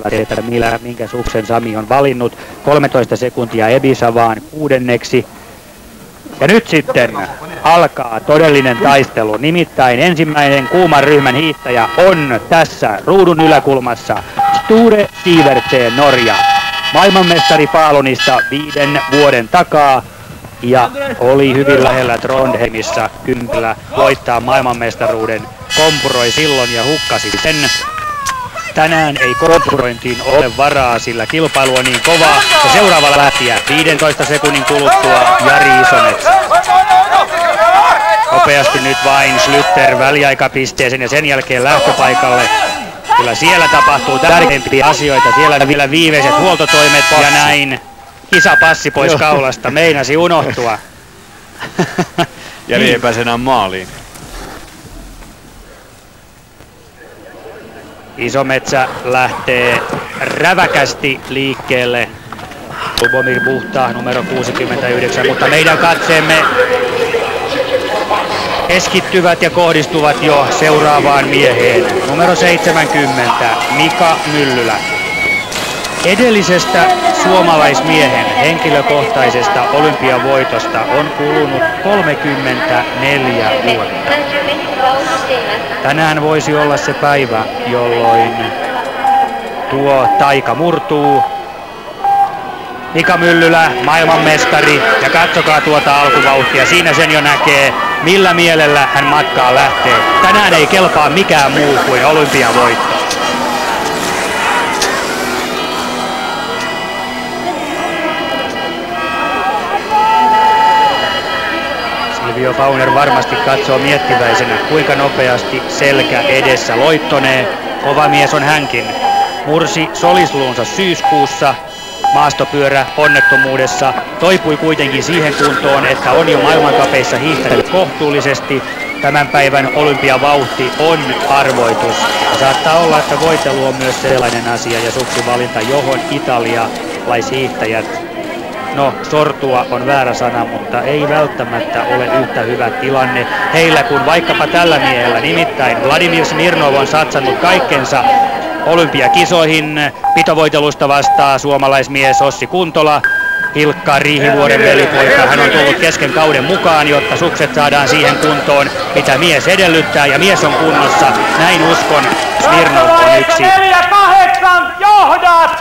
että minkä suksen Sami on valinnut. 13 sekuntia Ebisavaan kuudenneksi. Ja nyt sitten alkaa todellinen taistelu. Nimittäin ensimmäinen kuuman ryhmän hiihtäjä on tässä ruudun yläkulmassa Sture Sivertsen Norja. Maailmanmestari Falunista 5 vuoden takaa. Ja oli hyvin lähellä Trondheimissa kympillä voittaa maailmanmestaruuden. Kompuroi silloin ja hukkasi sen. Tänään ei kompurointiin ole varaa, sillä kilpailu on niin kovaa. Ja seuraava lähtiä 15 sekunnin kuluttua Jari Isometsä. Nopeasti nyt vain Schlüter väliaikapisteeseen ja sen jälkeen lähtöpaikalle. Kyllä siellä tapahtuu tärkeimpiä asioita. Siellä vielä viimeiset huoltotoimet ja näin. Kisapassi pois kaulasta, meinasi unohtua. Jari ei pääse enää maaliin. Isometsä lähtee räväkästi liikkeelle. Lubomir Buhta numero 69, mutta meidän katseemme keskittyvät ja kohdistuvat jo seuraavaan mieheen. Numero 70, Mika Myllylä. Edellisestä suomalaismiehen henkilökohtaisesta olympiavoitosta on kulunut 34 vuotta. Tänään voisi olla se päivä, jolloin tuo taika murtuu. Mika Myllylä, maailmanmestari, ja katsokaa tuota alkuvauhtia. Siinä sen jo näkee, millä mielellä hän matkaan lähtee. Tänään ei kelpaa mikään muu kuin olympiavoitto. Silvio Fauner varmasti katsoo miettiväisenä, kuinka nopeasti selkä edessä loittonee. Kova mies on hänkin. Mursi solisluunsa syyskuussa. Maastopyörä onnettomuudessa toipui kuitenkin siihen kuntoon, että on jo maailmankapeissa hiihtänyt kohtuullisesti. Tämän päivän olympiavauhti on arvoitus. Ja saattaa olla, että voitelu on myös sellainen asia ja suksivalinta, johon italialaishiihtäjät, no sortua on väärä sana, mutta ei välttämättä ole yhtä hyvä tilanne heillä kuin vaikkapa tällä miehellä. Nimittäin Vladimir Smirnov on satsannut kaikkensa olympiakisoihin. Pitovoitelusta vastaa suomalaismies Ossi Kuntola. Hilkka Riihivuoren velipoika. Hän on tullut kesken kauden mukaan, jotta sukset saadaan siihen kuntoon, mitä mies edellyttää. Ja mies on kunnossa. Näin uskon. Smirnov on yksi. 4-8 johdat!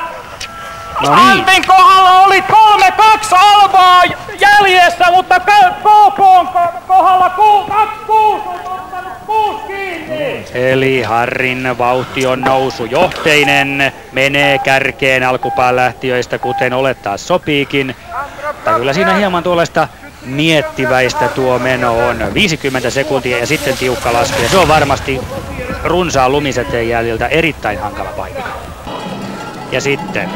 No niin. Antin kohdalla oli 3-2 Albaa jäljessä, mutta KK kohdalla 2-6 on ottanut 6 kiinni. Eli Harrin vauhti on nousujohteinen, menee kärkeen alkupään lähtiöistä, kuten olettaa sopiikin. Mutta kyllä siinä hieman tuollaista miettiväistä tuo meno on. 50 sekuntia ja sitten tiukka lasku, ja se on varmasti runsaan lumiseteen jäljiltä erittäin hankala paikka. Ja sitten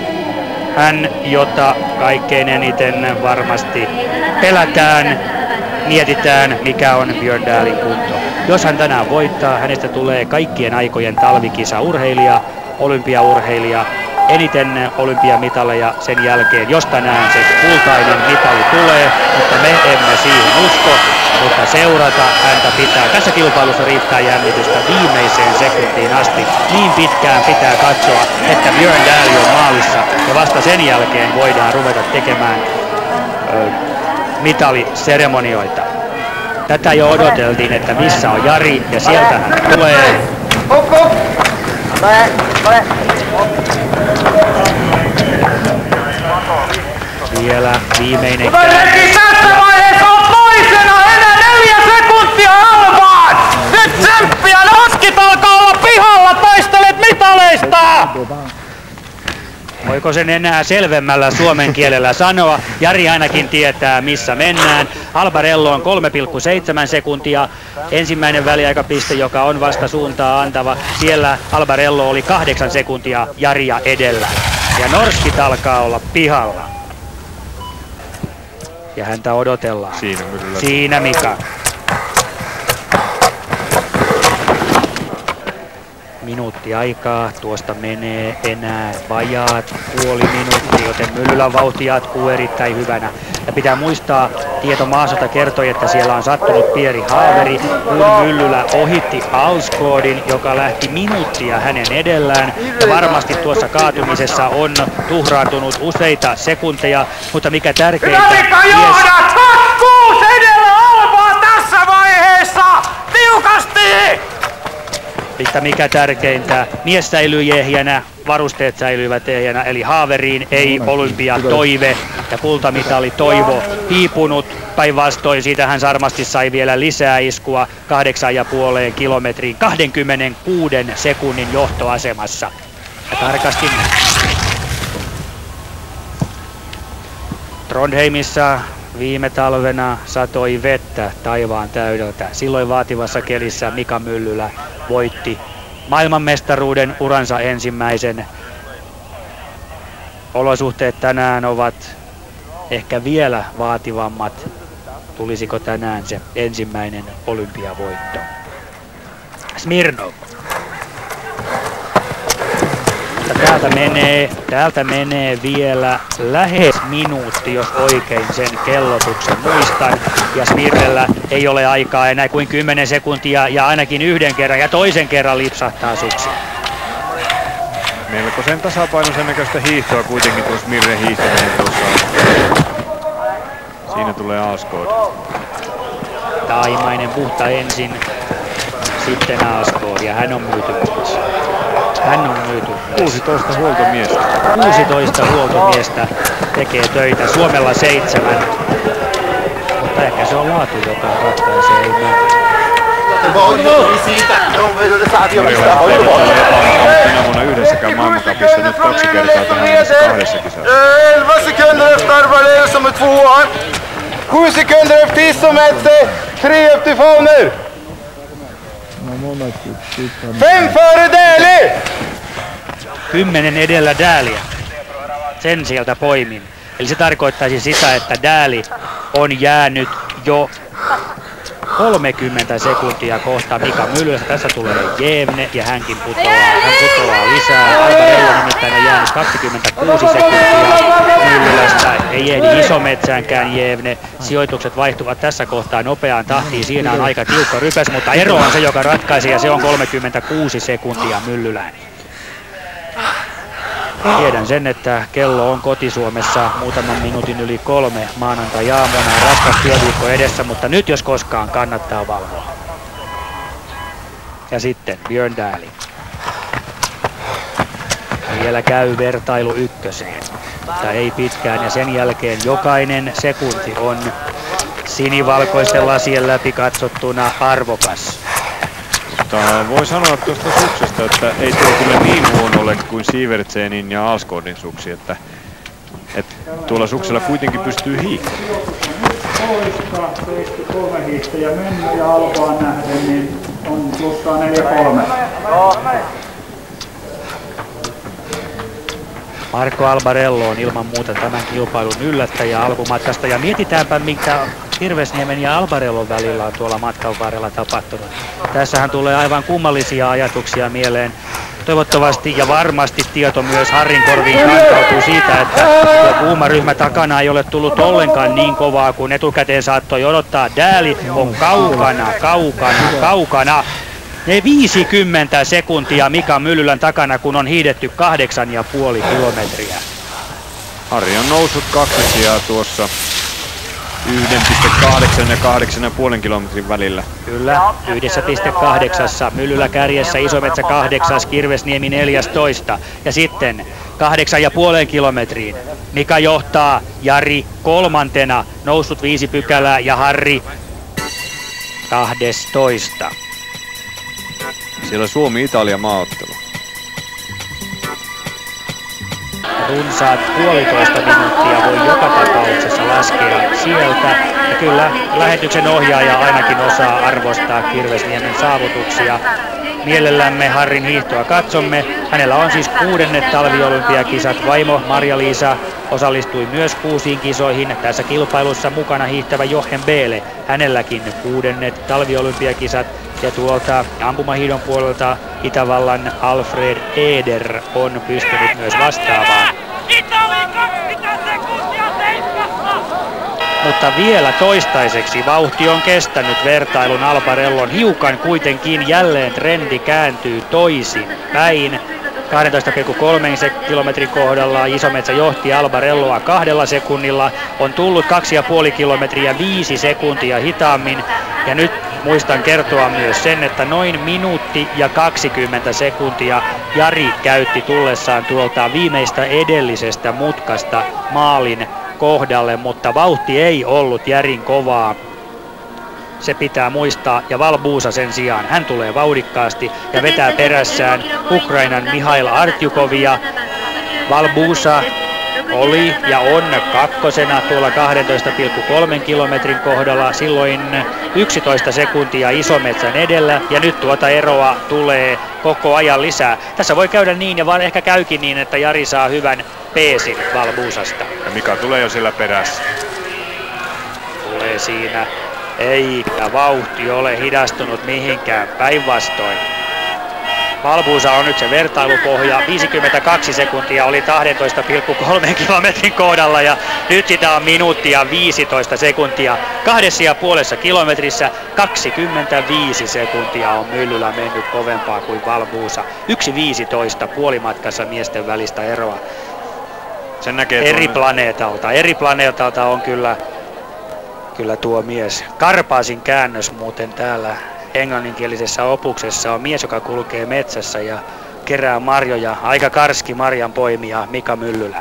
hän, jota kaikkein eniten varmasti pelätään, mietitään, mikä on Björn Dahlin kunto. Jos hän tänään voittaa, hänestä tulee kaikkien aikojen talvikisaurheilija, olympiaurheilija, eniten olympiamitaleja sen jälkeen, jos tänään se kultainen mitali tulee, mutta me emme siihen usko, mutta seurata häntä pitää. Tässä kilpailussa riittää jännitystä viimeiseen sekuntiin asti. Niin pitkään pitää katsoa, että Björn Dahl on maalissa ja vasta sen jälkeen voidaan ruveta tekemään mitaliseremonioita. Tätä jo odoteltiin, että missä on Jari, ja sieltä hän tulee. Vielä viimeinen Kutenkin tässä vaiheessa on toisena, enää 4 sekuntia Albaan! Nyt tsemppiä, noskit alkaa olla pihalla, taistelet mitaleista! Voiko sen enää selvemmällä suomen kielellä sanoa? Jari ainakin tietää, missä mennään. Albarello on 3,7 sekuntia. Ensimmäinen väliaikapiste, joka on vasta suuntaa antava. Siellä Albarello oli 8 sekuntia Jaria edellä. Ja norskit alkaa olla pihalla. Ja häntä odotellaan. Siinä Mika. Minuutti aikaa, tuosta menee enää vajaat puoli minuuttia, joten Myllylän vauhti jatkuu erittäin hyvänä. Ja pitää muistaa, Tieto Maasota kertoi, että siellä on sattunut pieni haaveri, kun Myllylä ohitti Alsgaardin, joka lähti minuuttia hänen edellään. Ja varmasti tuossa kaatumisessa on tuhraantunut useita sekunteja, mutta mikä tärkeintä... Mika johdat! 2-6 edellä Albaa tässä vaiheessa! Tiukasti! Mutta mikä tärkeintä, mies säilyi ehjänä, varusteet säilyivät ehjänä, eli haaveriin ei olympiatoive ja kultamitali toivo hiipunut. Päinvastoin siitä hän varmasti sai vielä lisää iskua 8,5 kilometriin 26 sekunnin johtoasemassa. Ja tarkasti Trondheimissa viime talvena satoi vettä taivaan täydeltä. Silloin vaativassa kelissä Mika Myllylä voitti maailmanmestaruuden uransa ensimmäisen. Olosuhteet tänään ovat ehkä vielä vaativammat. Tulisiko tänään se ensimmäinen olympiavoitto? Smirnov. Täältä menee vielä lähes minuutti, jos oikein sen kellotuksen muistan. Ja Smirnellä ei ole aikaa enää kuin 10 sekuntia ja ainakin yhden kerran ja toisen kerran lipsahtaa suksi. Melkoisen tasapainoisen näköistä hiihtoa kuitenkin tuossa Smirnen hiihtäminen tuossa. Siinä tulee Alsgaard. Taimainen Puhta ensin, sitten Alsgaard ja hän on myyty myös. Hän on myyty myös. 16 huoltomiestä. 16 huoltomiestä tekee töitä, Suomella 7. Mutta ehkä se on laatu, joka ratkaisee, ei määrä. Tänä vuonna yhdessäkään maailmancupissa, nyt 2 kertaa tähän mennessä 2 kisassa. 11 sekunder efter Arvaleo som är tvåan. 7 sekunder efter Tissometze. 3 upp till Fauner. 5 före Dählie. 10 edellä Dählie. Sen sieltä poimin. Eli se tarkoittaisi sitä, että Dählie on jäänyt jo 30 sekuntia kohta Mika Myllylästä. Tässä tulee Jevne ja hän putoaa lisää. Albarello nimittäin on jäänyt 26 sekuntia Myllylästä. Ei ehdi Isometsäänkään Jevne. Sijoitukset vaihtuvat tässä kohtaa nopeaan tahtiin. Siinä on aika tiukka rypäs, mutta ero on se, joka ratkaisi ja se on 36 sekuntia Myllylään. Tiedän sen, että kello on kotisuomessa muutaman minuutin yli 3 maanantai-aamuna. Raskas työviikko edessä, mutta nyt jos koskaan kannattaa valvoa. Ja sitten Björn Dählie. Vielä käy vertailu ykköseen, mutta ei pitkään ja sen jälkeen jokainen sekunti on sinivalkoisten lasien läpi katsottuna arvokas. Mutta voi sanoa tuosta suksesta, että ei tuo kyllä niin huonolle kuin Sivertsenin ja Alsgaardin suksi, että tuolla suksella kuitenkin pystyy hiihtämään. Toista 73 hiihtäjä mennyt ja Albaan nähden, niin on plussaa 4-3. Marco Albarello on ilman muuta tämän kilpailun yllättäjä alkumatkasta ja mietitäänpä mitä Hirvesniemen ja Albarellon välillä on tuolla matkan varrella tapahtunut. Tässähän tulee aivan kummallisia ajatuksia mieleen. Toivottavasti ja varmasti tieto myös Harrin korviin kantautuu siitä, että tuo kuumaryhmä takana ei ole tullut ollenkaan niin kovaa kuin etukäteen saattoi odottaa. Dählie on kaukana. Ne 50 sekuntia Mika Myllylän takana, kun on hiidetty 8,5 kilometriä. Harri on noussut 2 sijaa tuossa 1,8 ja 8,5 kilometrin välillä. Kyllä, 1,8. Myllylä kärjessä, Isometsä 8, Kirvesniemi 14. Ja sitten 8,5 kilometriin. Mika johtaa, Jari 3. noussut 5 pykälää ja Harri 12. Siellä Suomi-Italia maaottelu. Runsaat 1,5 minuuttia voi joka tapauksessa laskea sieltä. Ja kyllä lähetyksen ohjaaja ainakin osaa arvostaa Kirvesniemen saavutuksia. Mielellämme Harrin hiihtoa katsomme. Hänellä on siis 6. talviolympiakisat. Vaimo Marja-Liisa osallistui myös 6 kisoihin. Tässä kilpailussa mukana hiihtävä Jochen Behle. Hänelläkin 6. talviolympiakisat. Ja tuolta ampumahiidon puolelta Itävallan Alfred Eder on pystynyt myös vastaavaan. mutta vielä toistaiseksi vauhti on kestänyt vertailun Albarellon. Hiukan kuitenkin jälleen trendi kääntyy toisin päin. 12,3 kilometrin kohdalla Isometsä johti Albarelloa 2 sekunnilla. On tullut 2,5 kilometriä 5 sekuntia hitaammin. Ja nyt muistan kertoa myös sen, että noin minuutti ja 20 sekuntia Jari käytti tullessaan tuolta viimeistä edellisestä mutkasta maalin kohdalle, mutta vauhti ei ollut järin kovaa. Se pitää muistaa, ja Valbusa sen sijaan, hän tulee vauhdikkaasti ja vetää perässään Ukrainan Mihail Artjukovia. Valbusa oli ja on kakkosena tuolla 12,3 kilometrin kohdalla, silloin 11 sekuntia Isometsän edellä, ja nyt tuota eroa tulee koko ajan lisää. Tässä voi käydä niin, ja vaan ehkä käykin niin, että Jari saa hyvän peesin Valbusasta. Ja Mika tulee jo siellä perässä. Tulee siinä. Ei vauhti ole hidastunut mihinkään, päinvastoin. Valbusa on nyt se vertailupohja, 52 sekuntia oli 12,3 kilometrin kohdalla ja nyt sitä on minuuttia 15 sekuntia. 2,5 kilometrissä 25 sekuntia on Myllylä mennyt kovempaa kuin Valbusa. 1,15 puolimatkassa miesten välistä eroa. Sen näkee Eri planeetalta on kyllä tuo mies. Karpaasin käännös muuten täällä englanninkielisessä opuksessa on mies, joka kulkee metsässä ja kerää marjoja. Aika karski marjan poimija Mika Myllylä.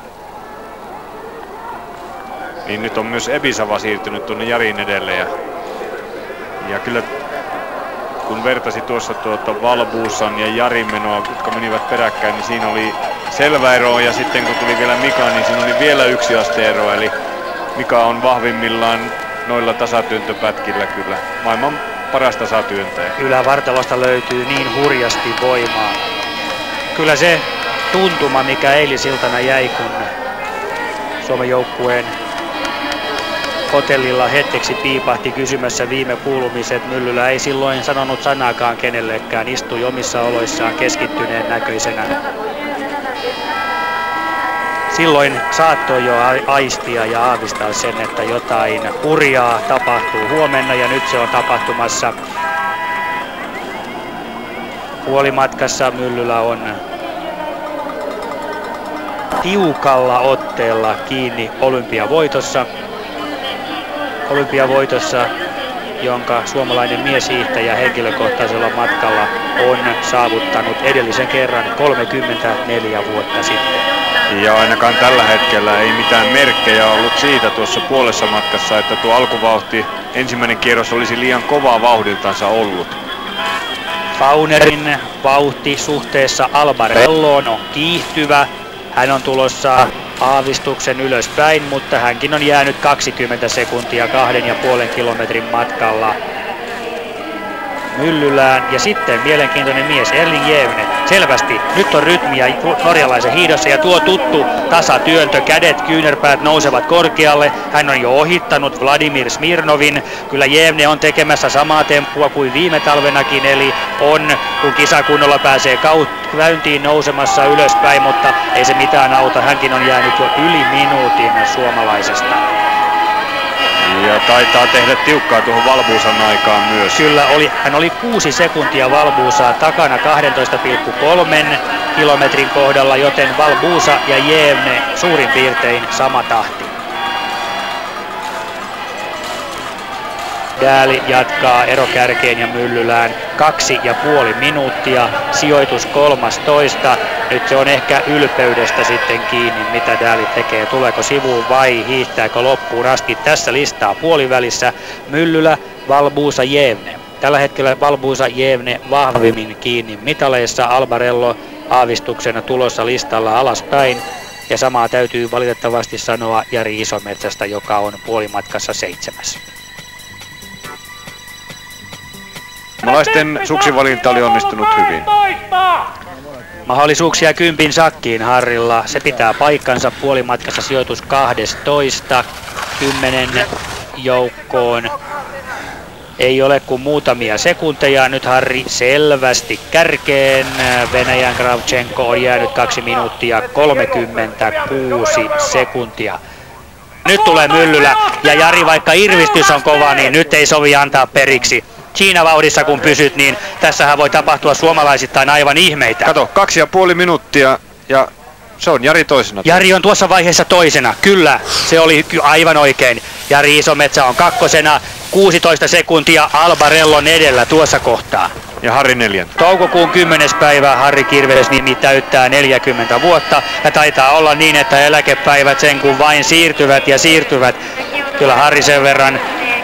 Niin nyt on myös Ebisava siirtynyt tuonne Jarin edelle. Ja kyllä kun vertasi tuossa Valbusan ja Jarin menoa, jotka menivät peräkkäin, niin siinä oli selvä ero. Ja sitten kun tuli vielä Mika, niin siinä oli vielä 1 aste ero. Eli Mika on vahvimmillaan noilla tasatyöntöpätkillä kyllä. Maailman paras tasatyöntäjä. Ylävartalosta löytyy niin hurjasti voimaa. Kyllä se tuntuma, mikä eilisiltana jäi, kun Suomen joukkueen hotellilla hetkeksi piipahti kysymässä viime kuulumiset. Myllylä ei silloin sanonut sanaakaan kenellekään, istui omissa oloissaan keskittyneen näköisenä. Silloin saattoi jo aistia ja aavistaa sen, että jotain hurjaa tapahtuu huomenna, ja nyt se on tapahtumassa. Puolimatkassa Myllylä on tiukalla otteella kiinni olympiavoitossa. Olympiavoitossa, jonka suomalainen mieshiihtäjä henkilökohtaisella matkalla on saavuttanut edellisen kerran 34 vuotta sitten. Ja ainakaan tällä hetkellä ei mitään merkkejä ollut siitä tuossa puolessa matkassa, että tuo alkuvauhti, ensimmäinen kierros olisi liian kovaa vauhdiltansa ollut. Faunerin vauhti suhteessa Albarelloon on kiihtyvä. Hän on tulossa aavistuksen ylöspäin, mutta hänkin on jäänyt 20 sekuntia 2,5 kilometrin matkalla Myllylään. Ja sitten mielenkiintoinen mies Erling Jevne. Selvästi nyt on rytmiä norjalaisen hiidossa ja tuo tuttu tasatyöntö, kädet, kyynärpäät nousevat korkealle. Hän on jo ohittanut Vladimir Smirnovin. Kyllä Jevne on tekemässä samaa temppua kuin viime talvenakin, eli on kun kisakunnolla pääsee käyntiin nousemassa ylöspäin, mutta ei se mitään auta. Hänkin on jäänyt jo yli minuutin suomalaisesta. Ja taitaa tehdä tiukkaa tuohon Valbusan aikaan myös. Kyllä, hän oli 6 sekuntia Valbusaa takana 12,3 kilometrin kohdalla, joten Valbusa ja Jevne suurin piirtein sama tahti. Dääli jatkaa erokärkeen ja Myllylään 2,5 minuuttia, sijoitus 13. Nyt se on ehkä ylpeydestä sitten kiinni, mitä Dääli tekee. Tuleeko sivuun vai hiihtääkö loppuun asti? Tässä listaa puolivälissä Myllylä, Valbusa, Jevne. Tällä hetkellä Valbusa, Jevne vahvimmin kiinni mitaleissa. Albarello aavistuksena tulossa listalla alaspäin. Ja samaa täytyy valitettavasti sanoa Jari Isometsästä, joka on puolimatkassa 7. Suomalaisten suksivalinta oli onnistunut hyvin. Mahdollisuuksia 10 sakkiin Harrilla. Se pitää paikkansa puolimatkassa, sijoitus 12. 10 joukkoon. Ei ole kuin muutamia sekunteja. Nyt Harri selvästi kärkeen. Venäjän Kravchenko on jäänyt 2 minuuttia 36 sekuntia. Nyt tulee Myllylä ja Jari, vaikka irvistys on kova, niin nyt ei sovi antaa periksi. Siinä vauhdissa kun pysyt, niin tässähän voi tapahtua suomalaisittain aivan ihmeitä. Kato, 2,5 minuuttia ja se on Jari toisena. Jari on tuossa vaiheessa toisena, kyllä, se oli aivan oikein. Jari Isometsä on kakkosena, 16 sekuntia Albarellon edellä tuossa kohtaa. Ja Harri 4. Toukokuun 10. päivä Harri Kirvesniemi täyttää 40 vuotta ja taitaa olla niin, että eläkepäivät sen kun vain siirtyvät ja siirtyvät. Kyllä Harri sen verran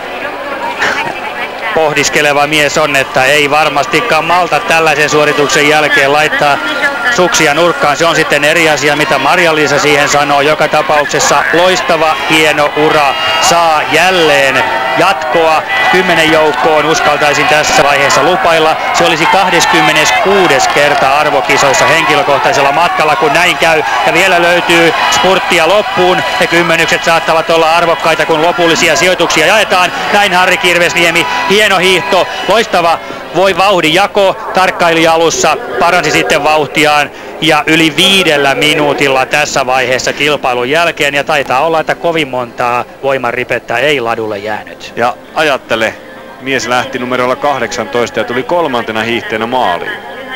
pohdiskeleva mies on, että ei varmastikaan malta tällaisen suorituksen jälkeen laittaa suksia nurkkaan. Se on sitten eri asia, mitä Marja-Liisa siihen sanoo. Joka tapauksessa loistava, hieno ura saa jälleen jatkoa 10 joukkoon. Uskaltaisin tässä vaiheessa lupailla. Se olisi 26. kerta arvokisoissa henkilökohtaisella matkalla, kun näin käy. Ja vielä löytyy spurttia loppuun. Ja kymmenykset saattavat olla arvokkaita, kun lopullisia sijoituksia jaetaan. Näin Harri Kirvesniemi. Hieno hiihto, loistava vauhdin jako. Tarkkailija alussa paransi sitten vauhtiaan ja yli 5 minuutilla tässä vaiheessa kilpailun jälkeen. Ja taitaa olla, että kovin montaa voimanripettä ei ladulle jäänyt. Ja ajattele, mies lähti numerolla 18 ja tuli 3. hiihteenä maaliin.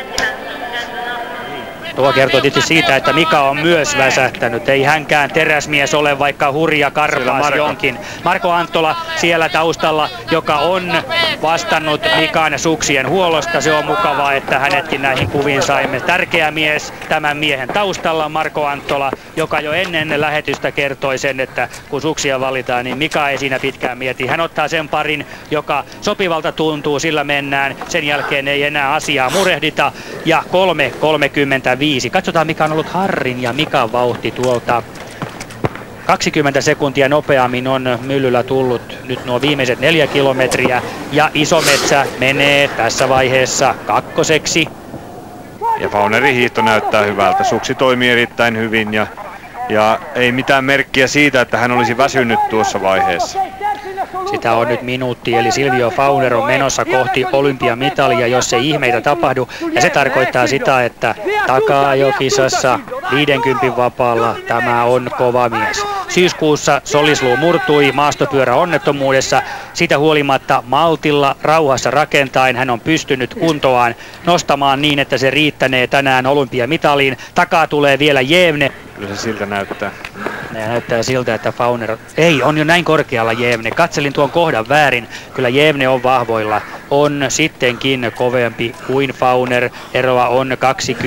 Tuo kertoo tietysti siitä, että Mika on myös väsähtänyt. Ei hänkään teräsmies ole, vaikka hurja karpaas jonkin. Marko Anttola siellä taustalla, joka on vastannut Mikan suksien huollosta. Se on mukavaa, että hänetkin näihin kuviin saimme. Tärkeä mies tämän miehen taustalla, Marko Anttola, joka jo ennen lähetystä kertoi sen, että kun suksia valitaan, niin Mika ei siinä pitkään mieti. Hän ottaa sen parin, joka sopivalta tuntuu, sillä mennään. Sen jälkeen ei enää asiaa murehdita. Ja 3.35. Katsotaan, mikä on ollut Harrin ja Mikan vauhti tuolta. 20 sekuntia nopeammin on Myllyllä tullut nyt nuo viimeiset 4 kilometriä. Ja Isometsä menee tässä vaiheessa kakkoseksi. Ja Faunerin hiihto näyttää hyvältä. Suksi toimii erittäin hyvin ja ei mitään merkkiä siitä, että hän olisi väsynyt tuossa vaiheessa. Sitä on nyt minuutti, eli Silvio Fauner on menossa kohti olympiamitalia, jos ei ihmeitä tapahdu. Ja se tarkoittaa sitä, että takaajokisassa 50 vapaalla tämä on kova mies. Syyskuussa Solisluu murtui maastopyöräonnettomuudessa. Siitä huolimatta maltilla, rauhassa rakentaen hän on pystynyt kuntoaan nostamaan niin, että se riittänee tänään olympiamitaliin. Takaa tulee vielä Jevne. Kyllä se siltä näyttää. Ja näyttää siltä, että Fauner on jo näin korkealla Jevne. Katselin tuon kohdan väärin. Kyllä Jevne on vahvoilla. On sittenkin kovempi kuin Fauner. Eroa on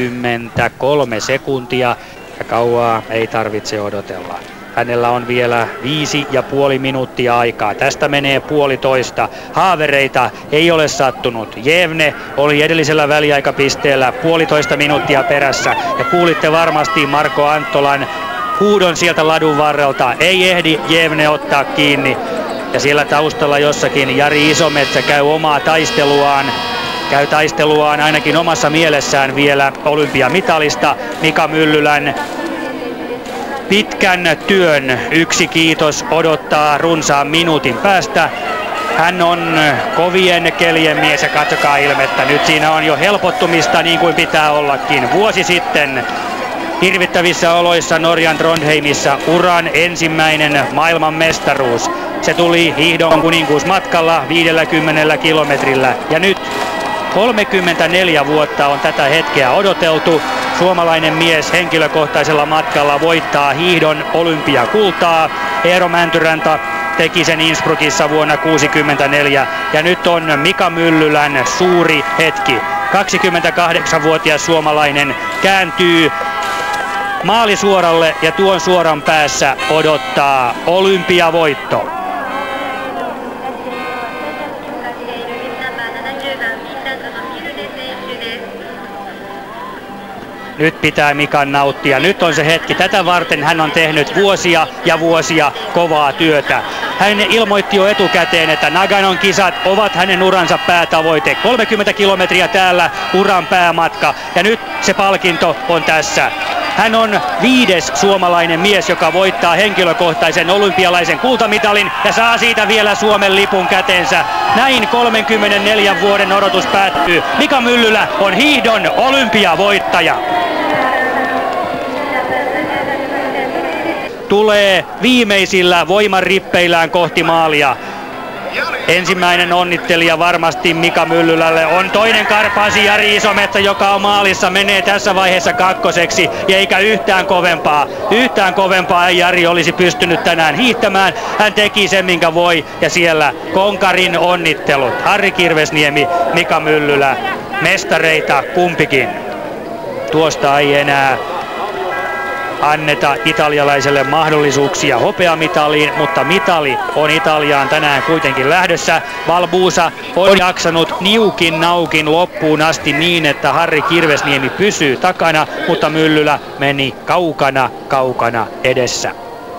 23 sekuntia. Ja kauaa ei tarvitse odotella. Hänellä on vielä 5,5 minuuttia aikaa. Tästä menee 1,5. Haavereita ei ole sattunut. Jevne oli edellisellä väliaikapisteellä 1,5 minuuttia perässä. Ja kuulitte varmasti Marko Anttolan huudon sieltä ladun varrelta. Ei ehdi Jevne ottaa kiinni. Ja siellä taustalla jossakin Jari Isometsä käy omaa taisteluaan. Käy taisteluaan ainakin omassa mielessään vielä olympiamitalista. Mika Myllylän pitkän työn yksi kiitos odottaa runsaan minuutin päästä. Hän on kovien kelien mies ja katsokaa ilmettä. Nyt siinä on jo helpottumista niin kuin pitää ollakin. Vuosi sitten hirvittävissä oloissa Norjan Trondheimissa uran ensimmäinen maailmanmestaruus. Se tuli hiihdon kuninkuusmatkalla 50 kilometrillä ja nyt 34 vuotta on tätä hetkeä odoteltu. Suomalainen mies henkilökohtaisella matkalla voittaa hiihdon olympiakultaa. Eero Mäntyranta teki sen Innsbruckissa vuonna 1964 ja nyt on Mika Myllylän suuri hetki. 28-vuotias suomalainen kääntyy maalisuoralle ja tuon suoran päässä odottaa olympiavoitto. Nyt pitää Mikan nauttia. Nyt on se hetki. Tätä varten hän on tehnyt vuosia ja vuosia kovaa työtä. Hän ilmoitti jo etukäteen, että Naganon kisat ovat hänen uransa päätavoite. 30 kilometriä täällä uran päämatka ja nyt se palkinto on tässä. Hän on 5. suomalainen mies, joka voittaa henkilökohtaisen olympialaisen kultamitalin ja saa siitä vielä Suomen lipun käteensä. Näin 34 vuoden odotus päättyy. Mika Myllylä on hiihdon olympiavoittaja. tulee viimeisillä voimanrippeillään kohti maalia. Ensimmäinen onnittelija varmasti Mika Myllylälle on toinen Karpaasi Jari Isometsä, joka on maalissa, menee tässä vaiheessa kakkoseksi ja eikä yhtään kovempaa Jari olisi pystynyt tänään hiihtämään. Hän teki sen minkä voi ja siellä konkarin onnittelut. Harri Kirvesniemi, Mika Myllylä, mestareita kumpikin. Tuosta ei enää anneta italialaiselle mahdollisuuksia hopeamitaliin, mutta mitali on Italiaan tänään kuitenkin lähdössä. Valbusa on jaksanut niukin naukin loppuun asti niin, että Harri Kirvesniemi pysyy takana, mutta Myllylä meni kaukana edessä.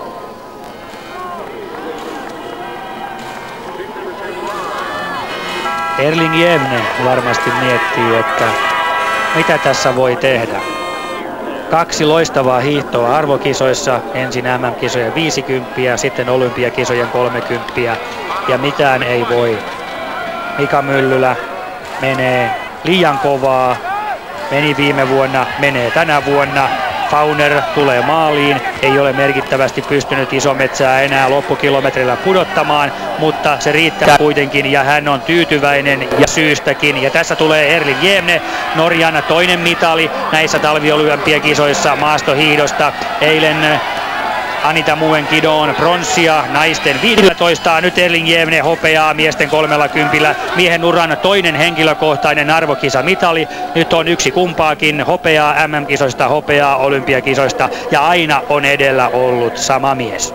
Erling Jevne varmasti miettii, että mitä tässä voi tehdä. 2 loistavaa hiihtoa arvokisoissa, ensin MM-kisojen 50, sitten olympiakisojen 30 ja mitään ei voi. Mika Myllylä menee liian kovaa, meni viime vuonna, menee tänä vuonna. Fauner tulee maaliin, ei ole merkittävästi pystynyt Isometsää enää loppukilometrillä pudottamaan, mutta se riittää kuitenkin ja hän on tyytyväinen ja syystäkin. Ja tässä tulee Erling Jevne, Norjan toinen mitali näissä talviolympiakisoissa maastohiihdosta. Eilen Anita Muen-Kidon pronssia naisten 15, nyt Erling Jevne hopeaa miesten 30, miehen uran toinen henkilökohtainen arvokisamitali. Nyt on yksi kumpaakin, hopeaa MM-kisoista, hopeaa olympiakisoista ja aina on edellä ollut sama mies.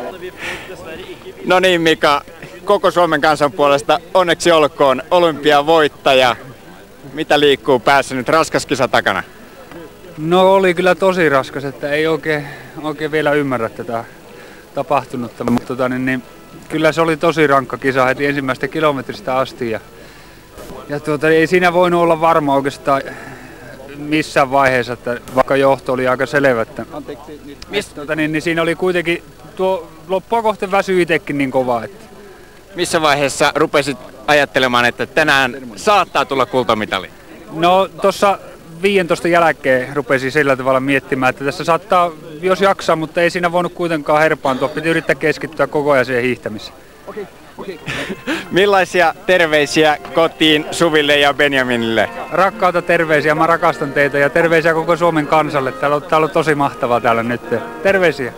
No niin Mika, koko Suomen kansan puolesta onneksi olkoon olympiavoittaja. Mitä liikkuu päässä nyt, raskas kisa takana? No oli kyllä tosi raskas, että ei oikein vielä ymmärrä tätä tapahtunutta, mutta kyllä se oli tosi rankka kisa heti ensimmäistä kilometristä asti ja ei siinä voinut olla varma oikeastaan missään vaiheessa, että vaikka johto oli aika selvä. Niin siinä oli kuitenkin tuo loppua kohti väsy itsekin niin kovaa. Että. Missä vaiheessa rupesit ajattelemaan, että tänään saattaa tulla kultamitali? No tuossa 15 jälkeen rupesin sillä tavalla miettimään, että tässä saattaa, jos jaksaa, mutta ei siinä voinut kuitenkaan herpaantua. Piti yrittää keskittyä koko ajan siihen hiihtämiseen. Millaisia terveisiä kotiin Suville ja Benjaminille? Rakkaita terveisiä, mä rakastan teitä ja terveisiä koko Suomen kansalle. Täällä on tosi mahtavaa täällä nyt. Terveisiä!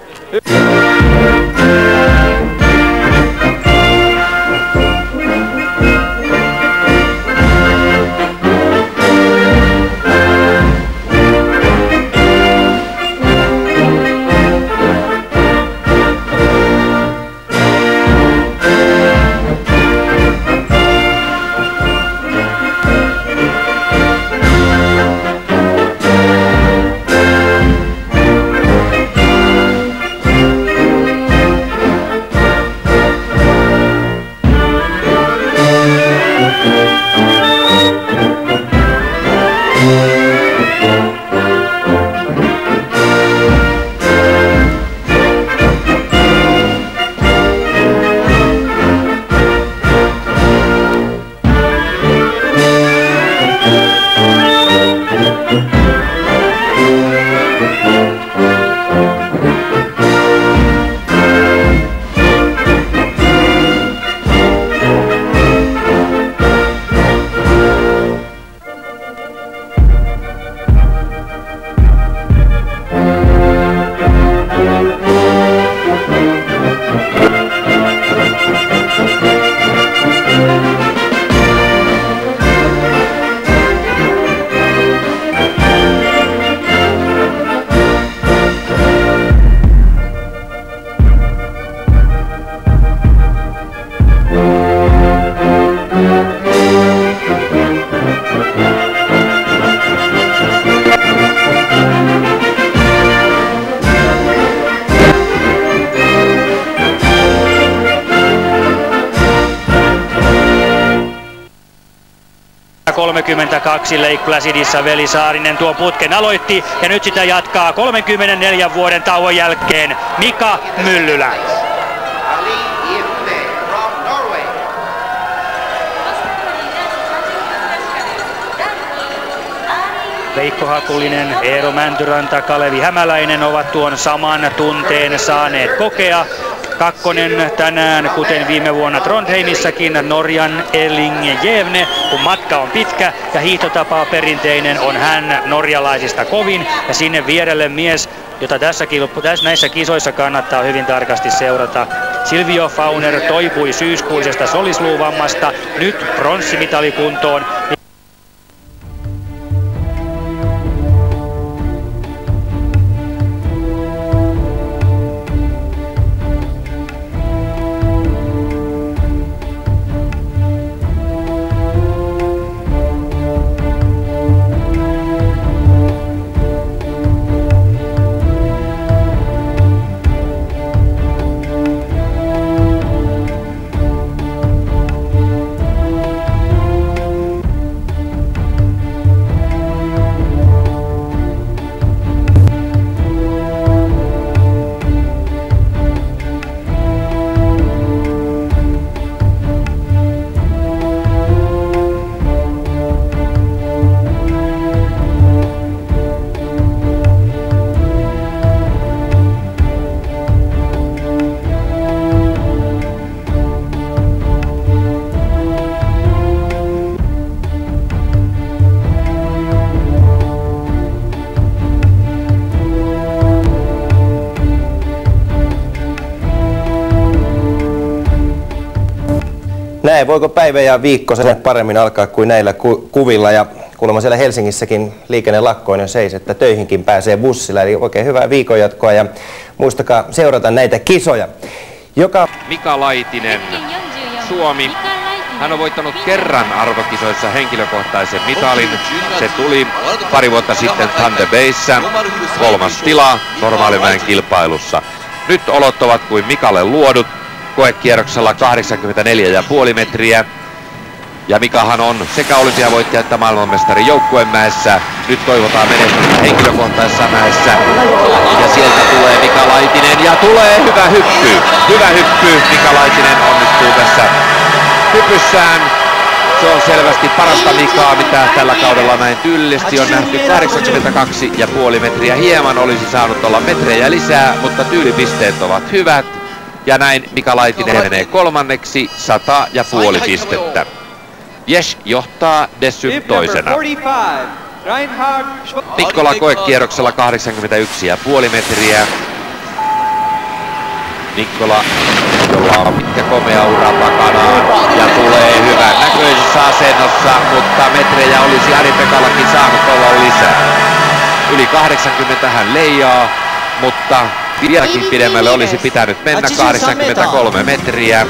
Lake Placidissa Veli Saarinen tuo putken aloitti ja nyt sitä jatkaa 34 vuoden tauon jälkeen Mika Myllylä. Veikko Hakulinen, Eero Mäntyranta, Kalevi Hämäläinen ovat tuon saman tunteen saaneet kokea. Kakkonen tänään, kuten viime vuonna Trondheimissakin, Norjan Erling Jevne, kun matka on pitkä ja hiihtotapa perinteinen, on hän norjalaisista kovin. Ja sinne vierelle mies, jota näissä kisoissa kannattaa hyvin tarkasti seurata. Silvio Fauner toipui syyskuisesta solisluuvammasta, nyt pronssimitalikuntoon. Näin, voiko päivä ja viikko sen paremmin alkaa kuin näillä kuvilla, ja kuulemma siellä Helsingissäkin liikennelakko on jo seis, että töihinkin pääsee bussilla, eli oikein hyvää viikonjatkoa ja muistakaa seurata näitä kisoja. Mika Laitinen, Suomi. Hän on voittanut kerran arvokisoissa henkilökohtaisen mitalin. Se tuli pari vuotta sitten Thunder Bayssä, 3. tila normaalimäen kilpailussa. Nyt olot ovat kuin Mikalle luodut. Koekierroksella 84,5 metriä. Ja Mikahan on sekä olympiavoittaja että maailmanmestari joukkuemäessä. Nyt toivotaan menestystä henkilökohtaisessa mäessä. Ja sieltä tulee Mika Laitinen ja tulee hyvä hyppy. Hyvä hyppy. Mika Laitinen onnistuu tässä hypyssään. Se on selvästi parasta Mikaa, mitä tällä kaudella näin tyylisesti on nähty. 82,5 metriä. Hieman olisi saanut olla metrejä lisää, mutta tyylipisteet ovat hyvät. Ja näin Mika Laitinen menee kolmanneksi, 100,5 pistettä. Jesh johtaa Dessym toisena. Nikkola koekierroksella 81,5 metriä. Nikkola, jolla on pitkä komea ura takanaan ja tulee hyvän näköisessä asennossa, mutta metrejä olisi Ari-Pekallakin saanut olla lisää. Yli 80 hän leijaa, mutta vieläkin pidemmälle olisi pitänyt mennä, 83 metriä.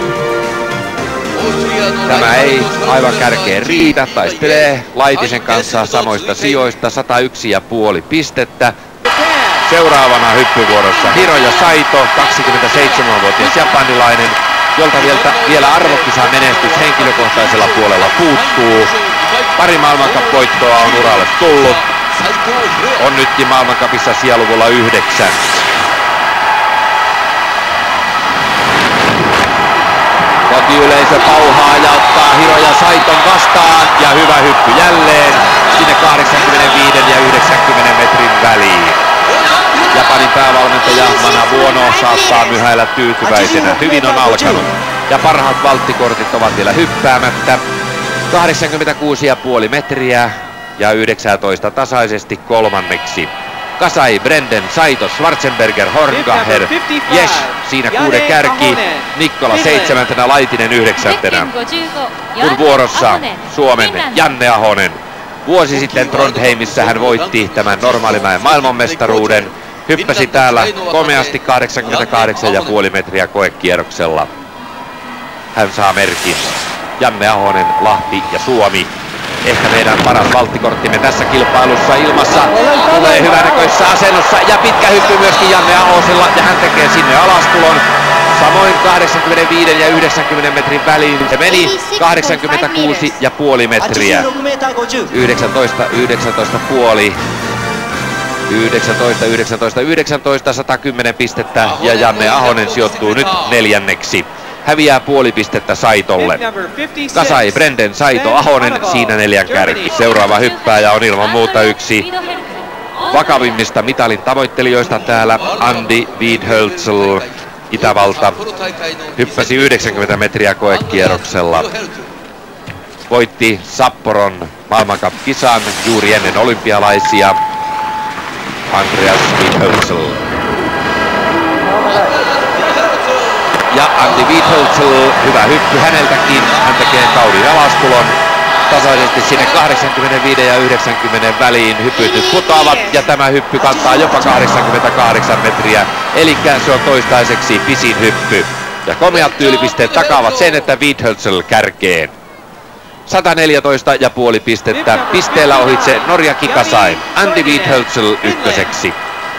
Tämä ei aivan kärkeen riitä, taistelee Laitisen kanssa samoista sijoista, 101,5 pistettä. Seuraavana hyppyvuorossa Hiroya Saito, 27-vuotias japanilainen, jolta vielä arvokisa menestys henkilökohtaisella puolella puuttuu. Pari maailmancupvoittoa on uralle tullut. On nytkin maailmancupissa sijaluvulla 9. Kotiyleisö pauhaa ja ottaa Hiroya Saiton vastaan ja hyvä hyppy jälleen sinne 85 ja 90 metrin väliin. Japanin päävalmentaja Manabuono saattaa myhäillä tyytyväisenä. Hyvin on alkanut ja parhaat valttikortit ovat vielä hyppäämättä. 86,5 metriä ja 19 tasaisesti kolmanneksi. Kasai, Brenden, Saito, Schwarzenberger, Horngacher, Jesh, siinä 6 kärki, Nikkola 7, Laitinen 9. Kun vuorossa Suomen Janne Ahonen. Vuosi sitten Trondheimissa hän voitti tämän normaalimäen maailmanmestaruuden. Hyppäsi täällä komeasti 88,5 metriä koekierroksella. Hän saa merkin. Janne Ahonen, Lahti ja Suomi. Ehkä meidän paras valttikorttimme tässä kilpailussa ilmassa. Tulee hyvänäköisessä asennossa ja pitkä hyppy myöskin Janne Ahosella ja hän tekee sinne alastulon. Samoin 85 ja 90 metrin väliin se meni 86,5 metriä. 19, 110 pistettä ja Janne Ahonen sijoittuu nyt 4. häviää puoli pistettä Saitolle. Kasai, Brenden, Saito, Ahonen, siinä 4 kärki. Seuraava hyppääjä on ilman muuta yksi vakavimmista mitalin tavoittelijoista täällä, Andy Wiedhölzl, Itävalta. Hyppäsi 90 metriä koekierroksella. Voitti Sapporon maailmancup-kisan juuri ennen olympialaisia. Andreas Wiedhölzl. Ja Andy Wiedhölzl, hyvä hyppy häneltäkin. Hän tekee kauden alastulon. Tasaisesti sinne 85 ja 90 väliin hypyt nyt putoavat. Ja tämä hyppy kantaa jopa 88 metriä. Eli se on toistaiseksi pisin hyppy. Ja komeat tyylipisteet takaavat sen, että Wiedhölzl kärkeen. 114,5 pistettä pisteellä ohitse Norja Kikasain. Andy Wiedhölzl ykköseksi.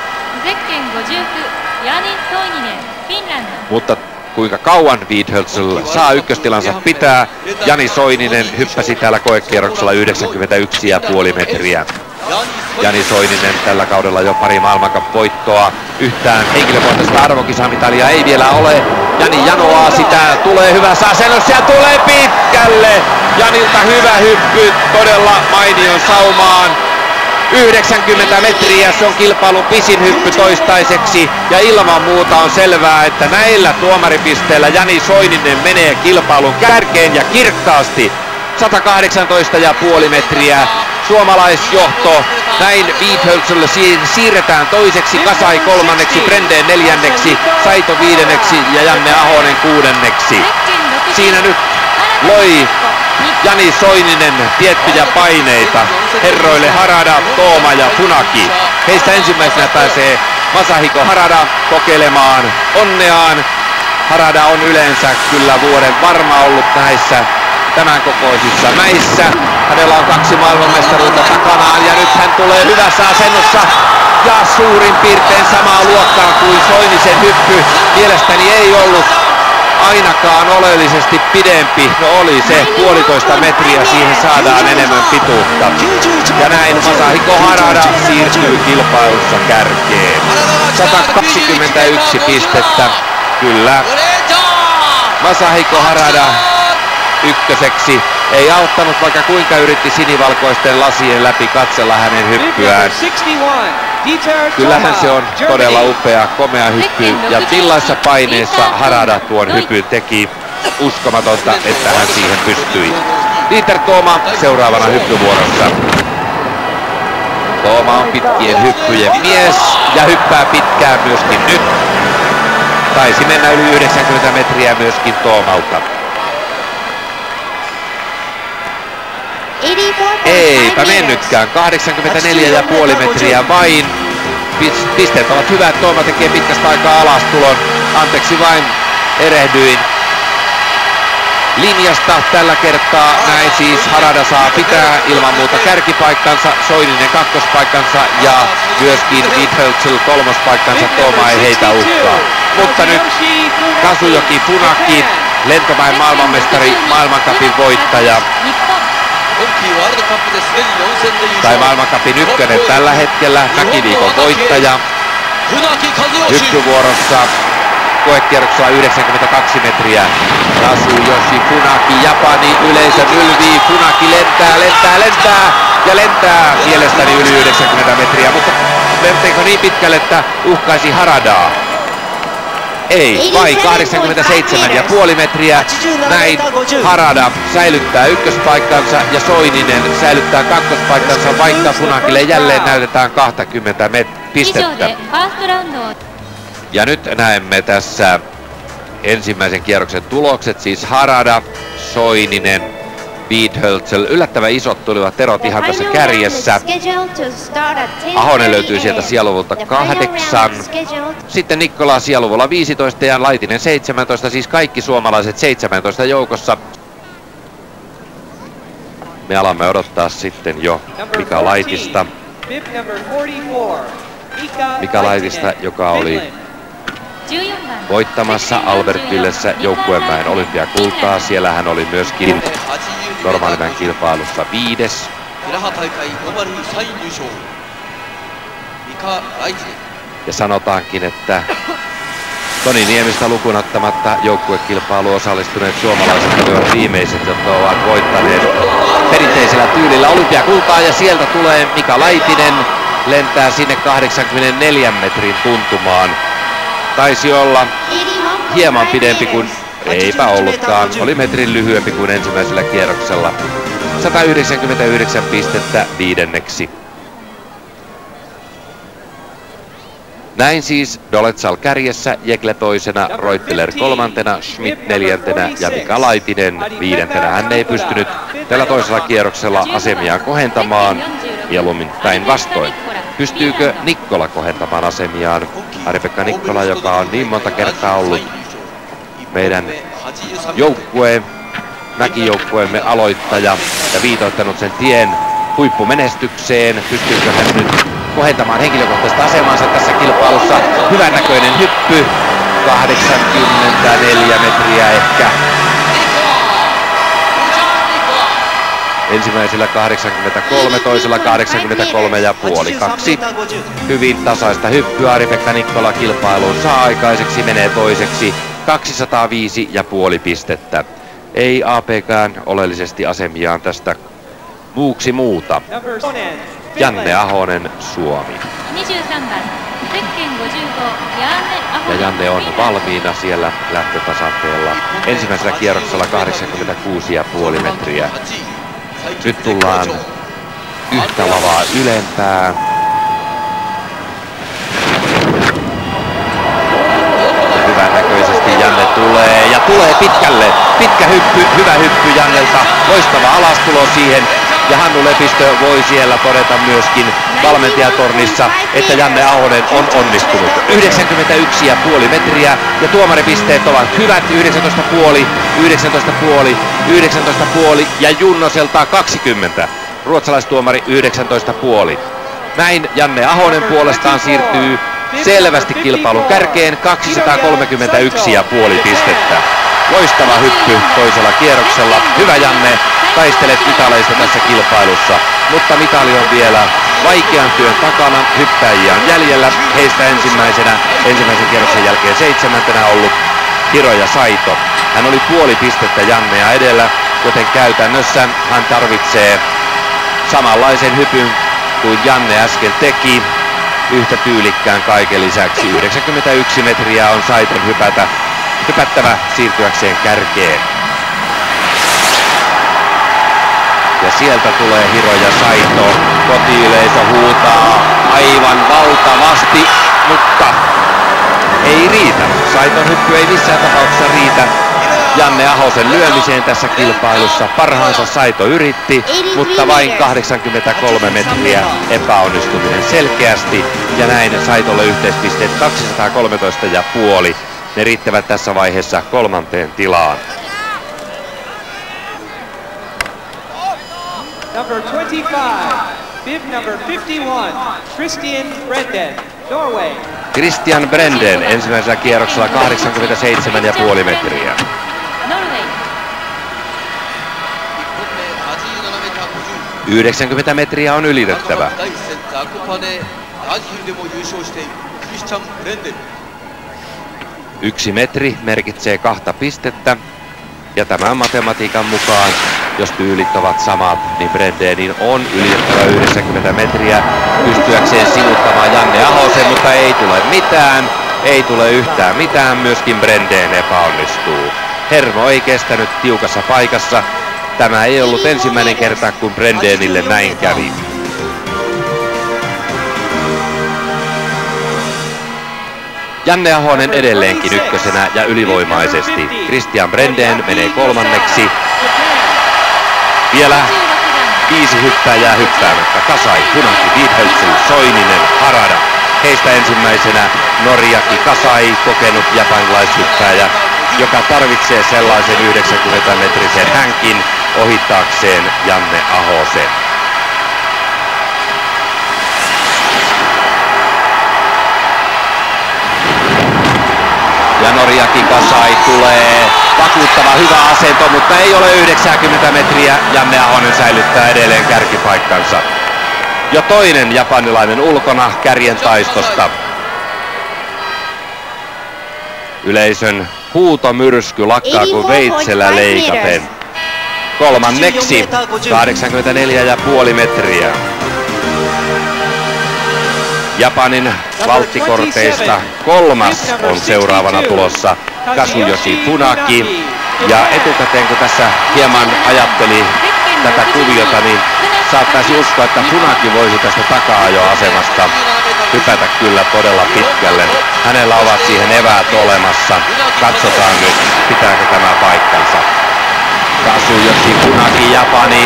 Mutta kuinka kauan Wiedhölzl saa ykköstilansa pitää? Jani Soininen hyppäsi täällä koekierroksella 91,5 metriä. Jani Soininen tällä kaudella jo pari maailmancup-voittoa. Yhtään henkilökohtaista arvokisamitalia ei vielä ole. Jani janoaa sitä, tulee hyvässä asennossa ja tulee pitkälle. Janilta hyvä hyppy, todella mainion saumaan. 90 metriä, se on kilpailun pisin hyppy toistaiseksi. Ja ilman muuta on selvää, että näillä tuomaripisteillä Jani Soininen menee kilpailun kärkeen ja kirkkaasti. 118,5 metriä. Suomalaisjohto. Näin Wiedhölzl siirretään toiseksi, Kasai kolmanneksi, Brenden neljänneksi, Saito viidenneksi ja Janne Ahonen kuudenneksi. Siinä nyt loi Jani Soininen tiettyjä paineita herroille Harada, Tooma ja Funaki. Heistä ensimmäisenä pääsee Masahiko Harada kokeilemaan onneaan. Harada on yleensä kyllä vuoden varma ollut näissä tämän kokoisissa mäissä. Hänellä on 2 maailmanmestaruutta takanaan ja nyt hän tulee hyvässä asennossa ja suurin piirtein samaa luokkaa kuin Soinisen hyppy. Mielestäni ei ollut ainakaan oleellisesti pidempi. No oli se 1,5 metriä, siihen saadaan enemmän pituutta. Ja näin Masahiko Harada siirtyy kilpailussa kärkeen. 121 pistettä. Kyllä. Masahiko Harada ykköseksi. Ei auttanut, vaikka kuinka yritti sinivalkoisten lasien läpi katsella hänen hyppyään. Kyllähän se on todella upea, komea hyppy. Ja millaisissa paineissa Harada tuon hypyn teki. Uskomatonta, että hän siihen pystyi. Dieter Tooma seuraavana hyppyvuorossa. Tooma on pitkien hyppyjen mies ja hyppää pitkään myöskin nyt. Taisi mennä yli 90 metriä myöskin Toomalta. Eipä mennytkään, 84,5 metriä vain. Pisteet ovat hyvät, Tooma tekee pitkästä aikaa alastulon. Anteeksi vain, erehdyin linjasta tällä kertaa. Näin siis Harada saa pitää ilman muuta kärkipaikkansa, Soininen kakkospaikkansa ja myöskin Wiedhölzl kolmospaikkansa. Tooma ei heitä uhkaa. Mutta nyt Kazuyoki Funaki, lentomäen maailmanmestari, maailmancupin voittaja. Tai maailmancupin ykkönen tällä hetkellä, mäkiviikon voittaja. Hyppyvuorossa koekierroksella 92 metriä. Kazuyoshi Funaki, Japani, yleisö ylvii, Funaki lentää mielestäni yli 90 metriä, mutta lenteekö niin pitkälle, että uhkaisi Haradaa? Ei, vain 87,5 metriä. Näin Harada säilyttää ykköspaikkansa ja Soininen säilyttää kakkospaikkansa, vaikka Funakille jälleen näytetään 20 pistettä. Ja nyt näemme tässä ensimmäisen kierroksen tulokset, siis Harada, Soininen, Wiedhölzl. Yllättävän isot tulivat erot ihan tässä kärjessä. Ahonen löytyy sieltä sijaluvulta 8. Sitten Nikkola sijaluvulla 15 ja Laitinen 17, siis kaikki suomalaiset 17 joukossa. Me alamme odottaa sitten jo Mika Laitista. Mika Laitista, joka oli voittamassa Albertvillessä joukkuemäen olympiakultaa. Siellä hän oli myöskin normaalimäen kilpailussa 5. Ja sanotaankin, että Toni Niemistä lukuun ottamatta joukkuekilpailuun osallistuneet suomalaiset olivat viimeiset, jotka ovat voittaneet perinteisellä tyylillä olympiakultaa, ja sieltä tulee Mika Laitinen, lentää sinne 84 metrin tuntumaan. Taisi olla hieman pidempi kuin, eipä ollutkaan, oli metrin lyhyempi kuin ensimmäisellä kierroksella. 199 pistettä viidenneksi. Näin siis Dolezal kärjessä, Jekle toisena, Reuteler kolmantena, Schmidt neljäntenä ja Mika Laitinen viidentenä. Hän ei pystynyt tällä toisella kierroksella asemiaan kohentamaan, mieluummin päinvastoin. Pystyykö Nikkola kohentamaan asemiaan? Ari-Pekka Nikkola, joka on niin monta kertaa ollut meidän mäkijoukkueemme aloittaja ja viitoittanut sen tien huippumenestykseen. Pystyykö hän nyt kohentamaan henkilökohtaista asemansa tässä kilpailussa? Hyvännäköinen hyppy, 84 metriä ehkä. Ensimmäisellä 83, toisella 83,5. Kaksi hyvin tasaista hyppyä. Ari-Pekka Nikkola kilpailuun saa aikaiseksi, menee toiseksi 205,5 pistettä. Ei APkään oleellisesti asemiaan tästä muuksi muuta. Janne Ahonen, Suomi. Ja Janne on valmiina siellä lähtötasanteella. Ensimmäisellä kierroksella 86,5 metriä. Nyt tullaan yhtä lavaa ylempää. Ja hyvännäköisesti Janne tulee ja tulee pitkälle. Pitkä hyppy, hyvä hyppy Jannelta. Loistava alastulo siihen. Ja Hannu Lepistö voi siellä todeta myöskin valmentajatornissa, että Janne Ahonen on onnistunut. 91,5 metriä ja tuomaripisteet ovat hyvät. 19,5, 19,5, 19,5 ja Junnoselta 20. Ruotsalaistuomari 19,5. Näin Janne Ahonen puolestaan siirtyy selvästi kilpailun kärkeen, 231,5 pistettä. Loistava hyppy toisella kierroksella. Hyvä Janne, taistelet mitaleista tässä kilpailussa, mutta mitali on vielä vaikean työn takana. Hyppäjiä on jäljellä. Heistä ensimmäisen kierroksen jälkeen 7. ollut Hiroja Saito. Hän oli puoli pistettä Jannea edellä, joten käytännössä hän tarvitsee samanlaisen hypyn kuin Janne äsken teki. Yhtä tyylikkään kaiken lisäksi. 91 metriä on Saiton hypättävä siirtyäkseen kärkeen. Ja sieltä tulee Hiroja Saito. Kotiyleisö huutaa aivan valtavasti, mutta ei riitä. Saiton hyppy ei missään tapauksessa riitä Janne Ahosen lyömiseen tässä kilpailussa. Parhaansa Saito yritti, mutta vain 83 metriä epäonnistuminen selkeästi. Ja näin Saitolle yhteispisteet 213,5. Ne riittävät tässä vaiheessa kolmanteen tilaan. Number 25, bib number 51, Christian Brenden, Norway. Christian Brenden ensimmäisellä kierroksella 87,5 metriä. 90 metriä on ylitettävä. 1 metri merkitsee 2 pistettä. Ja tämän matematiikan mukaan, jos tyylit ovat samat, niin Brendenin on ylitettävä 90 metriä pystyäkseen sivuttamaan Janne Ahosen, mutta ei tule mitään. Ei tule yhtään mitään, myöskin Brenden epäonnistuu. Hermo ei kestänyt tiukassa paikassa. Tämä ei ollut ensimmäinen kerta, kun Brendenille näin kävi. Janne Ahonen edelleenkin ykkösenä ja ylivoimaisesti. Christian Brenden menee kolmanneksi. Vielä 5 hyppääjää hyppäämättä. Kasai, Punaki, Wiedhölzl, Soininen, Harada. Heistä ensimmäisenä Noriaki Kasai, kokenut japanilaishyppääjä, joka tarvitsee sellaisen 90-metrisen hänkin ohittaakseen Janne Ahosen. Ja Noriaki Kasai tulee. Vakuuttava hyvä asento, mutta ei ole 90 metriä. Janne Ahonen säilyttää edelleen kärkipaikkansa. Jo toinen japanilainen ulkona kärjen taistosta. Yleisön huutomyrsky lakkaa kuin veitsellä leikaten. Kolmanneksi 84,5 metriä. Japanin valttikorteista kolmas on seuraavana tulossa Kazuyoshi Funaki. Ja etukäteen kun tässä hieman ajatteli tätä kuviota, niin saattaisi uskoa, että Funaki voisi tästä taka-ajoasemasta hypätä kyllä todella pitkälle. Hänellä ovat siihen eväät olemassa. Katsotaan nyt, pitääkö tämä paikkansa. Kazuyoshi Funaki, Japani.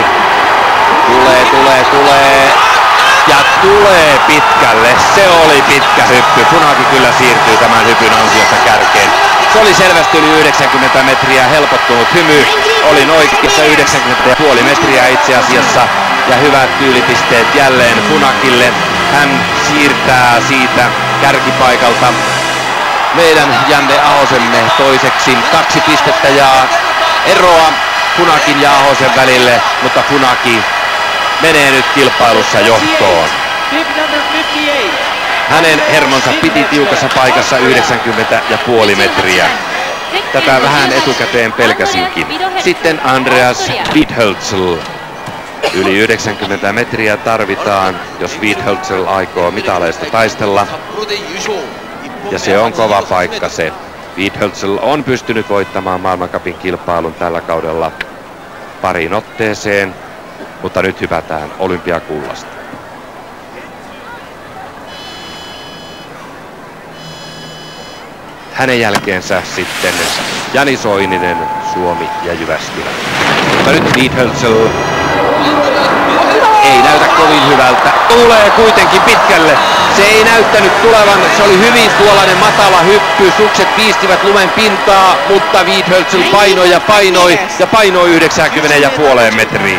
Tulee. Ja tulee pitkälle. Se oli pitkä hyppy. Funaki kyllä siirtyy tämän hypyn ansiosta kärkeen. Se oli selvästi yli 90 metriä, helpottunut hymy. Olin oikeassa 90,5 metriä itse asiassa. Ja hyvät tyylipisteet jälleen Funakille. Hän siirtää siitä kärkipaikalta meidän Janne Ahosemme toiseksi. 2 pistettä ja eroa Funakin ja Ahosen välille, mutta Funaki menee nyt kilpailussa johtoon. Hänen hermonsa piti tiukassa paikassa 90,5 metriä. Tätä vähän etukäteen pelkäsinkin. Sitten Andreas Wiedhölzl. Yli 90 metriä tarvitaan, jos Wiedhölzl aikoo mitaleista taistella. Ja se on kova paikka se. Wiedhölzl on pystynyt voittamaan maailmancupin kilpailun tällä kaudella pariin otteeseen, mutta nyt hypätään olympiakullasta. Hänen jälkeensä sitten Jani Soininen, Suomi ja Jyväskylä. Mutta nyt Wiedhölzl ei näytä kovin hyvältä. Tulee kuitenkin pitkälle. Se ei näyttänyt tulevan. Se oli hyvin tuollainen matala hyppy. Sukset piistivät lumen pintaa, mutta Wiedhölzl painoi 90,5 metriin.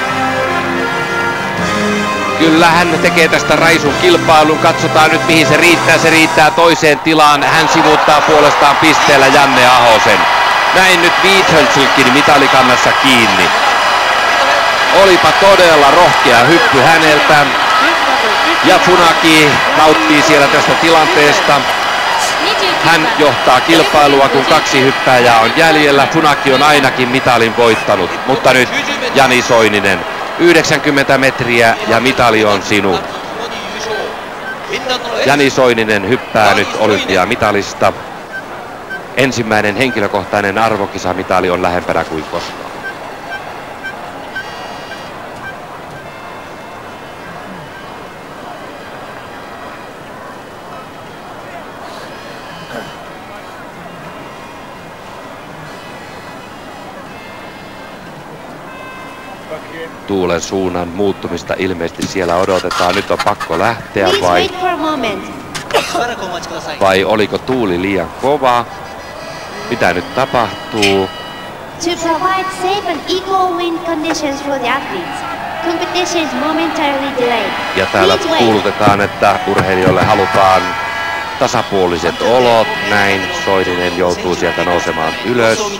Kyllä hän tekee tästä raisun kilpailun. Katsotaan nyt mihin se riittää. Se riittää toiseen tilaan. Hän sivuuttaa puolestaan pisteellä Janne Ahosen. Näin nyt Wiedhölzlkin mitalikannassa kiinni. Olipa todella rohkea hyppy häneltä. Ja Funaki nauttii siellä tästä tilanteesta. Hän johtaa kilpailua, kun 2 hyppääjää on jäljellä. Funaki on ainakin mitalin voittanut, mutta nyt Jani Soininen. 90 metriä ja mitali on sinun. Jani Soininen hyppää nyt olympiamitalista. Ensimmäinen henkilökohtainen arvokisamitali on lähempänä kuin koskaan. Tuulen suunnan muuttumista ilmeisesti siellä odotetaan. Nyt on pakko lähteä vai oliko tuuli liian kova? Mitä nyt tapahtuu? To provide safe and equal wind conditions for the athletes, competition is momentarily delayed. Ja täällä kuulutetaan, että urheilijoille halutaan tasapuoliset olot. Näin Soininen joutuu sieltä nousemaan ylös.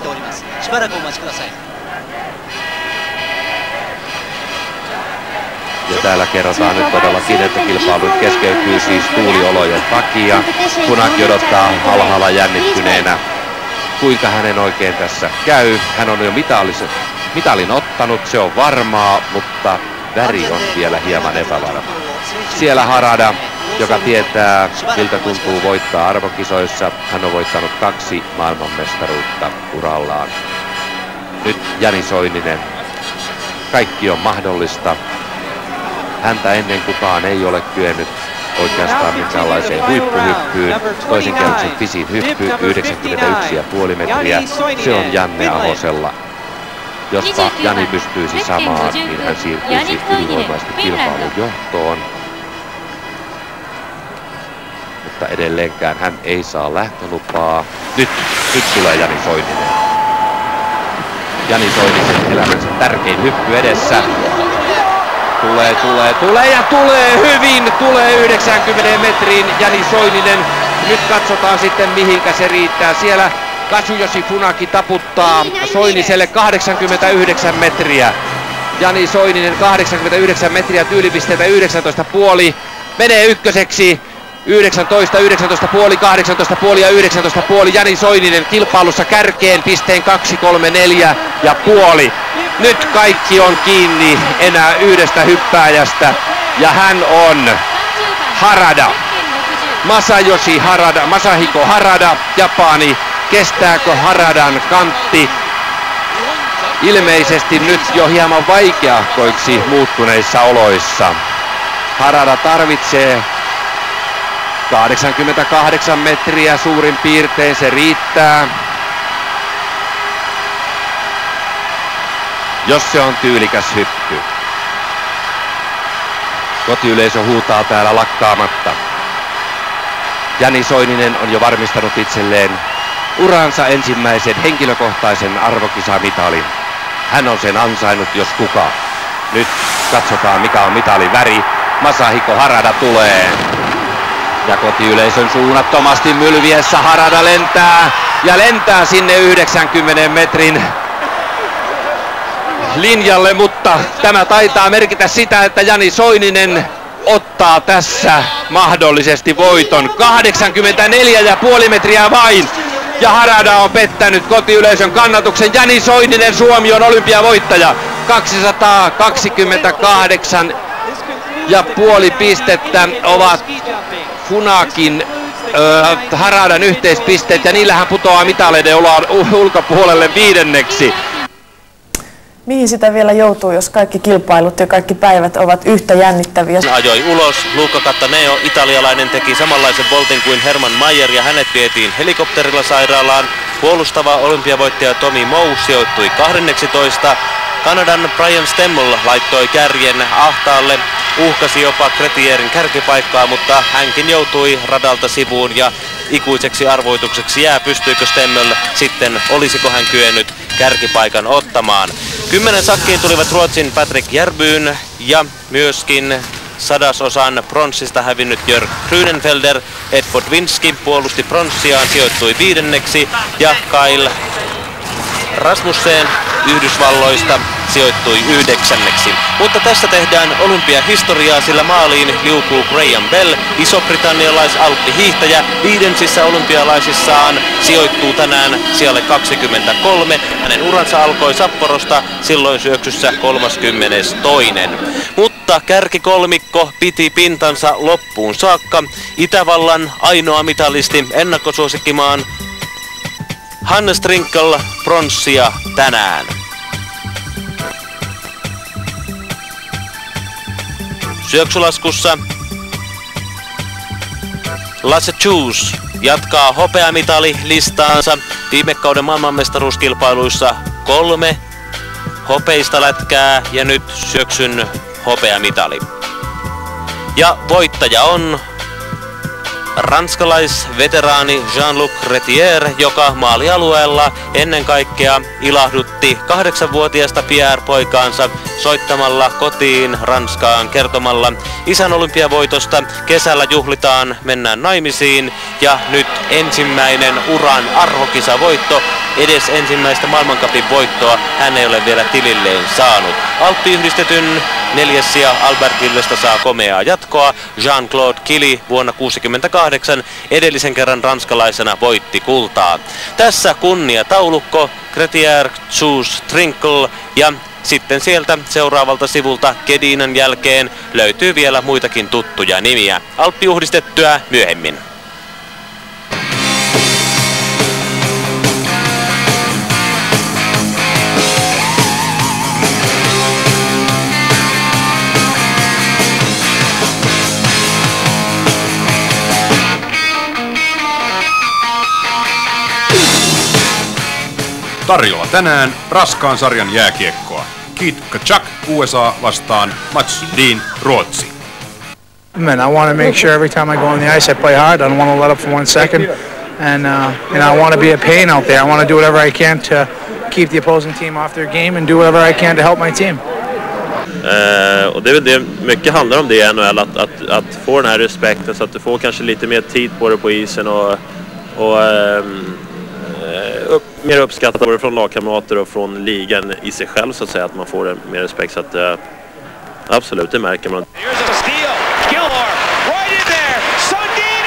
Ja täällä kerrotaan nyt todellakin, että kilpailu keskeytyy siis tuuliolojen takia. Funaki odottaa alhaalla jännittyneenä, kuinka hänen oikein tässä käy. Hän on jo mitalin ottanut, se on varmaa, mutta väri on vielä hieman epävarma. Siellä Harada, joka tietää miltä tuntuu voittaa arvokisoissa. Hän on voittanut 2 maailmanmestaruutta urallaan. Nyt Jani Soininen. Kaikki on mahdollista. Häntä ennen kukaan ei ole kyennyt oikeastaan minkäänlaiseen huippuhyppyyn. Toisen kierroksen pisin hyppy, 91,5 metriä. Se on Janne Ahosella. Jospa Jani pystyisi samaan, niin hän siirtyisi ylivoimaisesti kilpailun johtoon. Mutta edelleenkään hän ei saa lähtölupaa. Nyt tulee Jani Soininen. Jani Soinisen elämänsä tärkein hyppy edessä. Tulee hyvin, tulee 90 metriin Jani Soininen. Nyt katsotaan sitten mihinkä se riittää. Siellä Kazuyoshi Funaki taputtaa Soiniselle 89 metriä. Jani Soininen 89 metriä, tyylipisteitä 19,5. Menee ykköseksi. 19, 19,5, 18,5 ja 19,5. Jani Soininen kilpailussa kärkeen pisteen 2, 3, 4 ja puoli. Nyt kaikki on kiinni enää yhdestä hyppääjästä ja hän on Harada. Masayoshi Harada, Masahiko Harada, Japani. Kestääkö Haradan kantti? Ilmeisesti nyt jo hieman vaikeahkoiksi muuttuneissa oloissa. Harada tarvitsee 88 metriä suurin piirtein, se riittää. Jos se on tyylikäs hyppy. Kotiyleisö huutaa täällä lakkaamatta. Jani Soininen on jo varmistanut itselleen uransa ensimmäisen henkilökohtaisen arvokisamitalin. Hän on sen ansainnut, jos kuka. Nyt katsotaan, mikä on mitalin väri. Masahiko Harada tulee. Ja kotiyleisön suunnattomasti mylviessä Harada lentää. Ja lentää sinne 90 metrin linjalle, mutta tämä taitaa merkitä sitä, että Jani Soininen ottaa tässä mahdollisesti voiton. 84,5 metriä vain. Ja Harada on pettänyt kotiyleisön kannatuksen. Jani Soininen, Suomi on olympiavoittaja. 228,5 pistettä ovat Funakin Haradan yhteispisteet ja niillä hän putoaa mitaleiden ulkopuolelle viidenneksi. Mihin sitä vielä joutuu, jos kaikki kilpailut ja kaikki päivät ovat yhtä jännittäviä? Ajoi ulos. Luca Cattaneo, italialainen, teki samanlaisen voltin kuin Hermann Maier ja hänet vietiin helikopterilla sairaalaan. Puolustava olympiavoittaja Tommy Moe sijoittui 12. Kanadan Brian Stemmel laittoi kärjen ahtaalle, uhkasi jopa Cretierin kärkipaikkaa, mutta hänkin joutui radalta sivuun ja ikuiseksi arvoitukseksi jää, pystyykö Stemmel sitten, olisiko hän kyennyt kärkipaikan ottamaan. 10 sakkiin tulivat Ruotsin Patrick Järbyyn ja myöskin 100-osan pronssista hävinnyt Jörg Grünenfelder. Ed Podwinski puolusti pronssiaan, sijoittui 5. ja Kyle Rasmussen Yhdysvalloista sijoittui 9. Mutta tässä tehdään olympiahistoriaa, sillä maaliin liukuu Graham Bell, iso-britannialais-alppihiihtäjä, 5. olympialaisissaan sijoittuu tänään sijalle 23. Hänen uransa alkoi Sapporosta, silloin syöksyssä 32. Mutta kärkikolmikko piti pintansa loppuun saakka. Itävallan ainoa mitalisti, ennakkosuosikkimaan Hannes Trinkel pronssia tänään. Syöksylaskussa Lasse Tschüss jatkaa hopeamitali listaansa. Viime kauden maailmanmestaruuskilpailuissa 3 hopeista lätkää ja nyt syöksyn hopeamitali. Ja voittaja on ranskalaisveteraani Jean-Luc Retier, joka maalialueella ennen kaikkea ilahdutti 8-vuotiaasta Pierre-poikaansa soittamalla kotiin Ranskaan kertomalla isän olympiavoitosta. Kesällä juhlitaan, mennään naimisiin ja nyt ensimmäinen uran arvokisavoitto. Edes ensimmäistä maailmancupin voittoa hän ei ole vielä tililleen saanut. Alppiyhdistetyn 4. sija Albert Gillesta saa komeaa jatkoa. Jean-Claude Killy vuonna 1968 edellisen kerran ranskalaisena voitti kultaa. Tässä kunniataulukko, Cretier, Tschüss, Trinkel ja sitten sieltä seuraavalta sivulta Kedinan jälkeen löytyy vielä muitakin tuttuja nimiä. Alppiyhdistettyä myöhemmin. Tarjolla tänään raskaan sarjan jääkiekkoa. Keith Tkachuk USA vastaan Mats Sundin Ruotsi. Man, I want to make sure every time I go on the ice I play hard. I don't want to let up for 1 second. And I want to be a pain out there. I want to do whatever I can to keep the opposing team off their game and do whatever I can to help my team. Och det är väl det mycket handlar om det i NHL, att få den här respekten så att du får kanske lite mer tid på det på isen och mer uppskattat både från lagkamrater och från ligan i sig själv så att säga, att man får en mer respekt så att absolut det märker man. Here's a steal. Gilmore right in there. Sundin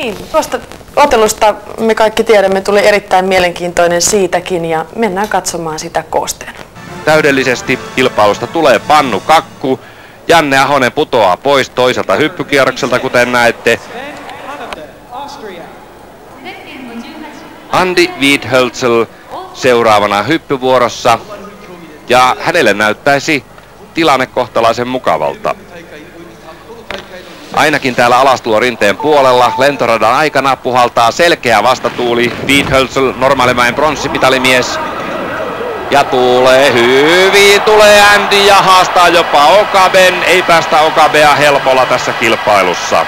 Niin, tuosta ottelusta me kaikki tiedämme, tuli erittäin mielenkiintoinen siitäkin ja mennään katsomaan sitä koosteena. Täydellisesti kilpailusta tulee Pannu Kakku. Janne Ahonen putoaa pois toiselta hyppykierrokselta, kuten näette. Andy Wiedhölzl seuraavana hyppyvuorossa. Ja hänelle näyttäisi tilanne kohtalaisen mukavalta. Ainakin täällä alastulorinteen puolella lentoradan aikana puhaltaa selkeä vastatuuli. Wiedhölzl, Normaalimäen pronssimitalimies. Ja tulee hyvin, tulee Andy ja haastaa jopa Okaben. Ei päästä Okabea helpolla tässä kilpailussa.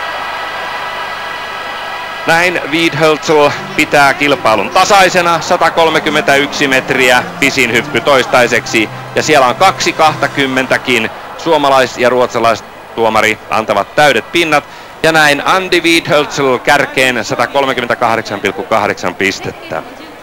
Näin Wiedhölzl pitää kilpailun tasaisena, 131 metriä, pisin hyppy toistaiseksi. Ja siellä on 2.20kin, suomalais- ja ruotsalaistuomari antavat täydet pinnat. Ja näin Andy Wiedhölzl kärkeen 138,8 pistettä.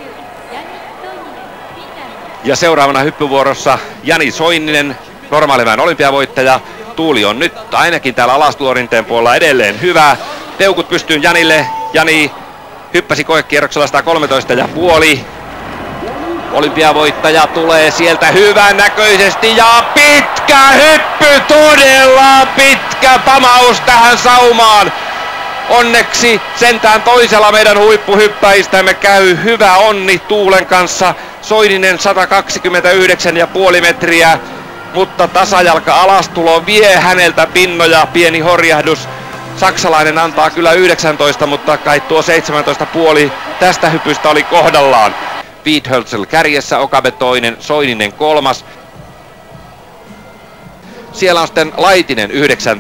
Ja seuraavana hyppyvuorossa Jani Soininen, Normaalimäen olympiavoittaja. Tuuli on nyt ainakin täällä alastulorinteen puolella edelleen hyvä. Peukut pystyyn Janille. Jani hyppäsi koekierroksella 113,5. Olympiavoittaja tulee sieltä hyvän näköisesti ja pitkä hyppy, todella pitkä pamaus tähän saumaan. Onneksi sentään toisella meidän huippuhyppäistämme käy hyvä onni Tuulen kanssa. Soininen 129,5 metriä, mutta tasajalka alastulo vie häneltä pinnoja, pieni horjahdus. Saksalainen antaa kyllä 19, mutta kai tuo 17,5 tästä hypystä oli kohdallaan. Wiedhölzl kärjessä, Okabe toinen, Soininen kolmas. Siellä on sitten Laitinen 9.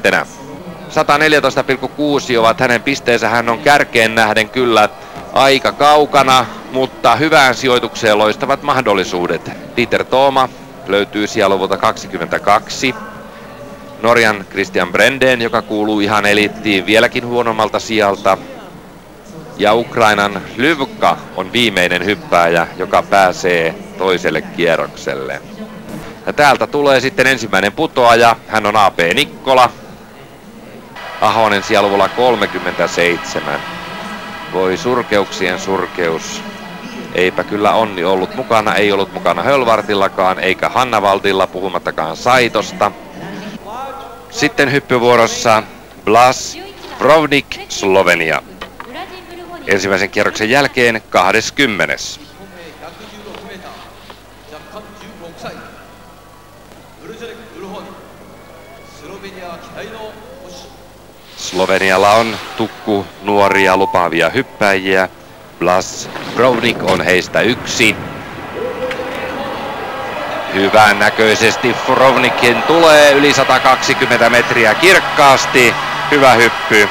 114,6 ovat hänen pisteensä. Hän on kärkeen nähden kyllä aika kaukana, mutta hyvään sijoitukseen loistavat mahdollisuudet. Dieter Tooma löytyy sijaluvulta 22. Norjan Christian Brenden, joka kuuluu ihan eliittiin vieläkin huonommalta sijalta. Ja Ukrainan Lyvka on viimeinen hyppääjä, joka pääsee toiselle kierrokselle. Ja täältä tulee sitten ensimmäinen putoaja. Hän on A.P. Nikkola. Ahonen sijaluvulla 37. Voi surkeuksien surkeus. Eipä kyllä onni ollut mukana. Ei ollut mukana Hölvartillakaan, eikä Hannavaldilla, puhumattakaan Saitosta. Sitten hyppyvuorossa Blas Vrovnik, Slovenia. Ensimmäisen kierroksen jälkeen 20. Slovenialla on tukku nuoria lupaavia hyppäjiä. Blas Vrovnik on heistä yksi. Hyvän näköisesti Vrovnikin tulee yli 120 metriä kirkkaasti. Hyvä hyppy.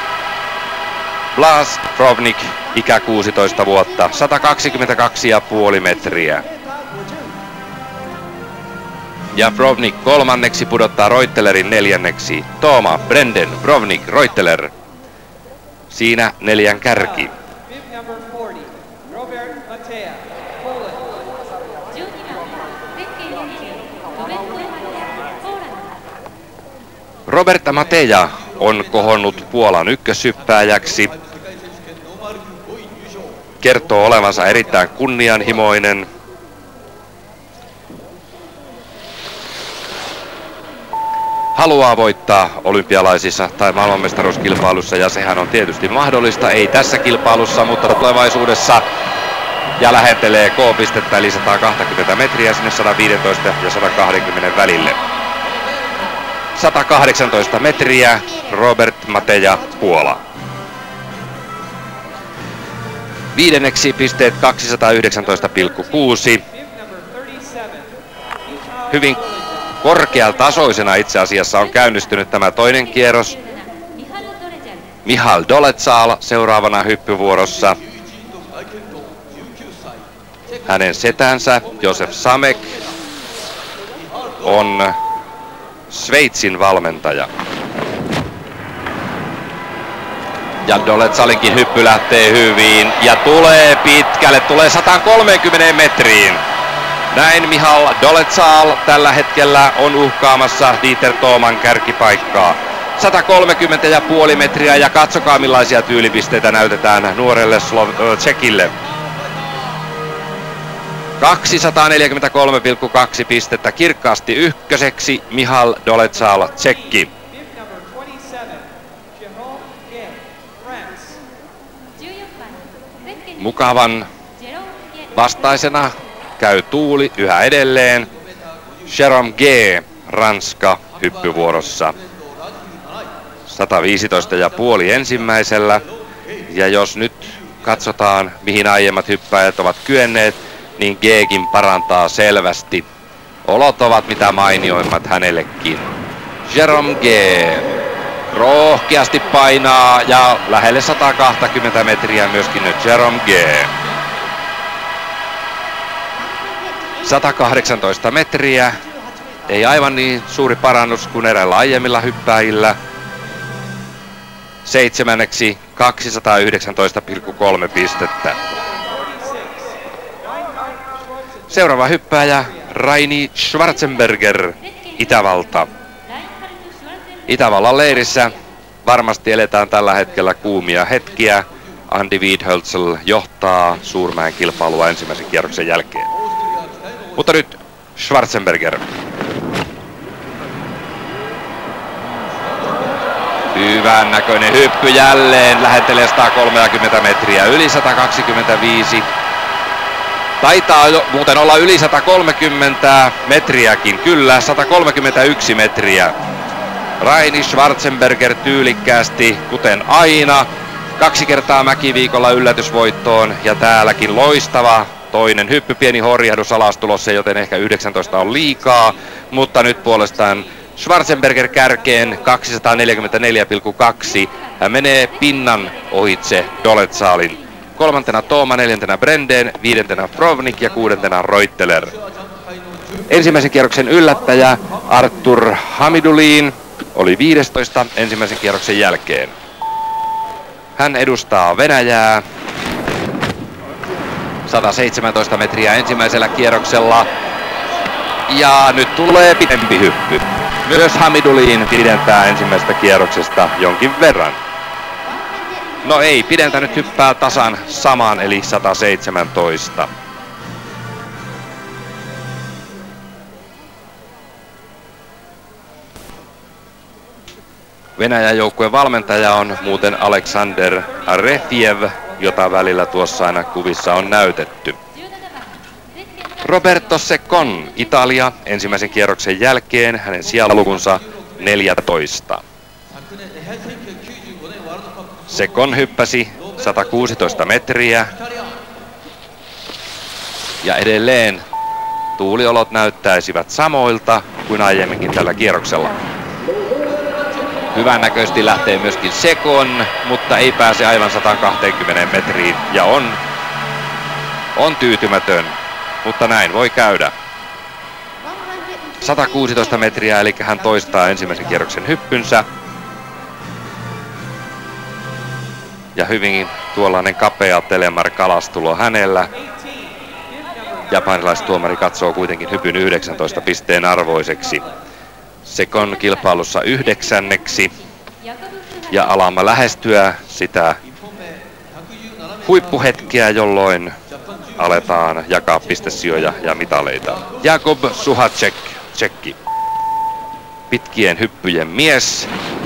Blas Vrovnik, ikä 16 vuotta, 122,5 metriä. Ja Vrovnik kolmanneksi pudottaa Reuttelerin neljänneksi. Tooma, Brenden, Vrovnik, Reuteler. Siinä neljän kärki. Robert Mateja on kohonnut Puolan ykköshyppääjäksi. Kertoo olevansa erittäin kunnianhimoinen. Haluaa voittaa olympialaisissa tai maailmanmestaruuskilpailussa, ja sehän on tietysti mahdollista. Ei tässä kilpailussa, mutta tulevaisuudessa. Ja lähentelee K-pistettä eli 120 metriä sinne 115 ja 120 välille. 118 metriä, Robert Mateja, Puola. Viidenneksi pisteet 219,6. Hyvin korkeatasoisena itse asiassa on käynnistynyt tämä toinen kierros. Michal Dolezal seuraavana hyppyvuorossa. Hänen setänsä Josef Samek on Sveitsin valmentaja. Ja Dolezalinkin hyppy lähtee hyvin ja tulee pitkälle, tulee 130 metriin. Näin Michal Dolezal tällä hetkellä on uhkaamassa Dieter Tooman kärkipaikkaa. 130,5 metriä ja katsokaa millaisia tyylipisteitä näytetään nuorelle Tsekille. 243,2 pistettä kirkkaasti ykköseksi Michal Dolezal, Tsekki. Mukavan vastaisena käy Tuuli yhä edelleen. Jérôme Gué, Ranska, hyppyvuorossa. 115,5 ensimmäisellä. Ja jos nyt katsotaan, mihin aiemmat hyppäjät ovat kyenneet, niin Guékin parantaa selvästi. Olot ovat mitä mainioimmat hänellekin. Jérôme Gué rohkeasti painaa ja lähelle 120 metriä myöskin nyt Jérôme Gué. 118 metriä. Ei aivan niin suuri parannus kuin eräillä aiemmilla hyppääjillä. Seitsemänneksi 219,3 pistettä. Seuraava hyppääjä Raini Schwarzenberger, Itävalta. Itävallan leirissä varmasti eletään tällä hetkellä kuumia hetkiä. Andy Wiedhölzl johtaa Suurmäen kilpailua ensimmäisen kierroksen jälkeen. Mutta nyt Schwarzenberger. Hyvän näköinen hyppy jälleen, lähentelee 130 metriä, yli 125. Taitaa muuten olla yli 130 metriäkin, kyllä 131 metriä. Raini Schwarzenberger tyylikkäästi, kuten aina. 2 kertaa mäkiviikolla yllätysvoittoon ja täälläkin loistava toinen hyppy, pieni horjahdus alastulossa, joten ehkä 19 on liikaa. Mutta nyt puolestaan Schwarzenberger kärkeen 244,2. Hän menee pinnan ohitse Dolezalin. 3. Tooma, 4. Brenden, 5. Provnik ja 6. Reuteler. Ensimmäisen kierroksen yllättäjä Artur Hamidulin oli 15 ensimmäisen kierroksen jälkeen. Hän edustaa Venäjää. 117 metriä ensimmäisellä kierroksella. Ja nyt tulee pidempi hyppy. Myös Hamidulin pidentää ensimmäisestä kierroksesta jonkin verran. No ei, pidentänyt hyppää tasan saman eli 117. Venäjän joukkueen valmentaja on muuten Aleksander Arefiev, jota välillä tuossa aina kuvissa on näytetty. Roberto Secon, Italia, ensimmäisen kierroksen jälkeen, hänen sijalukunsa 14. Secon hyppäsi 116 metriä. Ja edelleen tuuliolot näyttäisivät samoilta kuin aiemminkin tällä kierroksella. Hyvän näköisesti lähtee myöskin Secon, mutta ei pääse aivan 120 metriin ja on tyytymätön, mutta näin voi käydä. 116 metriä, eli hän toistaa ensimmäisen kierroksen hyppynsä. Ja hyvin tuollainen kapea Telemar-kalastulo hänellä. Japanilaistuomari katsoo kuitenkin hypyn 19 pisteen arvoiseksi. Secon kilpailussa 9. ja alamme lähestyä sitä huippuhetkeä, jolloin aletaan jakaa pistesijoja ja mitaleita. Jakub Suchacek, Tsekki. Pitkien hyppyjen mies.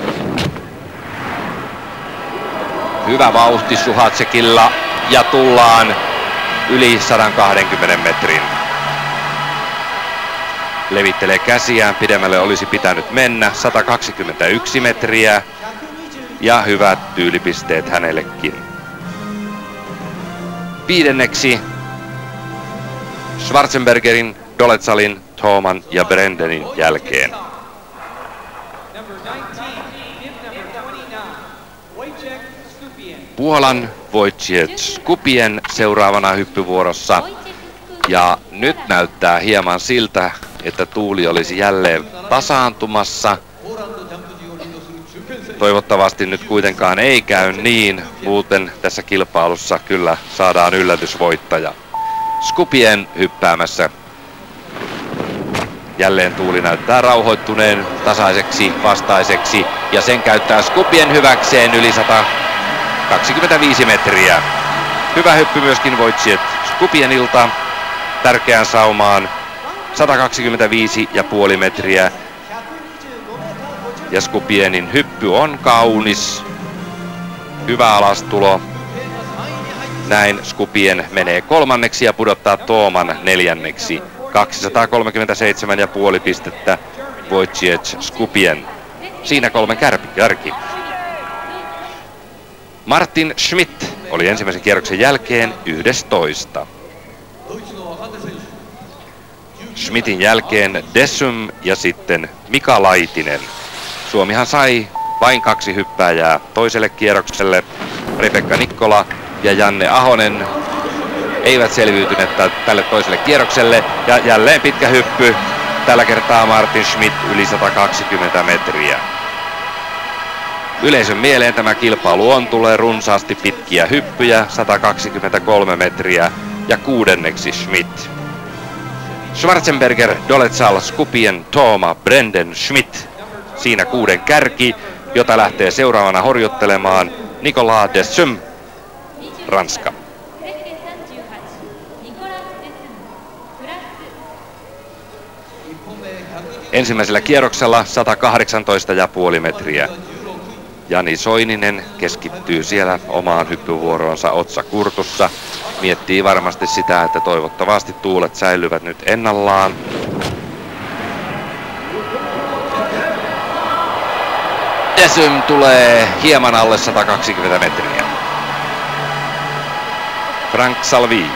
Hyvä vauhti Suchacekilla ja tullaan yli 120 metrin. Levittelee käsiään, pidemmälle olisi pitänyt mennä, 121 metriä ja hyvät tyylipisteet hänellekin. 5. Schwarzenbergerin, Dolezalin, Thoman ja Brendenin jälkeen. Puolan Wojciech Skupien seuraavana hyppyvuorossa. Ja nyt näyttää hieman siltä, että tuuli olisi jälleen tasaantumassa. Toivottavasti nyt kuitenkaan ei käy niin, muuten tässä kilpailussa kyllä saadaan yllätysvoittaja. Skupien hyppäämässä Jälleen tuuli näyttää rauhoittuneen tasaiseksi vastaiseksi ja sen käyttää Skupien hyväkseen yli 125 metriä. Hyvä hyppy myöskin Wojciech Skupienilta tärkeään saumaan 125,5 metriä. Ja Skupienin hyppy on kaunis. Hyvä alastulo. Näin Skupien menee kolmanneksi ja pudottaa Tooman neljänneksi. 237,5 pistettä Wojciech Skupien. Siinä 3 kärki. Martin Schmidt oli ensimmäisen kierroksen jälkeen 11. Schmidtin jälkeen Dessum ja sitten Mika Laitinen. Suomihan sai vain 2 hyppääjää toiselle kierrokselle. Rebekka Nikkola ja Janne Ahonen eivät selviytyneet tälle toiselle kierrokselle. Ja jälleen pitkä hyppy. Tällä kertaa Martin Schmidt yli 120 metriä. Yleisön mieleen tämä kilpailu on, tulee runsaasti pitkiä hyppyjä, 123 metriä ja 6. Schmidt. Schwarzenberger, Dolezal, Skupien, Tooma, Brenden, Schmidt. Siinä 6 kärki, jota lähtee seuraavana horjuttelemaan Nicolas Dessum, Ranska. Ensimmäisellä kierroksella 118,5 metriä. Jani Soininen keskittyy siellä omaan hyppyvuoroonsa otsa kurtussa. Miettii varmasti sitä, että toivottavasti tuulet säilyvät nyt ennallaan. Dessum tulee hieman alle 120 metriä. Frank Salvi.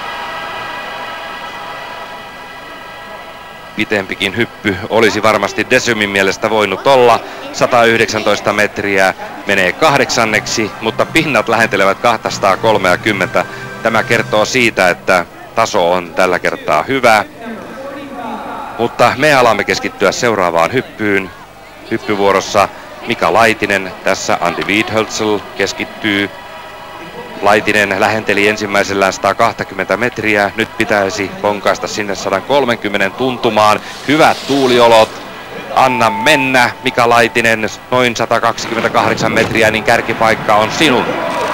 Pitempikin hyppy olisi varmasti Dessumin mielestä voinut olla. 119 metriä menee 8, mutta pinnat lähentelevät 230. Tämä kertoo siitä, että taso on tällä kertaa hyvä. Mutta me alamme keskittyä seuraavaan hyppyyn. Hyppyvuorossa Mika Laitinen, tässä Andy Wiedhölzl keskittyy. Laitinen lähenteli ensimmäisellään 120 metriä, nyt pitäisi ponkaista sinne 130 tuntumaan. Hyvät tuuliolot, anna mennä Mika Laitinen, noin 128 metriä, niin kärkipaikka on sinun.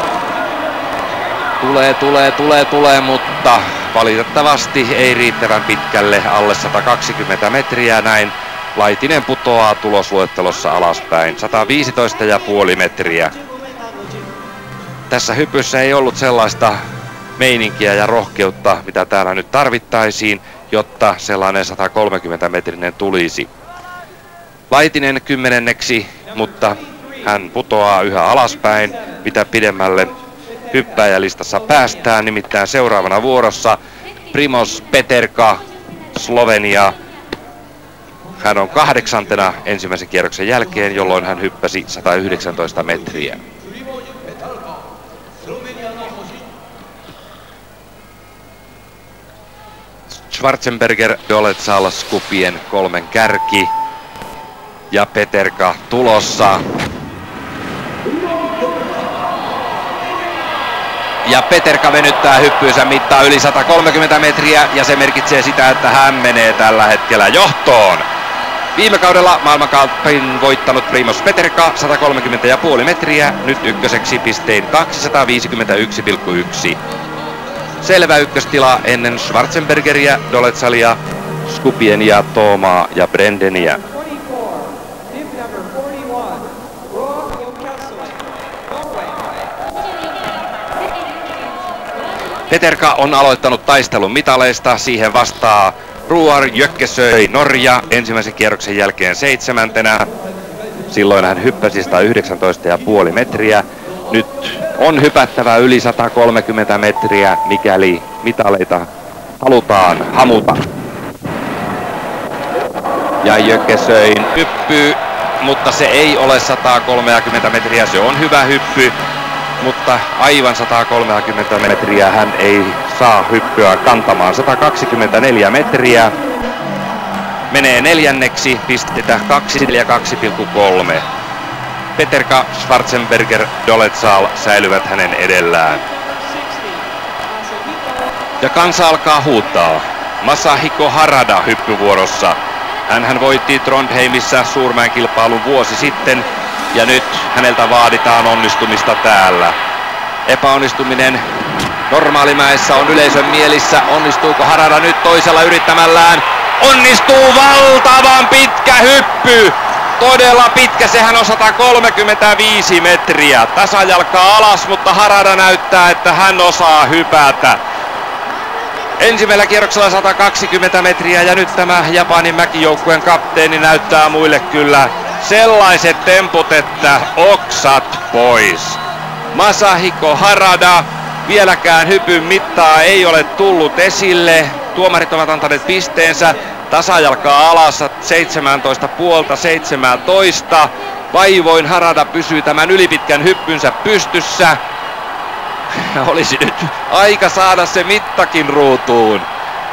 Tulee, mutta valitettavasti ei riittävän pitkälle, alle 120 metriä, näin Laitinen putoaa tulosluettelossa alaspäin, 115,5 metriä. Tässä hypyssä ei ollut sellaista meininkiä ja rohkeutta, mitä täällä nyt tarvittaisiin, jotta sellainen 130-metrinen tulisi. Laitinen 10, mutta hän putoaa yhä alaspäin, mitä pidemmälle hyppääjälistassa päästään, nimittäin seuraavana vuorossa Primož Peterka, Slovenia. Hän on 8. ensimmäisen kierroksen jälkeen, jolloin hän hyppäsi 119 metriä. Schwarzenberger, Dolezal, Skupien 3 kärki ja Peterka tulossa. Ja Peterka venyttää hyppyynsä mittaa yli 130 metriä ja se merkitsee sitä, että hän menee tällä hetkellä johtoon. Viime kaudella maailmancupin voittanut Primož Peterka 130,5 metriä, nyt ykköseksi pistein 251,1. Selvä ykköstila ennen Schwarzenbergeria, Dolezalia, Skupienia, Toomaa ja Brendeniä. Peterka on aloittanut taistelun mitaleista, siihen vastaa Roar Jökkesöi, Norja, ensimmäisen kierroksen jälkeen 7. Silloin hän hyppäsi 119,5 metriä. Nyt on hypättävä yli 130 metriä, mikäli mitaleita halutaan hamuta. Ja Jökkesöin hyppy, mutta se ei ole 130 metriä, se on hyvä hyppy. Mutta aivan 130 metriä hän ei saa hyppyä kantamaan. 124 metriä. Menee 4. pistetä 2,3. Peterka, Schwarzenberger, Dolezal säilyvät hänen edellään. Ja kansa alkaa huutaa. Masahiko Harada hyppyvuorossa. Hänhän voitti Trondheimissa Suurmäen kilpailun vuosi sitten ja nyt häneltä vaaditaan onnistumista täällä. Epäonnistuminen normaalimäessä on yleisön mielissä. Onnistuuko Harada nyt toisella yrittämällään? Onnistuu, valtavan pitkä hyppy! Todella pitkä, sehän on 135 metriä. Tasajalkaa alas, mutta Harada näyttää, että hän osaa hypätä. Ensimmäisellä kierroksella 120 metriä ja nyt tämä Japanin mäkijoukkueen kapteeni näyttää muille kyllä sellaiset temput, että oksat pois. Masahiko Harada, vieläkään hypyn mittaa ei ole tullut esille. Tuomarit ovat antaneet pisteensä. Tasajalkaa alas 17,5-17. Vaivoin Harada pysyy tämän ylipitkän hyppynsä pystyssä. Olisi nyt aika saada se mittakin ruutuun.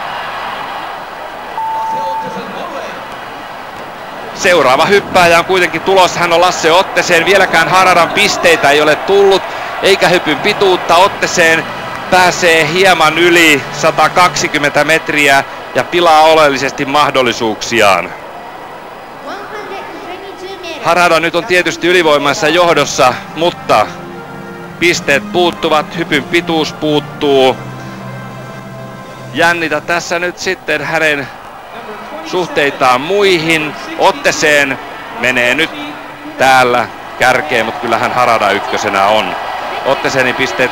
Seuraava hyppääjä on kuitenkin tulossa. Hän on Lasse Ottesen. Vieläkään Haradan pisteitä ei ole tullut, eikä hypyn pituutta. Ottesen pääsee hieman yli 120 metriä ja pilaa oleellisesti mahdollisuuksiaan. Harada nyt on tietysti ylivoimaisessa johdossa, mutta pisteet puuttuvat, hypyn pituus puuttuu. Jännitä tässä nyt sitten hänen suhteitaan muihin. Otteseen menee nyt täällä kärkeen, mutta kyllähän Harada ykkösenä on. Ottesenin pisteet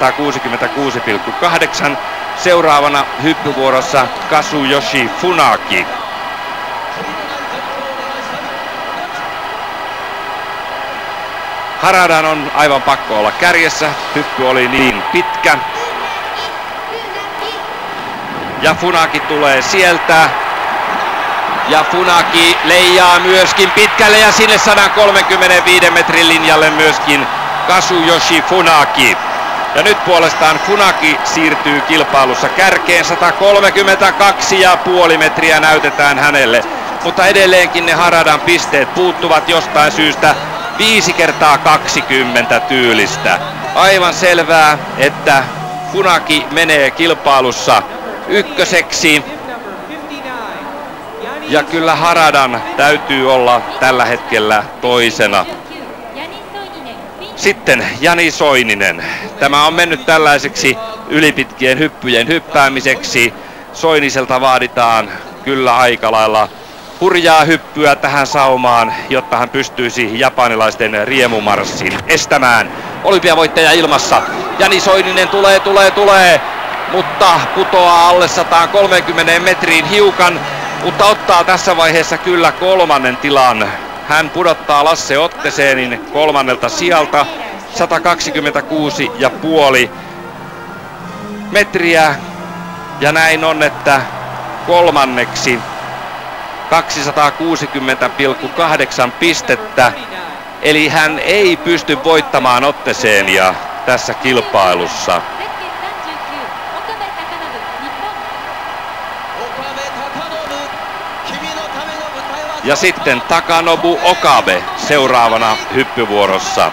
266,8. Seuraavana hyppyvuorossa Kazuyoshi Funaki. Haradan on aivan pakko olla kärjessä. Hyppy oli niin pitkä. Ja Funaki tulee sieltä. Ja Funaki leijaa myöskin pitkälle ja sinne 135 metrin linjalle myöskin Kazuyoshi Funaki. Ja nyt puolestaan Funaki siirtyy kilpailussa kärkeen. 132,5 metriä näytetään hänelle. Mutta edelleenkin ne Haradan pisteet puuttuvat jostain syystä 5x20 tyylistä. Aivan selvää, että Funaki menee kilpailussa ykköseksi. Ja kyllä Haradan täytyy olla tällä hetkellä toisena. Sitten Jani Soininen. Tämä on mennyt tällaiseksi ylipitkien hyppyjen hyppäämiseksi. Soiniselta vaaditaan kyllä aika lailla hurjaa hyppyä tähän saumaan, jotta hän pystyisi japanilaisten riemumarssin estämään. Olympiavoittaja ilmassa. Jani Soininen tulee, mutta putoaa alle 130 metriin hiukan, mutta ottaa tässä vaiheessa kyllä kolmannen tilan. Hän pudottaa Lasse Ottesenin kolmannelta sijalta 126,5 metriä. Ja näin on, että kolmanneksi 260,8 pistettä. Eli hän ei pysty voittamaan Ottesenia tässä kilpailussa. Ja sitten Takanobu Okabe seuraavana hyppyvuorossa.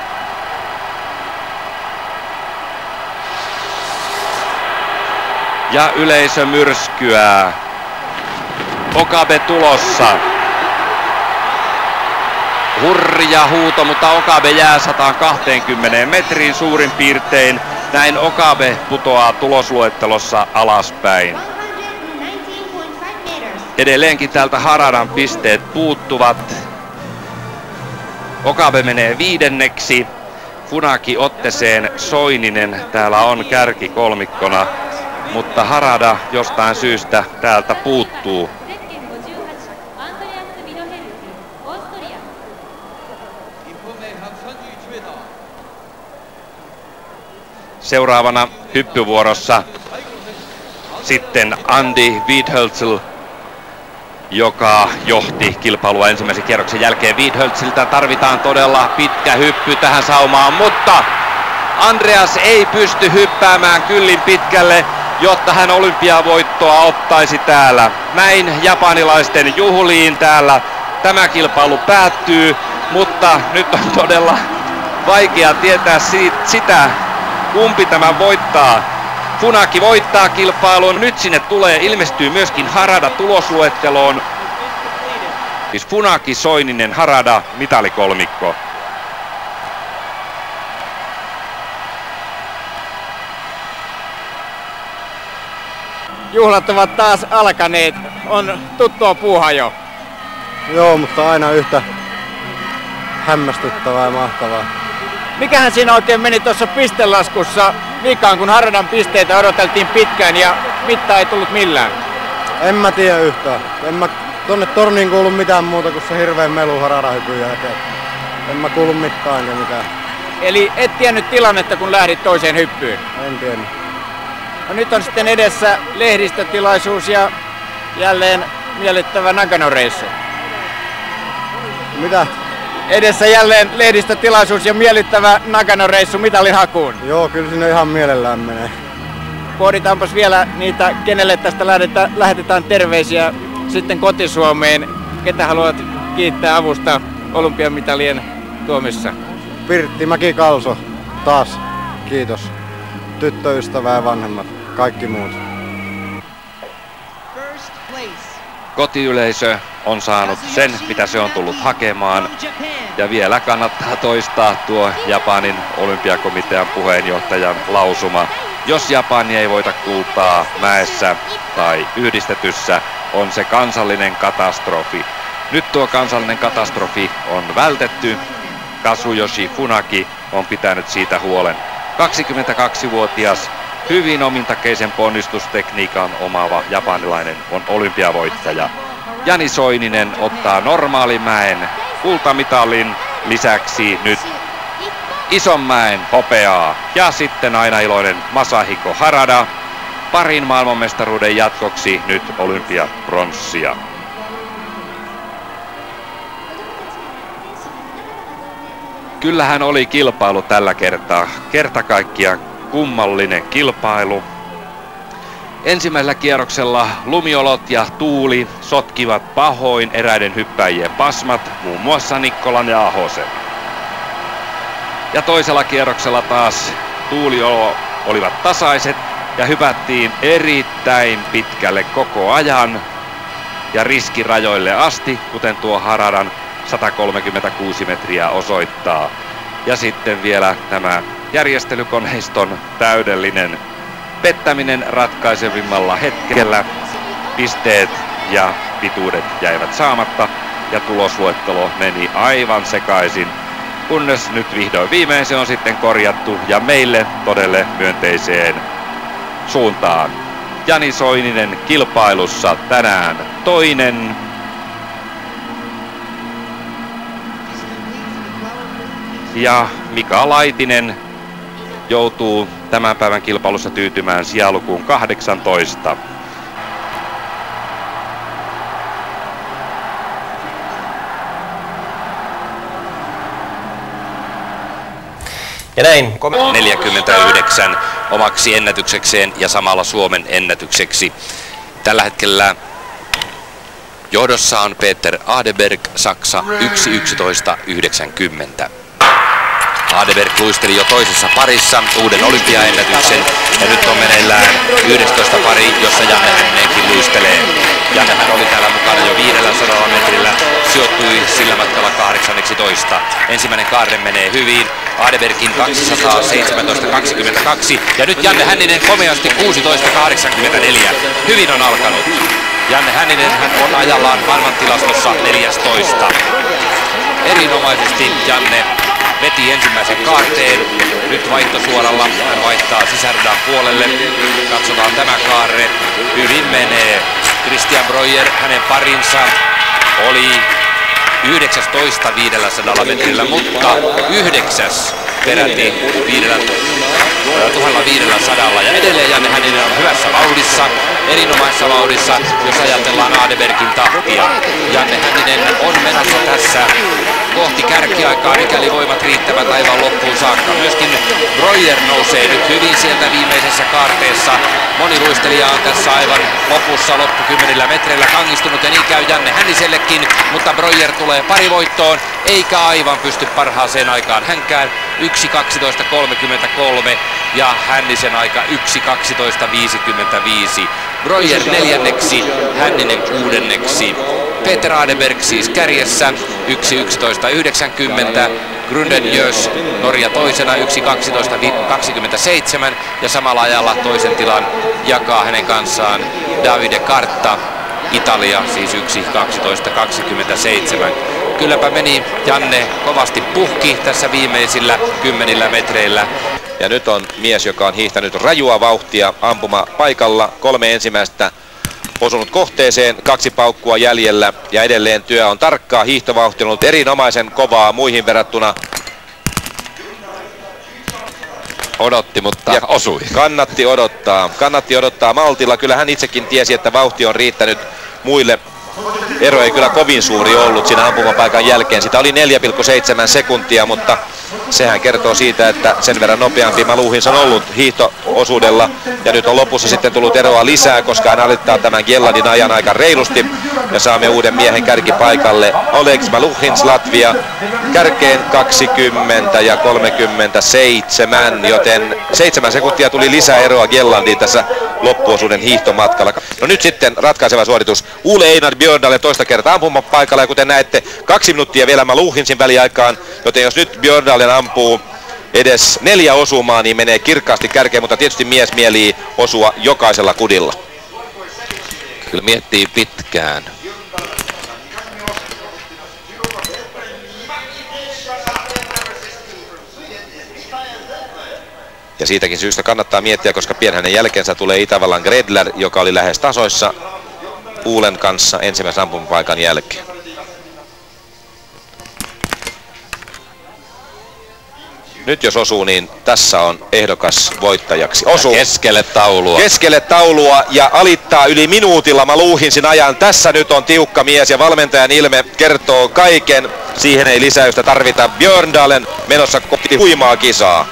Ja yleisö myrskyää. Okabe tulossa. Hurja huuto, mutta Okabe jää 120 metriin suurin piirtein. Näin Okabe putoaa tulosluettelossa alaspäin. Edelleenkin täältä Haradan pisteet puuttuvat. Okabe menee viidenneksi. Funaki, Otteseen, Soininen täällä on kärkikolmikkona. Mutta Harada jostain syystä täältä puuttuu. Seuraavana hyppyvuorossa sitten Andy Wiedhölzl, joka johti kilpailua ensimmäisen kierroksen jälkeen. Wiedhölzliltä tarvitaan todella pitkä hyppy tähän saumaan, mutta Andreas ei pysty hyppäämään kyllin pitkälle, jotta hän olympiavoittoa ottaisi täällä. Näin japanilaisten juhliin täällä tämä kilpailu päättyy, mutta nyt on todella vaikea tietää sitä, kumpi tämän voittaa. Funaki voittaa kilpailun. Nyt sinne ilmestyy myöskin Harada tulosluetteloon. Siis Funaki, Soininen, Harada, mitalikolmikko. Juhlat ovat taas alkaneet. On tuttua puuhaa jo. Joo, mutta aina yhtä hämmästyttävää ja mahtavaa. Mikähän siinä oikein meni tuossa pistelaskussa vikaan, kun Haradan pisteitä odoteltiin pitkään ja mittaa ei tullut millään? En mä tiedä yhtään. En mä tonne torniin kuulu mitään muuta kuin se hirveän melu Harada-hypyn jälkeen. En mä kuulu mittaan enkä mitään. Eli et tiennyt tilannetta, kun lähdit toiseen hyppyyn? En tiennyt. No nyt on sitten edessä lehdistötilaisuus ja jälleen miellyttävä Nagano-reissu. Mitä? Edessä jälleen lehdistötilaisuus ja miellyttävä Nagano-reissu mitalin hakuun. Joo, kyllä sinne ihan mielellään menee. Pohditaanpas vielä niitä, kenelle tästä lähetetään terveisiä sitten kotisuomeen. Ketä haluat kiittää avusta olympiamitalien tuomissa? Pirtti Mäki-Kalso, taas. Kiitos. Tyttöystävä ja vanhemmat, kaikki muut. Kotiyleisö on saanut sen, mitä se on tullut hakemaan. Ja vielä kannattaa toistaa tuo Japanin olympiakomitean puheenjohtajan lausuma. Jos Japani ei voita kultaa mäessä tai yhdistetyssä, on se kansallinen katastrofi. Nyt tuo kansallinen katastrofi on vältetty. Kazuyoshi Funaki on pitänyt siitä huolen. 22-vuotias, hyvin omintakeisen ponnistustekniikan omaava japanilainen on olympiavoittaja. Jani Soininen ottaa normaalimäen kultamitalin, lisäksi nyt Isonmäen hopeaa. Ja sitten aina iloinen Masahiko Harada, parin maailmanmestaruuden jatkoksi nyt olympiapronssia. Kyllähän oli kilpailu tällä kertaa. Kerta kaikkiaan kummallinen kilpailu. Ensimmäisellä kierroksella lumiolot ja tuuli sotkivat pahoin eräiden hyppäjien pasmat, muun muassa Nikkolan ja Ahosen. Ja toisella kierroksella taas tuuliolo olivat tasaiset ja hypättiin erittäin pitkälle koko ajan ja riskirajoille asti, kuten tuo Haradan 136 metriä osoittaa. Ja sitten vielä tämä järjestelykoneiston täydellinen pettäminen ratkaisevimmalla hetkellä. Pisteet ja pituudet jäivät saamatta ja tulosluettelo meni aivan sekaisin. Kunnes nyt vihdoin viimein se on sitten korjattu ja meille todelle myönteiseen suuntaan. Jani Soininen kilpailussa tänään toinen. Ja Mika Laitinen joutuu tämän päivän kilpailussa tyytymään sijalukuun 18. Ja näin 49 omaksi ennätyksekseen ja samalla Suomen ennätykseksi. Tällä hetkellä johdossa on Peter Adeberg, Saksa 1.11.90. Adeberg luisteli jo toisessa parissa uuden olympiaennätyksen ja nyt on meneillään 11 pari, jossa Janne Hännenkin luistelee. Jannehän oli täällä mukana jo 500 metrillä, sijoittui sillä matkalla 18. Ensimmäinen kaarre menee hyvin, Adebergin 217.22 ja nyt Janne Hänninen komeasti 16.84. Hyvin on alkanut. Janne Hänninen hän on ajallaan maailmantilastossa 14. Erinomaisesti Janne veti ensimmäisen kaarteen. Nyt vaihtosuoralla hän vaihtaa sisäradan puolelle. Katsotaan tämä kaarre. Hyvin menee. Christian Breuer, hänen parinsa, oli 19 500 metrillä, mutta 9 peräti 1500 ja edelleen Janne Hänninen on hyvässä vauhdissa, erinomaisessa vauhdissa, jos ajatellaan Adebergin tahtia. Janne Hänninen on menossa tässä kohti kärkiaikaa, mikäli voimat riittävät aivan loppuun saakka. Myöskin Breuer nousee nyt hyvin sieltä viimeisessä kaarteessa. Moni luistelija on tässä aivan lopussa loppukymmenillä metreillä kangistunut ja niin käy Janne Hännisellekin, mutta Breuer tulee parivoittoon eikä aivan pysty parhaaseen aikaan hänkään. 1.12.33 ja Hännisen aika 1.12.55. Breuer neljänneksi, Hänninen kuudenneksi. Peter Adeberg siis kärjessä 1.11.90. Grundenjös Norja toisena 1.12.27 ja samalla ajalla toisen tilan jakaa hänen kanssaan Davide Carta Italia siis 1.12.27. Kylläpä meni Janne kovasti puhki tässä viimeisillä 10 metreillä. Ja nyt on mies, joka on hiihtänyt rajua vauhtia ampuma paikalla. 3 ensimmäistä osunut kohteeseen, 2 paukkua jäljellä ja edelleen työ on tarkkaa. Hiihtovauhti on ollut erinomaisen kovaa muihin verrattuna. Odotti, mutta osui. Kannatti odottaa maltilla. Kyllä hän itsekin tiesi, että vauhti on riittänyt muille. Ero ei kyllä kovin suuri ollut siinä ampumapaikan jälkeen. Sitä oli 4,7 sekuntia, mutta sehän kertoo siitä, että sen verran nopeampi Maluhins on ollut hiihtoosuudella. Ja nyt on lopussa sitten tullut eroa lisää, koska hän alittaa tämän Gjellandin ajan aika reilusti. Ja saamme uuden miehen kärkipaikalle. Oleg Maluhins Latvia kärkeen 20 ja 37, joten 7 sekuntia tuli lisää eroa Gjellandiin tässä loppuosuuden hiihtomatkalla. No nyt sitten ratkaiseva suoritus. Ole Einar Björndalen toista kertaa ampumapaikalla ja kuten näette 2 minuuttia vielä Maluhinsin väliaikaan, joten jos nyt Björndalen ampuu edes 4 osumaa, niin menee kirkkaasti kärkeen, mutta tietysti mies mielii osua jokaisella kudilla. Kyllä miettii pitkään. Ja siitäkin syystä kannattaa miettiä, koska pian hänen jälkeensä tulee Itävallan Gredler, joka oli lähes tasoissa Ulen kanssa ensimmäisen ampumapaikan jälkeen. Nyt jos osuu, niin tässä on ehdokas voittajaksi. Osuu. Keskelle taulua. Keskelle taulua ja alittaa yli minuutilla Maluhinsin ajan. Tässä nyt on tiukka mies ja valmentajan ilme kertoo kaiken. Siihen ei lisäystä tarvita. Björndalen menossa kohti huimaa kisaa.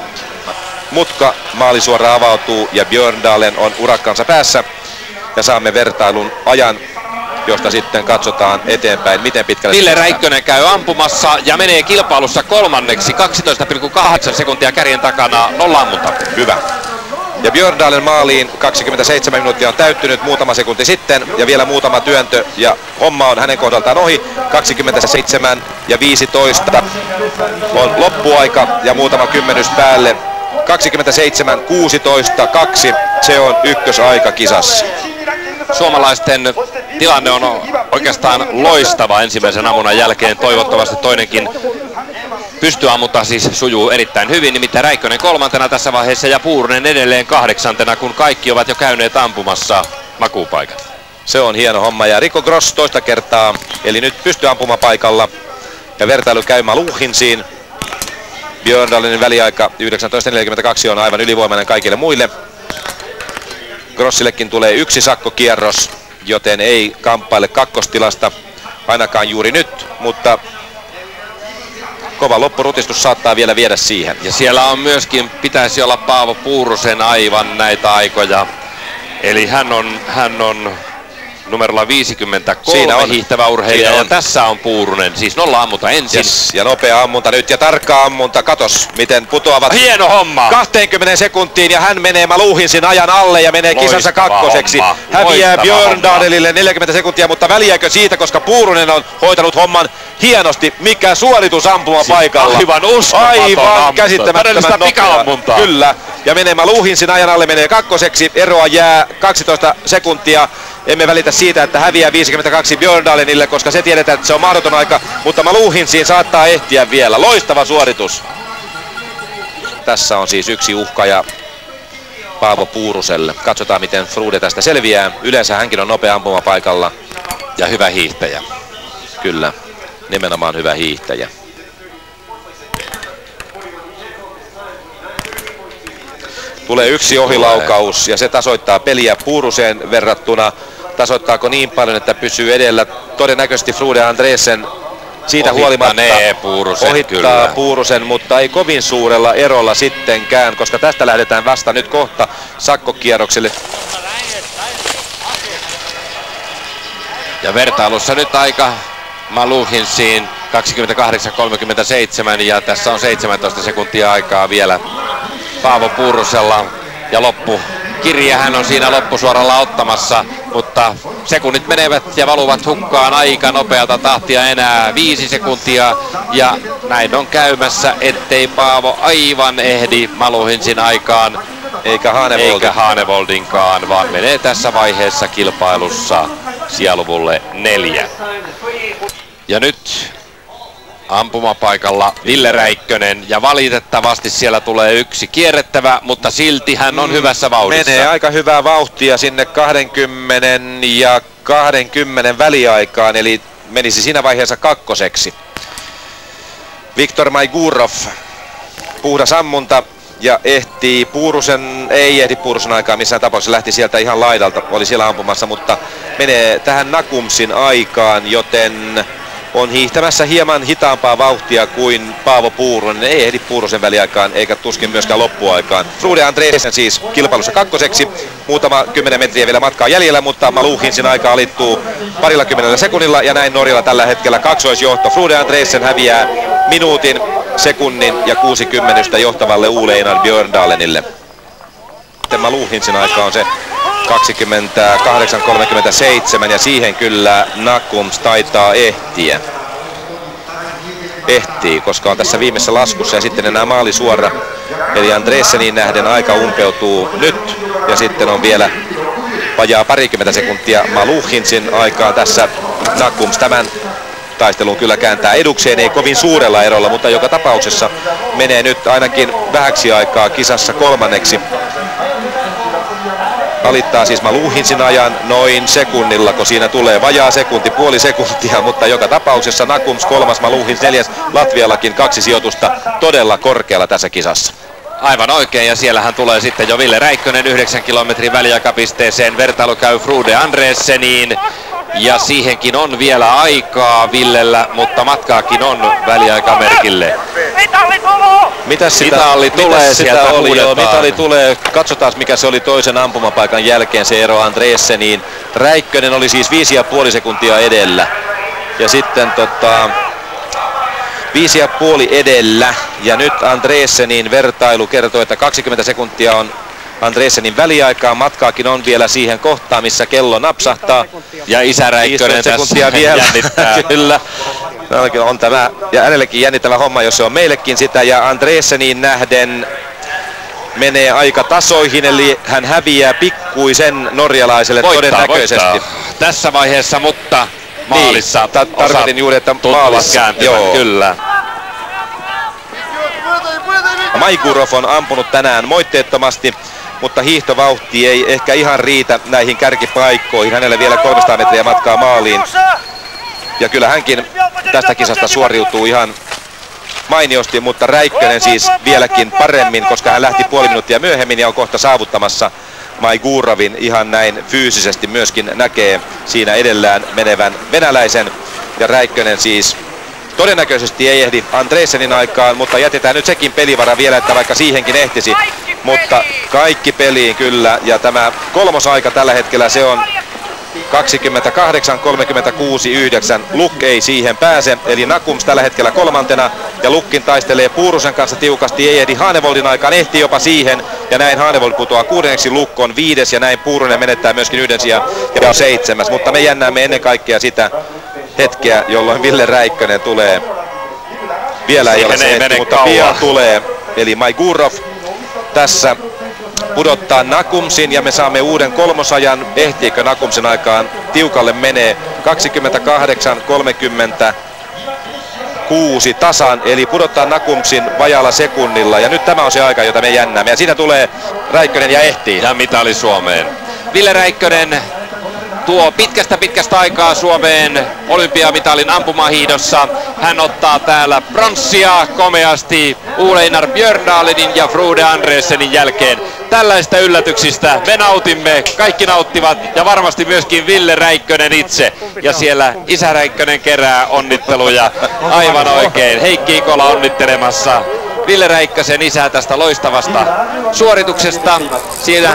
Mutka maalisuora avautuu ja Björndalen on urakkansa päässä. Ja saamme vertailun ajan, josta sitten katsotaan eteenpäin, miten pitkälle... Ville Räikkönen käy ampumassa ja menee kilpailussa kolmanneksi 12,8 sekuntia kärjen takana, 0 ammunta. Hyvä. Ja Björndalen maaliin 27 minuuttia on täyttynyt muutama sekunti sitten ja vielä muutama työntö ja homma on hänen kohdaltaan ohi. 27 ja 15 on loppuaika ja muutama kymmenys päälle. 27, 16, 2, se on ykkösaika kisassa. Suomalaisten tilanne on oikeastaan loistava ensimmäisen ammunnan jälkeen. Toivottavasti toinenkin pystyammunta siis sujuu erittäin hyvin. Nimittäin Räikkönen 3. tässä vaiheessa ja Puurunen edelleen 8. kun kaikki ovat jo käyneet ampumassa makuupaikat. Se on hieno homma ja Rico Gross toista kertaa, eli nyt pystyampumapaikalla ja vertailu käy Maluhinsiin. Björndalenin väliaika 19.42 on aivan ylivoimainen kaikille muille. Grossillekin tulee 1 sakkokierros, joten ei kamppaile kakkostilasta ainakaan juuri nyt, mutta kova loppurutistus saattaa vielä viedä siihen. Ja siellä on myöskin, pitäisi olla Paavo Puurusen aivan näitä aikoja. Eli hän on numerolla 53 siinä on hiihtävä urheilija ja tässä on Puurunen, siis 0 ammunta ensin. Yes, ja nopea ammunta nyt ja tarkka ammunta, katos miten putoavat. Hieno homma! 20 sekuntiin ja hän menee Maluhinsin ajan alle ja menee kisansa kakkoseksi. Homma. Häviää Björndalille 40 sekuntia, mutta väliäkö siitä, koska Puurunen on hoitanut homman hienosti. Mikä suoritus ampumapaikalla. Aivan uskomaton aivan käsittämättömän nopea. Kyllä, ja menee Maluhinsin ajan alle, menee kakkoseksi. Eroa jää 12 sekuntia. Emme välitä siitä, että häviää 52 Björndalenille, koska se tiedetään, että se on mahdoton aika, mutta Maluhinsiin saattaa ehtiä vielä. Loistava suoritus. Tässä on siis yksi uhkaaja Paavo Puuruselle. Katsotaan, miten Frude tästä selviää. Yleensä hänkin on nopea ampumapaikalla. Ja hyvä hiihtäjä. Kyllä, nimenomaan hyvä hiihtäjä. Tulee yksi ohilaukaus ja se tasoittaa peliä Puuruseen verrattuna. Tasoittaako niin paljon, että pysyy edellä? Todennäköisesti Frude Andresen siitä huolimatta ohittaa Puurusen, mutta ei kovin suurella erolla sittenkään, koska tästä lähdetään vasta nyt kohta sakkokierrokselle. Ja vertailussa nyt aika Maluhinsiin 28.37 ja tässä on 17 sekuntia aikaa vielä Paavo Puurusella ja loppu kirja hän on siinä loppusuoralla ottamassa, mutta sekunnit menevät ja valuvat hukkaan aika nopealta tahtia, enää 5 sekuntia ja näin on käymässä, ettei Paavo aivan ehdi Maluhinsin aikaan eikä Hanevoldinkaan, vaan menee tässä vaiheessa kilpailussa sijaluvulle 4. Ja nyt ampumapaikalla Ville Räikkönen ja valitettavasti siellä tulee yksi kierrettävä, mutta silti hän on hyvässä vauhdissa. Menee aika hyvää vauhtia sinne 20 ja 20 väliaikaan, eli menisi siinä vaiheessa kakkoseksi. Viktor Maigurov, puhdas ammunta ja ehtii Puurusen, ei ehdi Puurusen aikaa missään tapauksessa, lähti sieltä ihan laidalta, oli siellä ampumassa, mutta menee tähän Nakumsin aikaan, joten on hiihtämässä hieman hitaampaa vauhtia kuin Paavo Puurunen. Ei ehdi Puurusen väliaikaan eikä tuskin myöskään loppuaikaan. Frode Andreessen siis kilpailussa kakkoseksi. Muutama 10 metriä vielä matkaa jäljellä, mutta Maluhinsin aika alittuu 20 sekunnilla ja näin Norjalla tällä hetkellä kaksoisjohto. Frode Andreessen häviää minuutin, sekunnin ja 60 johtavalle Ole Einar Björndalenille. Maluhinsin aika on se 28.37 ja siihen kyllä Nakums taitaa ehtiä. Ehtii, koska on tässä viimeisessä laskussa ja sitten enää maalisuora. Eli Andreesseniin nähden aika umpeutuu nyt ja sitten on vielä vajaa 20 sekuntia Maluhinsin aikaa tässä. Nakums tämän taistelun kyllä kääntää edukseen, ei kovin suurella erolla, mutta joka tapauksessa menee nyt ainakin vähäksi aikaa kisassa kolmanneksi. Alittaa siis Maluhinsin ajan noin sekunnilla, kun siinä tulee vajaa sekunti, puoli sekuntia, mutta joka tapauksessa Nakums 3, Maluhins 4, Latviallakin 2 sijoitusta todella korkealla tässä kisassa. Aivan oikein, ja siellähän tulee sitten jo Ville Räikkönen 9 kilometrin väliaikapisteeseen. Vertailu käy Frode Andreesseniin. Ja siihenkin on vielä aikaa Villellä, mutta matkaakin on väliaikamerkille. Mitäs Mitalli tulee sieltä huudetaan. Mitalli tulee, katsotaan mikä se oli toisen ampumapaikan jälkeen se ero Andreesseniin. Räikkönen oli siis 5,5 sekuntia edellä. Ja sitten 5,5 edellä. Ja nyt Andreesseniin vertailu kertoo, että 20 sekuntia on Andreessenin väliaikaa, matkaakin on vielä siihen kohtaan, missä kello napsahtaa. Ja isä Räikkönen sekuntia vielä jännittää. Kyllä. On tämä, ja hänellekin jännittävä homma, jos se on meillekin sitä. Ja Andreesseniin nähden menee aika tasoihin, eli hän häviää pikkuisen norjalaiselle todennäköisesti. Tässä vaiheessa, mutta maalissa. Niin, tarkoitin juuri, että maalissa. Joo. Kyllä. Maigurov on ampunut tänään moitteettomasti, mutta hiihtovauhti ei ehkä ihan riitä näihin kärkipaikkoihin. Hänelle vielä 300 metriä matkaa maaliin. Ja kyllä hänkin tästä kisasta suoriutuu ihan mainiosti, mutta Räikkönen siis vieläkin paremmin, koska hän lähti puoli minuuttia myöhemmin ja on kohta saavuttamassa Maigurovin ihan näin fyysisesti myöskin näkee siinä edellään menevän venäläisen. Ja Räikkönen siis todennäköisesti ei ehdi Andreessenin aikaan, mutta jätetään nyt sekin pelivara vielä, että vaikka siihenkin ehtisi. Mutta kaikki peliin kyllä, ja tämä kolmosaika tällä hetkellä se on 28.36.9. Luk ei siihen pääse, eli Nakums tällä hetkellä kolmantena, ja Lukkin taistelee Puurusen kanssa tiukasti, ei ehdi Hanevoldin aikaan, ehti jopa siihen, ja näin Hanevold putoaa 6. Luk on 5. ja näin Puurunen menettää myöskin 1 ja on 7. Mutta me jännäämme ennen kaikkea sitä hetkeä, jolloin Ville Räikkönen tulee. Vielä ei ole se hetki, mutta pian tulee. Eli Maigurov tässä pudottaa Nakumsin ja me saamme uuden kolmosajan. Ehtiikö Nakumsin aikaan? Tiukalle menee 28.36 tasan, eli pudottaa Nakumsin vajalla sekunnilla. Ja nyt tämä on se aika, jota me jännäämme. Ja siinä tulee Räikkönen ja ehtii. Ja mitali Suomeen. Ville Räikkönen tuo pitkästä aikaa Suomeen olympiamitalin ampumahiidossa. Hän ottaa täällä pronssia komeasti Ole Einar Björndalenin ja Frode Andreessenin jälkeen. Tällaista yllätyksistä me nautimme, kaikki nauttivat ja varmasti myöskin Ville Räikkönen itse. Ja siellä isä Räikkönen kerää onnitteluja aivan oikein. Heikki Ikola onnittelemassa Ville Räikkösen isää tästä loistavasta suorituksesta. Siinä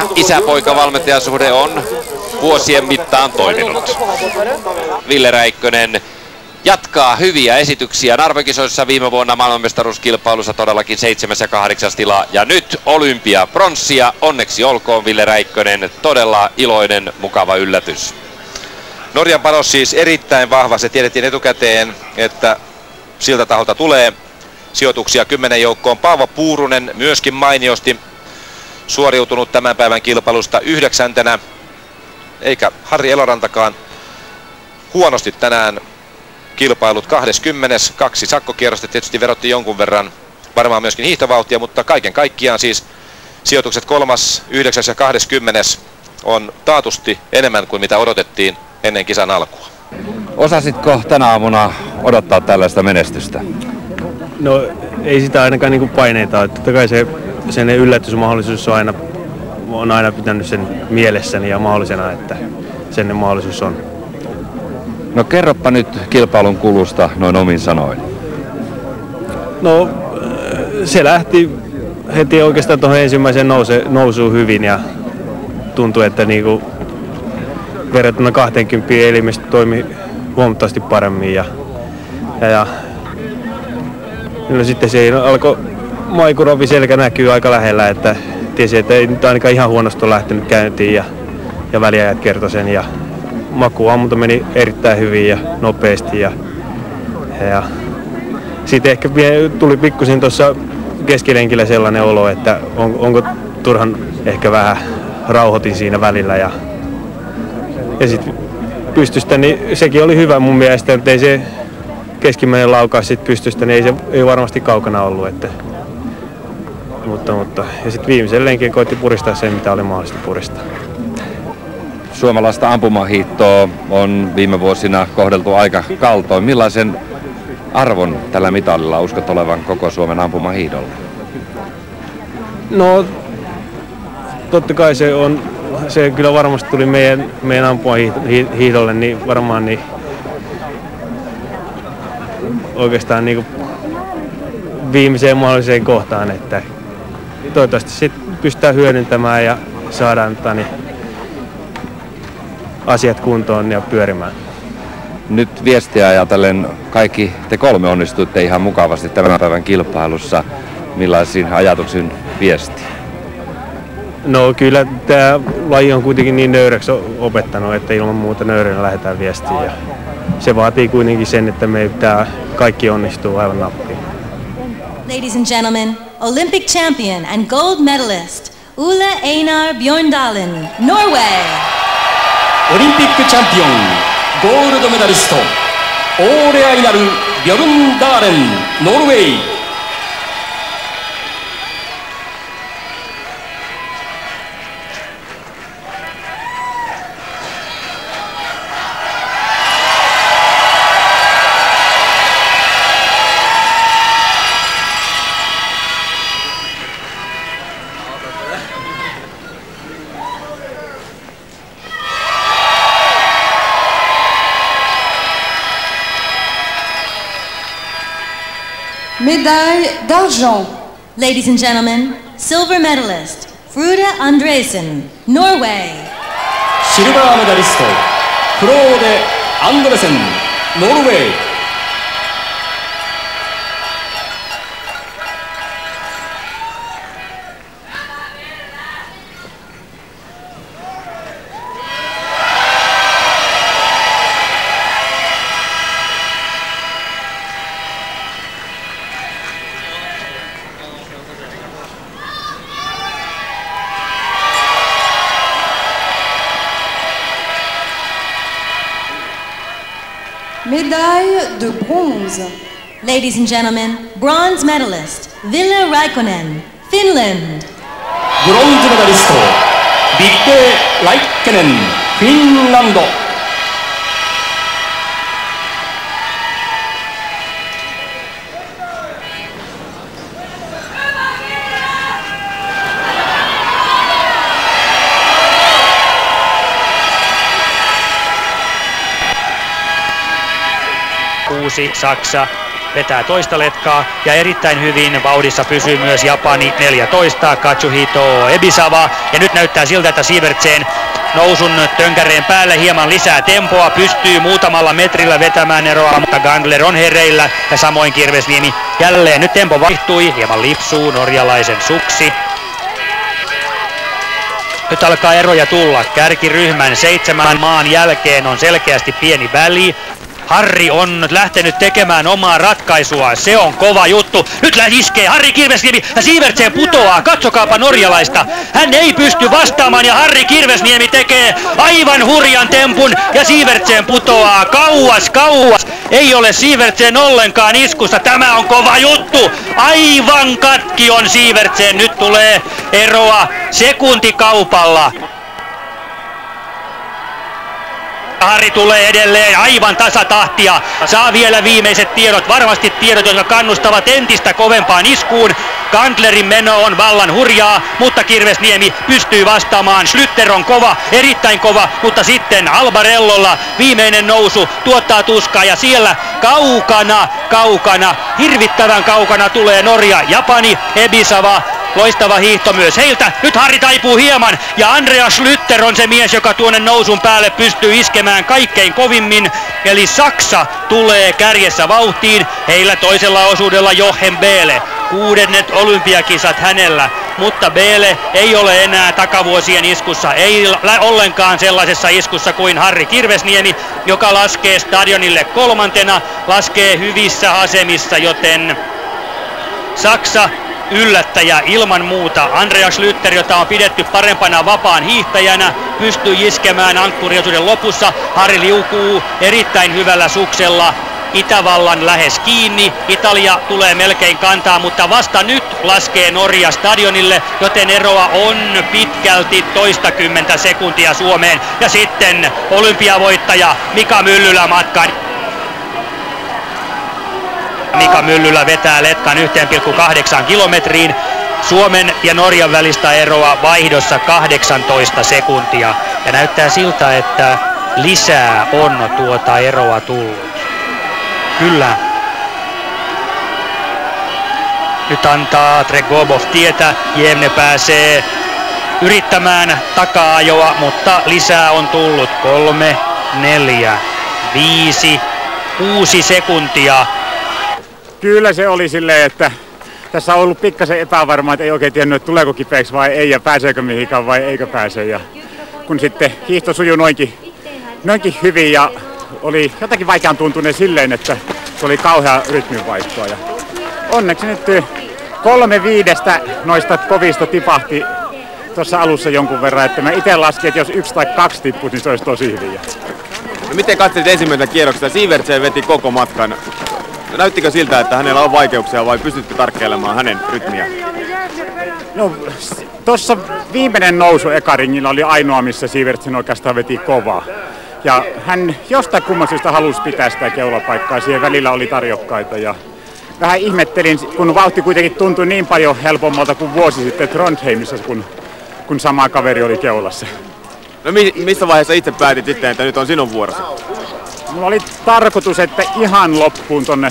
isä-poika-valmentajasuhde on vuosien mittaan toiminut. Ville Räikkönen jatkaa hyviä esityksiä arvokisoissa viime vuonna maailmanmestaruuskilpailussa todellakin 7. ja 8. tila. Ja nyt olympia pronssia. Onneksi olkoon Ville Räikkönen. Todella iloinen, mukava yllätys. Norjan panos siis erittäin vahva. Se tiedettiin etukäteen, että siltä taholta tulee sijoituksia 10 joukkoon. Paavo Puurunen myöskin mainiosti suoriutunut tämän päivän kilpailusta 9. Eikä Harri Elorantakaan huonosti tänään kilpailut 20. 2 sakkokierrosta tietysti verotti jonkun verran varmaan myöskin hiihtovauhtia, mutta kaiken kaikkiaan siis sijoitukset 3., 9. ja 20. on taatusti enemmän kuin mitä odotettiin ennen kisan alkua. Osasitko tänä aamuna odottaa tällaista menestystä? No ei sitä ainakaan niinku paineita ole. Totta kai sen yllätysmahdollisuus on aina pitänyt sen mielessäni ja mahdollisena, että sen mahdollisuus on. No kerropa nyt kilpailun kulusta noin omin sanoin. No se lähti heti oikeastaan tuohon ensimmäiseen nousuun hyvin ja tuntui, että niinku verrattuna 20 elimistö toimi huomattavasti paremmin ja no sitten se alkoi maikurovi selkä näkyy aika lähellä, että tiesi, että ei nyt ainakaan ihan huonosti ole lähtenyt käyntiin ja väliajat kertoi sen ja makuammunta meni erittäin hyvin ja nopeasti ja sitten ehkä tuli pikkusen tuossa keskilenkillä sellainen olo, että onko turhan ehkä vähän rauhoitin siinä välillä ja sitten pystystä, niin sekin oli hyvä mun mielestä, että ei se keskimmäinen laukaus sit pystystä, niin ei varmasti kaukana ollut. Että, mutta. Ja sitten viimeisen lenkin koitti puristaa sen, mitä oli mahdollista puristaa. Suomalaista ampumahiihtoa on viime vuosina kohdeltu aika kaltoin. Millaisen arvon tällä mitalilla uskot olevan koko Suomen ampumahiihdolla? No, totta kai se kyllä varmasti tuli meidän ampumahiihdolle, niin varmaan niin oikeastaan niin viimeiseen mahdolliseen kohtaan, että toivottavasti sitten pystytään hyödyntämään ja saadaan asiat kuntoon ja pyörimään. Nyt viestiä ajatellen kaikki te 3 onnistuitte ihan mukavasti tämän päivän kilpailussa. Millaisiin ajatuksiin viesti? No kyllä tämä laji on kuitenkin niin nöyräksi opettanut, että ilman muuta nöyränä lähdetään viestiin. Ja se vaatii kuitenkin sen, että me pitää kaikki onnistuu aivan nappiin. Ladies and gentlemen, Olympic champion and gold medalist Ole Einar Bjørndalen, Norway. Olympic champion, gold medalist Ole Einar Bjørndalen, Norway. Médaille d'argent. Ladies and gentlemen, silver medalist Frode Andresen, Norway. Silver medalist Frode Andresen, Norway. Médaille de bronze. Ladies and gentlemen, bronze medalist Ville Räikkönen, Finland. Bronze medalist Ville Räikkönen, Finland. Saksa vetää toista letkaa ja erittäin hyvin vauhdissa pysyy myös Japani 14, Katsuhito Ebisawa ja nyt näyttää siltä, että Sivertsen nousun tönkäreen päälle hieman lisää tempoa, pystyy muutamalla metrillä vetämään eroa, mutta Gandler on hereillä ja samoin Kirvesniemi jälleen. Nyt tempo vaihtui, hieman lipsuu norjalaisen suksi. Nyt alkaa eroja tulla. Kärkiryhmän 7 maan jälkeen on selkeästi pieni väli. Harri on lähtenyt tekemään omaa ratkaisua. Se on kova juttu. Nyt iskee Harri Kirvesniemi ja Sivertsen putoaa. Katsokaapa norjalaista. Hän ei pysty vastaamaan ja Harri Kirvesniemi tekee aivan hurjan tempun ja Sivertsen putoaa kauas. Ei ole Sivertsen ollenkaan iskussa. Tämä on kova juttu. Aivan katki on Sivertsen. Nyt tulee eroa sekuntikaupalla. Harri tulee edelleen aivan tasatahtia. Saa vielä viimeiset tiedot, varmasti tiedot, jotka kannustavat entistä kovempaan iskuun. Gandlerin meno on vallan hurjaa, mutta Kirvesniemi pystyy vastaamaan. Schlüter on kova, erittäin kova, mutta sitten Albarellolla viimeinen nousu tuottaa tuskaa ja siellä kaukana, hirvittävän kaukana tulee Norja, Japani, Ebisawa. Loistava hiihto myös heiltä. Nyt Harri taipuu hieman ja Andreas Schlüter on se mies, joka tuonne nousun päälle pystyy iskemään kaikkein kovimmin. Eli Saksa tulee kärjessä vauhtiin. Heillä toisella osuudella Jochen Behle. 6. olympiakisat hänellä, mutta Behle ei ole enää takavuosien iskussa, ei ollenkaan sellaisessa iskussa kuin Harri Kirvesniemi, joka laskee stadionille 3. laskee hyvissä asemissa, joten Saksa yllättäjä ilman muuta. Andreas Schlüter, jota on pidetty parempana vapaan hiihtäjänä, pystyy iskemään ankkuriosuuden lopussa. Harri liukuu erittäin hyvällä suksella Itävallan lähes kiinni. Italia tulee melkein kantaa, mutta vasta nyt laskee Norja stadionille, joten eroa on pitkälti toistakymmentä sekuntia Suomeen. Ja sitten olympiavoittaja Mika Myllylä matkaan. Mika Myllylä vetää letkan 1,8 kilometriin. Suomen ja Norjan välistä eroa vaihdossa 18 sekuntia. Ja näyttää siltä, että lisää on tuota eroa tullut. Kyllä. Nyt antaa Tregobov tietä. Jevne pääsee yrittämään taka-ajoa, mutta lisää on tullut 3, 4, 5, 6 sekuntia. Kyllä se oli silleen, että tässä on ollut pikkasen epävarmaa, että ei oikein tiennyt, että tuleeko kipeäksi vai ei ja pääseekö mihinkään vai eikö pääse. Ja kun sitten hiihto sujui noinkin hyvin ja oli jotakin vaikean tuntuneen silleen, että se oli kauhea rytminvaihtoa. Ja onneksi nyt 3/5 noista kovista tipahti tuossa alussa jonkun verran, että mä itse laskin, että jos 1 tai 2 tippuisi, niin se olisi tosi hyvin. No miten katselit ensimmäistä kierroksesta? Sivertsen veti koko matkan. Näyttikö siltä, että hänellä on vaikeuksia vai pystytkö tarkkeilemaan hänen rytmiä? No, tuossa viimeinen nousu ekaringilla oli ainoa, missä Sivertsen oikeastaan veti kovaa. Ja hän jostain kumman syystä halusi pitää sitä keulapaikkaa, siihen välillä oli tarjokkaita. Ja vähän ihmettelin, kun vauhti kuitenkin tuntui niin paljon helpommalta kuin vuosi sitten Trondheimissa, kun sama kaveri oli keulassa. No missä vaiheessa itse päätit sitten, että nyt on sinun vuorosi? Mulla oli tarkoitus, että ihan loppuun tonne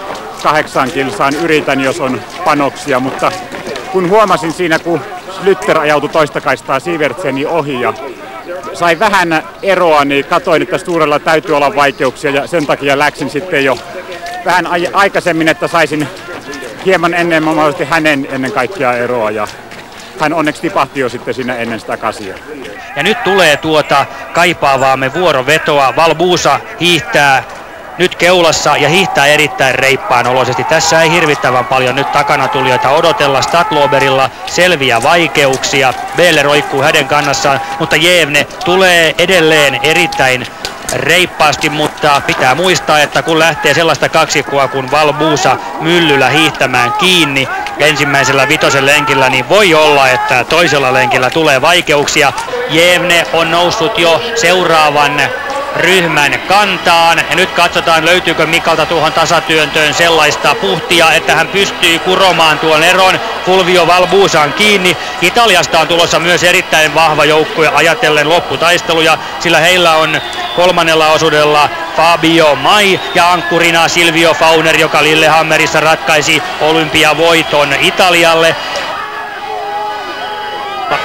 8 kilsaan yritän, jos on panoksia, mutta kun huomasin siinä, kun Schlüter ajautui toista kaistaa Sivertseni ohi ja sai vähän eroa, niin katsoin, että Sturella täytyy olla vaikeuksia ja sen takia läksin sitten jo vähän aikaisemmin, että saisin hieman mahdollisesti hänen ennen kaikkea eroa ja hän onneksi tipahti jo sitten siinä ennen sitä kasia. Ja nyt tulee tuota kaipaavaamme vuorovetoa. Valbusa hiihtää nyt keulassa ja hiihtää erittäin reippaan oloisesti. Tässä ei hirvittävän paljon nyt takana tulijoita odotella. Stadloberilla selviä vaikeuksia. Behle roikkuu hänen kannassaan, mutta Jevne tulee edelleen erittäin reippaasti, mutta pitää muistaa, että kun lähtee sellaista kaksikkoa kuin Valbusa Myllylä hiihtämään kiinni ensimmäisellä 5. lenkillä, niin voi olla, että toisella lenkillä tulee vaikeuksia. Jevne on noussut jo seuraavan ryhmän kantaan ja nyt katsotaan, löytyykö Mikalta tuohon tasatyöntöön sellaista puhtia, että hän pystyy kuromaan tuon eron. Fulvio Valbusaan kiinni. Italiasta on tulossa myös erittäin vahva joukkue ajatellen lopputaisteluja, sillä heillä on 3. osuudella Fabio Mai ja ankkurina Silvio Fauner, joka Lillehammerissa ratkaisi olympiavoiton Italialle.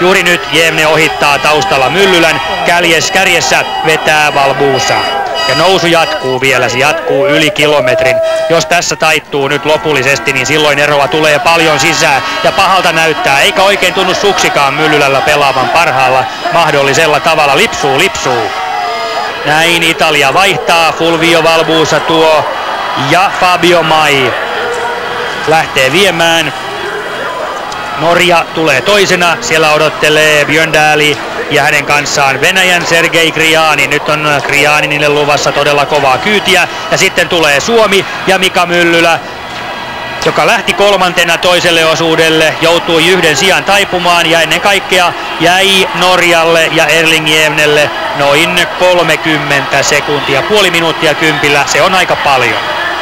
Juuri nyt Jemne ohittaa taustalla Myllylän, kärjessä vetää Valbusa. Ja nousu jatkuu vielä, se jatkuu yli kilometrin. Jos tässä taittuu nyt lopullisesti, niin silloin eroa tulee paljon sisään. Ja pahalta näyttää, eikä oikein tunnu suksikaan Myllylällä pelaavan parhaalla mahdollisella tavalla. Lipsuu. Näin Italia vaihtaa, Fulvio Valbusa tuo ja Fabio Mai lähtee viemään. Norja tulee toisena, siellä odottelee Björndali ja hänen kanssaan Venäjän Sergei Krianin. Nyt on Krianinille luvassa todella kovaa kyytiä. Ja sitten tulee Suomi ja Mika Myllylä, joka lähti kolmantena toiselle osuudelle, joutui yhden sijan taipumaan ja ennen kaikkea jäi Norjalle ja Erling Jevnelle noin 30 sekuntia. Puoli minuuttia kympillä, se on aika paljon.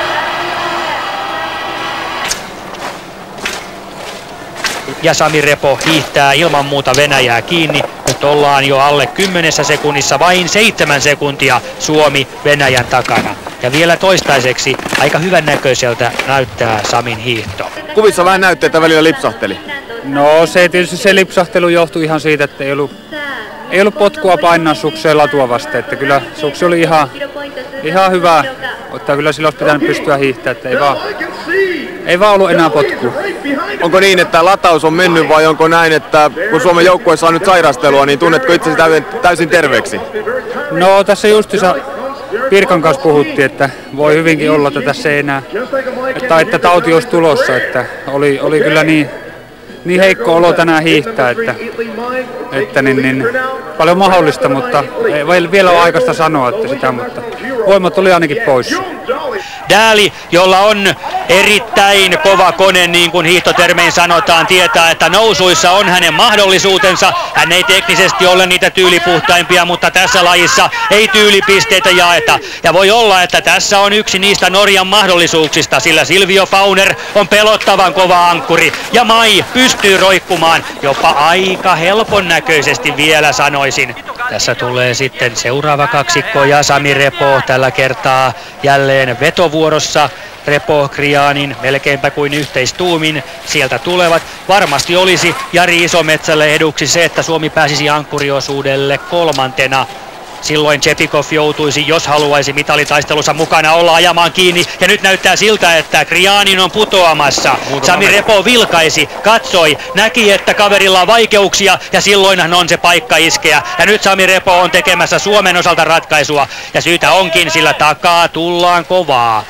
Ja Sami Repo hiihtää ilman muuta Venäjää kiinni. Nyt ollaan jo alle 10 sekunnissa, vain 7 sekuntia Suomi Venäjän takana. Ja vielä toistaiseksi aika hyvän näköiseltä näyttää Samin hiihto. Kuvissa vähän näytti, että välillä lipsahteli. No se lipsahtelu johtui ihan siitä, että ei ollut potkua painaa sukseen latua vasten. Että kyllä suksi oli ihan hyvä, mutta kyllä sillä olisi pitänyt pystyä hiihtämään, että ei vaan ollut enää potkua. Onko niin, että lataus on mennyt vai onko näin, että kun Suomen joukkueessa on nyt sairastelua, niin tunnetko itsesi täysin terveeksi? No tässä justissa Pirkan kanssa puhuttiin, että voi hyvinkin olla, että tässä ei enää, että tauti olisi tulossa, että oli kyllä niin heikko olo tänään hiihtää, että niin, paljon mahdollista, mutta ei vielä ole aikaista sanoa, että sitä, mutta voimat oli ainakin poissa. Dali, jolla on erittäin kova kone, niin kuin hiihtotermein sanotaan, tietää, että nousuissa on hänen mahdollisuutensa. Hän ei teknisesti ole niitä tyylipuhtaimpia, mutta tässä lajissa ei tyylipisteitä jaeta. Ja voi olla, että tässä on yksi niistä Norjan mahdollisuuksista, sillä Silvio Fauner on pelottavan kova ankkuri. Ja Mai pystyy roikkumaan jopa aika helpon näköisesti vielä, sanoisin. Tässä tulee sitten seuraava kaksikko ja Sami Repo tällä kertaa jälleen vetovuorossa. Repo, Krianin, melkeinpä kuin yhteistuumin sieltä tulevat. Varmasti olisi Jari Isometsälle eduksi se, että Suomi pääsisi ankkuriosuudelle kolmantena. Silloin Chepikov joutuisi, jos haluaisi mitalitaistelussa mukana olla, ajamaan kiinni. Ja nyt näyttää siltä, että Krianin on putoamassa. Sami Repo vilkaisi, katsoi, näki, että kaverilla on vaikeuksia ja silloinhan on se paikka iskeä. Ja nyt Sami Repo on tekemässä Suomen osalta ratkaisua. Ja syytä onkin, sillä takaa tullaan kovaa.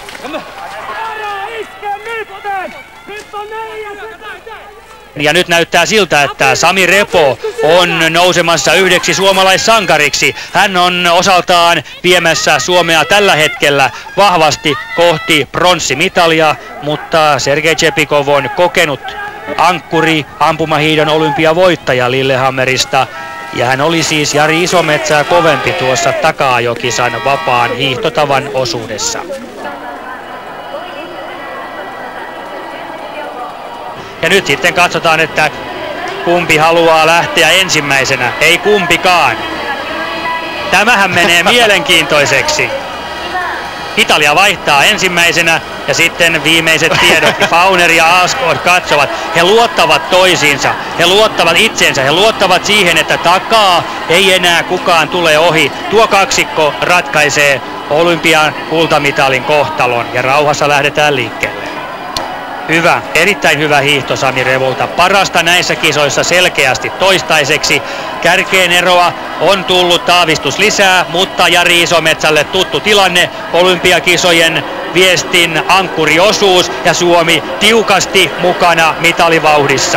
Ja nyt näyttää siltä, että Sami Repo on nousemassa yhdeksi suomalaissankariksi. Hän on osaltaan viemässä Suomea tällä hetkellä vahvasti kohti pronssimitalia, mutta Sergei Chepikov on kokenut ankkuri, ampumahiidon olympiavoittaja Lillehammerista. Ja hän oli siis Jari Isometsää kovempi tuossa Takaajokisan vapaan hiihtotavan osuudessa. Ja nyt sitten katsotaan, että kumpi haluaa lähteä ensimmäisenä. Ei kumpikaan. Tämähän menee mielenkiintoiseksi. Italia vaihtaa ensimmäisenä ja sitten viimeiset tiedot. Fauner ja Askod katsovat. He luottavat toisiinsa. He luottavat itseensä. He luottavat siihen, että takaa ei enää kukaan tule ohi. Tuo kaksikko ratkaisee olympian kultamitalin kohtalon ja rauhassa lähdetään liikkeelle. Hyvä, erittäin hyvä hiihto Sami Revolta. Parasta näissä kisoissa selkeästi toistaiseksi. Kärkeen eroa on tullut aavistus lisää, mutta Jari Isometsälle tuttu tilanne. Olympiakisojen viestin ankkuriosuus ja Suomi tiukasti mukana mitalivauhdissa.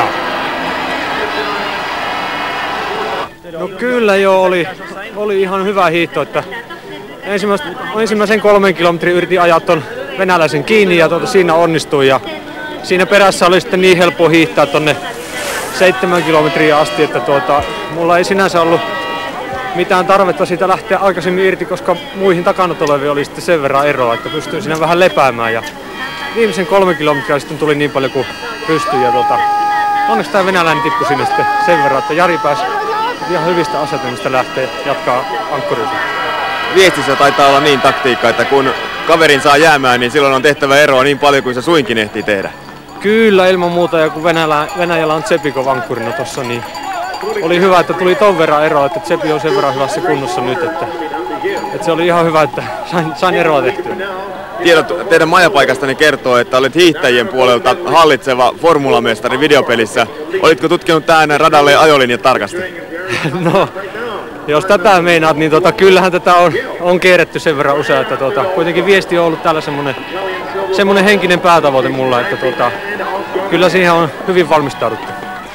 No kyllä jo oli ihan hyvä hiihto, että ensimmäisen 3 kilometrin yritin ajaa ton venäläisen kiinni ja siinä onnistui ja siinä perässä oli sitten niin helppo hiihtää tonne 7 kilometriä asti, että mulla ei sinänsä ollut mitään tarvetta siitä lähteä aikaisemmin irti, koska muihin takana tuleviin oli sitten sen verran eroa, että pystyin siinä vähän lepäämään ja viimeisen 3 kilometriä sitten tuli niin paljon kuin pystyi ja onneksi tämä venäläinen tippui sinne sitten sen verran, että Jari pääsi ihan hyvistä asetelmista lähteä jatkaa ankkurisuutta. Viestissä taitaa olla niin taktiikka, että kun kaverin saa jäämään, niin silloin on tehtävä eroa niin paljon kuin se suinkin ehtii tehdä. Kyllä, ilman muuta, ja kun Venäjällä on Chepikov ankkurina tossa, niin oli hyvä, että tuli ton verran eroa, että Tsepi on sen verran hyvässä kunnossa nyt, että se oli ihan hyvä, että sain eroa tehtyä. Tiedot teidän majapaikastanne kertoo, että olet hiihtäjien puolelta hallitseva formulamestari videopelissä. Olitko tutkinut tähän radalle ajolinjat tarkasti? No, jos tätä meinaat, niin kyllähän tätä on kierretty sen verran usein, että kuitenkin viesti on ollut täällä semmoinen henkinen päätavoite mulla, että kyllä siihen on hyvin valmistauduttu.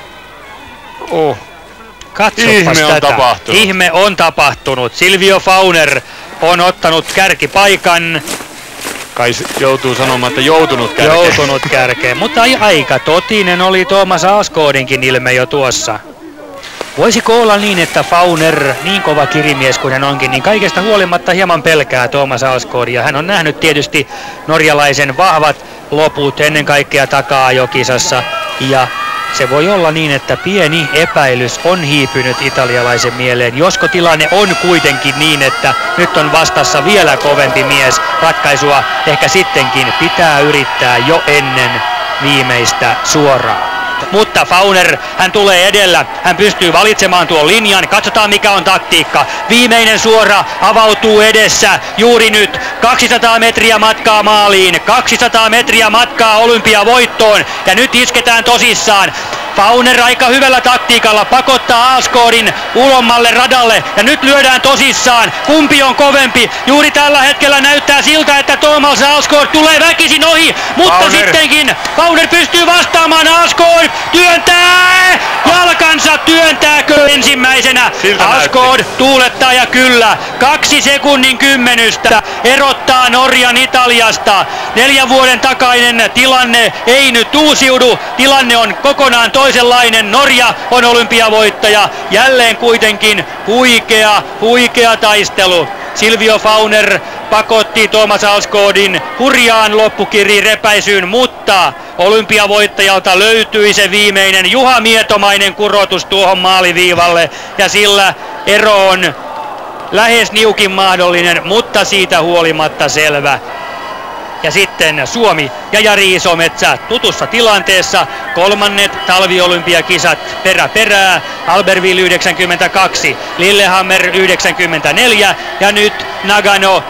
Katsopas tätä. Ihme on tapahtunut. Silvio Fauner on ottanut kärkipaikan. Kai joutuu sanomaan, että joutunut kärkeen. Mutta aika totinen oli Thomas Askodinkin ilme jo tuossa. Voisiko olla niin, että Fauner, niin kova kirimies kuin hän onkin, niin kaikesta huolimatta hieman pelkää Thomas Askodia. Hän on nähnyt tietysti norjalaisen vahvat loput ennen kaikkea takaa-ajokisassa. Ja se voi olla niin, että pieni epäilys on hiipynyt italialaisen mieleen. Josko tilanne on kuitenkin niin, että nyt on vastassa vielä kovempi mies. Ratkaisua ehkä sittenkin pitää yrittää jo ennen viimeistä suoraa. Mutta Fauner, hän tulee edellä, hän pystyy valitsemaan tuon linjan, katsotaan mikä on taktiikka. Viimeinen suora avautuu edessä juuri nyt, 200 metriä matkaa maaliin, 200 metriä matkaa olympiavoittoon ja nyt isketään tosissaan. Fauner aika hyvällä taktiikalla pakottaa Askodin ulommalle radalle ja nyt lyödään tosissaan. Kumpi on kovempi? Juuri tällä hetkellä näyttää siltä, että Thomas Askod tulee väkisin ohi, mutta sittenkin Fauner pystyy vastaamaan. Askod työntää jalkansa, työntääkö ensimmäisenä? Askod tuulettaa ja kyllä 2 sekunnin kymmenystä erottaa Norjan Italiasta. 4 vuoden takainen tilanne ei nyt uusiudu, tilanne on kokonaan toisenlainen. Norja on olympiavoittaja, jälleen kuitenkin huikea taistelu. Silvio Fauner pakotti Thomas Askodin hurjaan loppukirirepäisyyn, mutta olympiavoittajalta löytyi se viimeinen Juha Mietomainen kurotus tuohon maaliviivalle ja sillä ero on lähes niukin mahdollinen, mutta siitä huolimatta selvä. Ja sitten Suomi ja Jari Isometsä tutussa tilanteessa. Kolmannet talviolympiakisat perää. Albertville 92, Lillehammer 94 ja nyt Nagano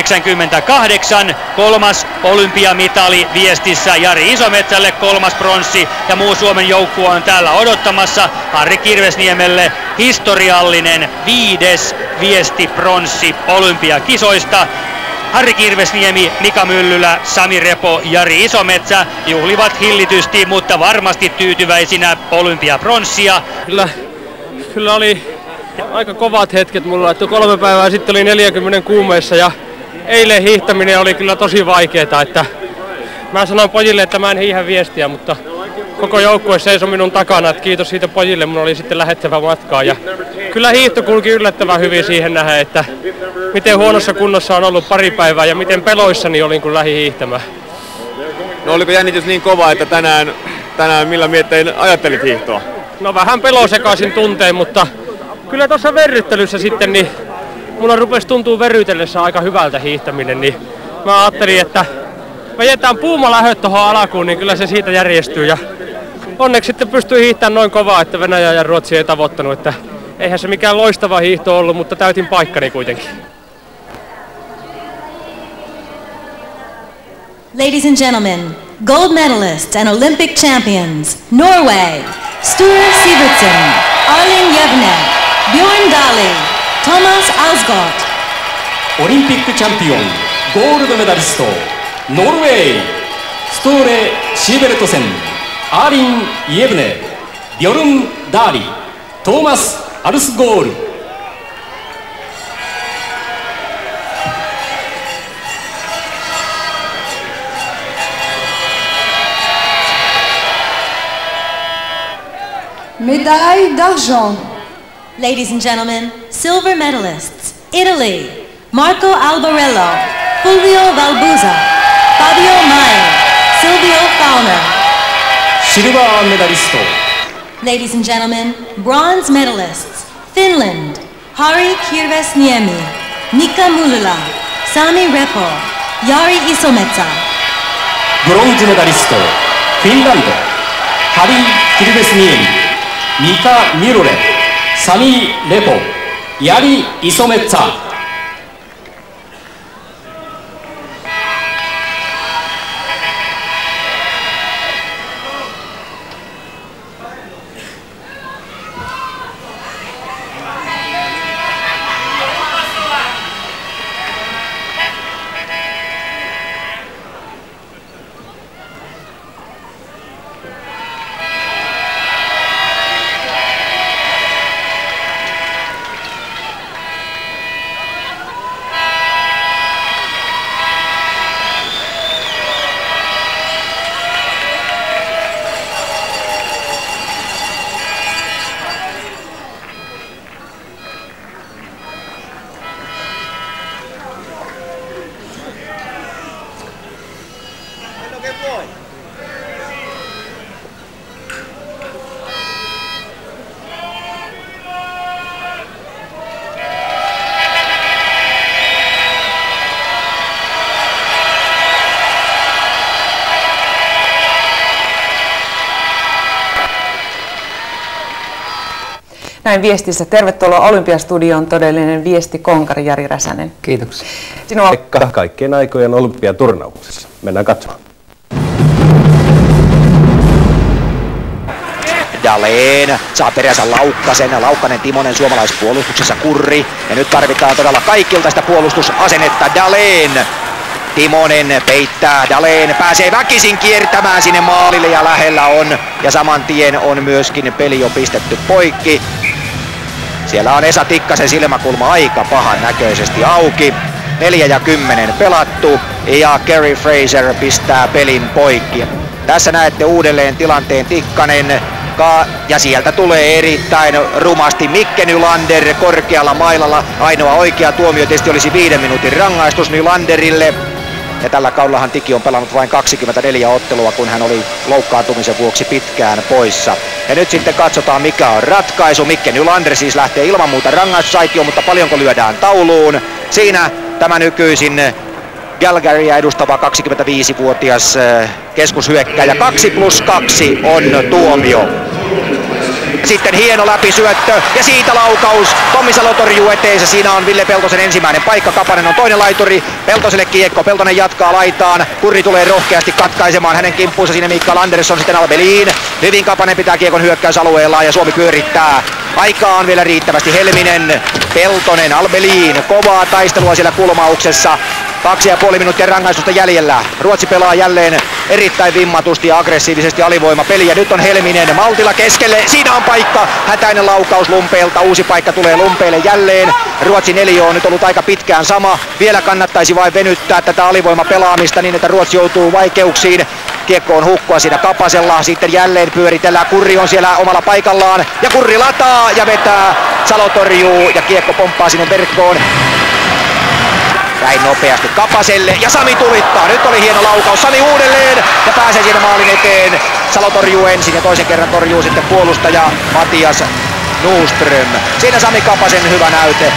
98. 3. olympiamitali viestissä Jari Isometsälle, 3. pronssi ja muu Suomen joukkue on täällä odottamassa. Harri Kirvesniemelle historiallinen 5. viesti pronssi olympiakisoista. Harri Kirvesniemi, Mika Myllylä, Sami Repo, Jari Isometsä juhlivat hillitysti, mutta varmasti tyytyväisinä olympiapronssia. Kyllä oli aika kovat hetket mulla, että 3 päivää sitten oli 40 kuumeessa ja eilen hiihtäminen oli kyllä tosi vaikeeta, että mä sanoin pojille, että mä en hiihä viestiä, mutta koko joukkue seisoi minun takana, että kiitos siitä pojille, mun oli sitten lähettävä matkaa ja kyllä hiihto kulki yllättävän hyvin siihen nähdä, että miten huonossa kunnossa on ollut pari päivää ja miten peloissani olin kun lähdin hiihtämään. No oliko jännitys niin kova, että tänään millä miettein ajattelit hiihtoa? No vähän pelosekaisin tunteen, mutta kyllä tuossa verryttelyssä sitten niin mulla rupesi tuntuu verrytellessä aika hyvältä hiihtäminen, niin mä ajattelin, että vejetään puumalähöt tuohon alkuun, niin kyllä se siitä järjestyy ja onneksi sitten pystyi hiihtämään noin kovaa, että Venäjä ja Ruotsi ei tavoittanut, että eihän se mikään loistava hiihto ollut, mutta täytin paikkani kuitenkin. Ladies and gentlemen, gold medalists and Olympic champions, Norway, Sture Sivertsen, Arlin Jevne, Björn Dali, Thomas Askod. Olympic champion, gold medalisto, Norway, Sture Sivertsen, Arlin Jevne, Björn Dali, Thomas Askod. Médaille d'argent. Ladies and gentlemen, silver medalists, Italy, Marco Albarello, Fulvio Valbuzza, Fabio Mai, Silvio Fauner. Silver medalisto. Ladies and gentlemen, bronze medalists, Finland, Harri Kirvesniemi, Mika Myllylä, Sami Repo, Jari Isometsä. Bronze medalisto, Finland, Harri Kirvesniemi, Mika Mirure, Sami Lepo, Jari Isometsa. Näin viestissä. Tervetuloa Olympiastudioon, todellinen viesti konkari Jari Räsänen. Kiitoksia. Sinua kaikkien aikojen olympiaturnauksessa. Mennään katsomaan. Dahlén saa peränsä Laukkanen Timonen suomalaispuolustuksessa, Kurri. Ja nyt tarvitaan todella kaikilta sitä puolustusasennetta. Dahlén. Timonen peittää, Dahlén pääsee väkisin kiertämään sinne maalille ja lähellä on. Ja saman tien on myöskin peli jo pistetty poikki. Siellä on Esa Tikkasen silmäkulma aika pahan näköisesti auki. 4:10 pelattu ja Gary Fraser pistää pelin poikki. Tässä näette uudelleen tilanteen Tikkanen. Ja sieltä tulee erittäin rumasti Mikke Nylander korkealla mailalla. Ainoa oikea tuomio tietysti olisi 5 minuutin rangaistus Nylanderille. Ja tällä kaudellahan Tiki on pelannut vain 24 ottelua, kun hän oli loukkaantumisen vuoksi pitkään poissa. Ja nyt sitten katsotaan, mikä on ratkaisu. Mikke Nylander siis lähtee ilman muuta rangaistusaitioon, mutta paljonko lyödään tauluun. Siinä tämä nykyisin Calgarya edustava 25-vuotias keskushyökkääjä. 2+2 on tuomio. Sitten hieno läpisyöttö ja siitä laukaus. Tommi Salo torjuu eteensä. Siinä on Ville Peltosen ensimmäinen paikka. Kapanen on toinen laituri. Peltoselle kiekko. Peltonen jatkaa laitaan. Kurri tulee rohkeasti katkaisemaan hänen kimppuunsa. Siinä Mikael Andersson, sitten Albelin. Hyvin Kapanen pitää kiekon hyökkäysalueellaan ja Suomi pyörittää. Aikaa on vielä riittävästi. Helminen, Peltonen, Albelin. Kovaa taistelua siellä kulmauksessa. 2,5 minuuttia rangaistusta jäljellä. Ruotsi pelaa jälleen erittäin vimmatusti ja aggressiivisesti alivoimapeliä. Nyt on Helminen maltilla keskelle. Siinä on paikka. Hätäinen laukaus Lumpeelta. Uusi paikka tulee Lumpeelle jälleen. Ruotsin neliö on nyt ollut aika pitkään sama. Vielä kannattaisi vain venyttää tätä alivoimapelaamista niin, että Ruotsi joutuu vaikeuksiin. Kiekko on hukkua siinä Kapasella. Sitten jälleen pyöritellään. Kurri on siellä omalla paikallaan. Ja Kurri lataa ja vetää. Salo torjuu ja kiekko pomppaa sinne verkkoon. Näin nopeasti Kapaselle ja Sami tulittaa. Nyt oli hieno laukaus. Sami uudelleen ja pääsee siinä maalin eteen. Salo torjuu ensin ja toisen kerran torjuu sitten puolustaja Matias Nuström. Siinä Sami Kapasen hyvä näyte.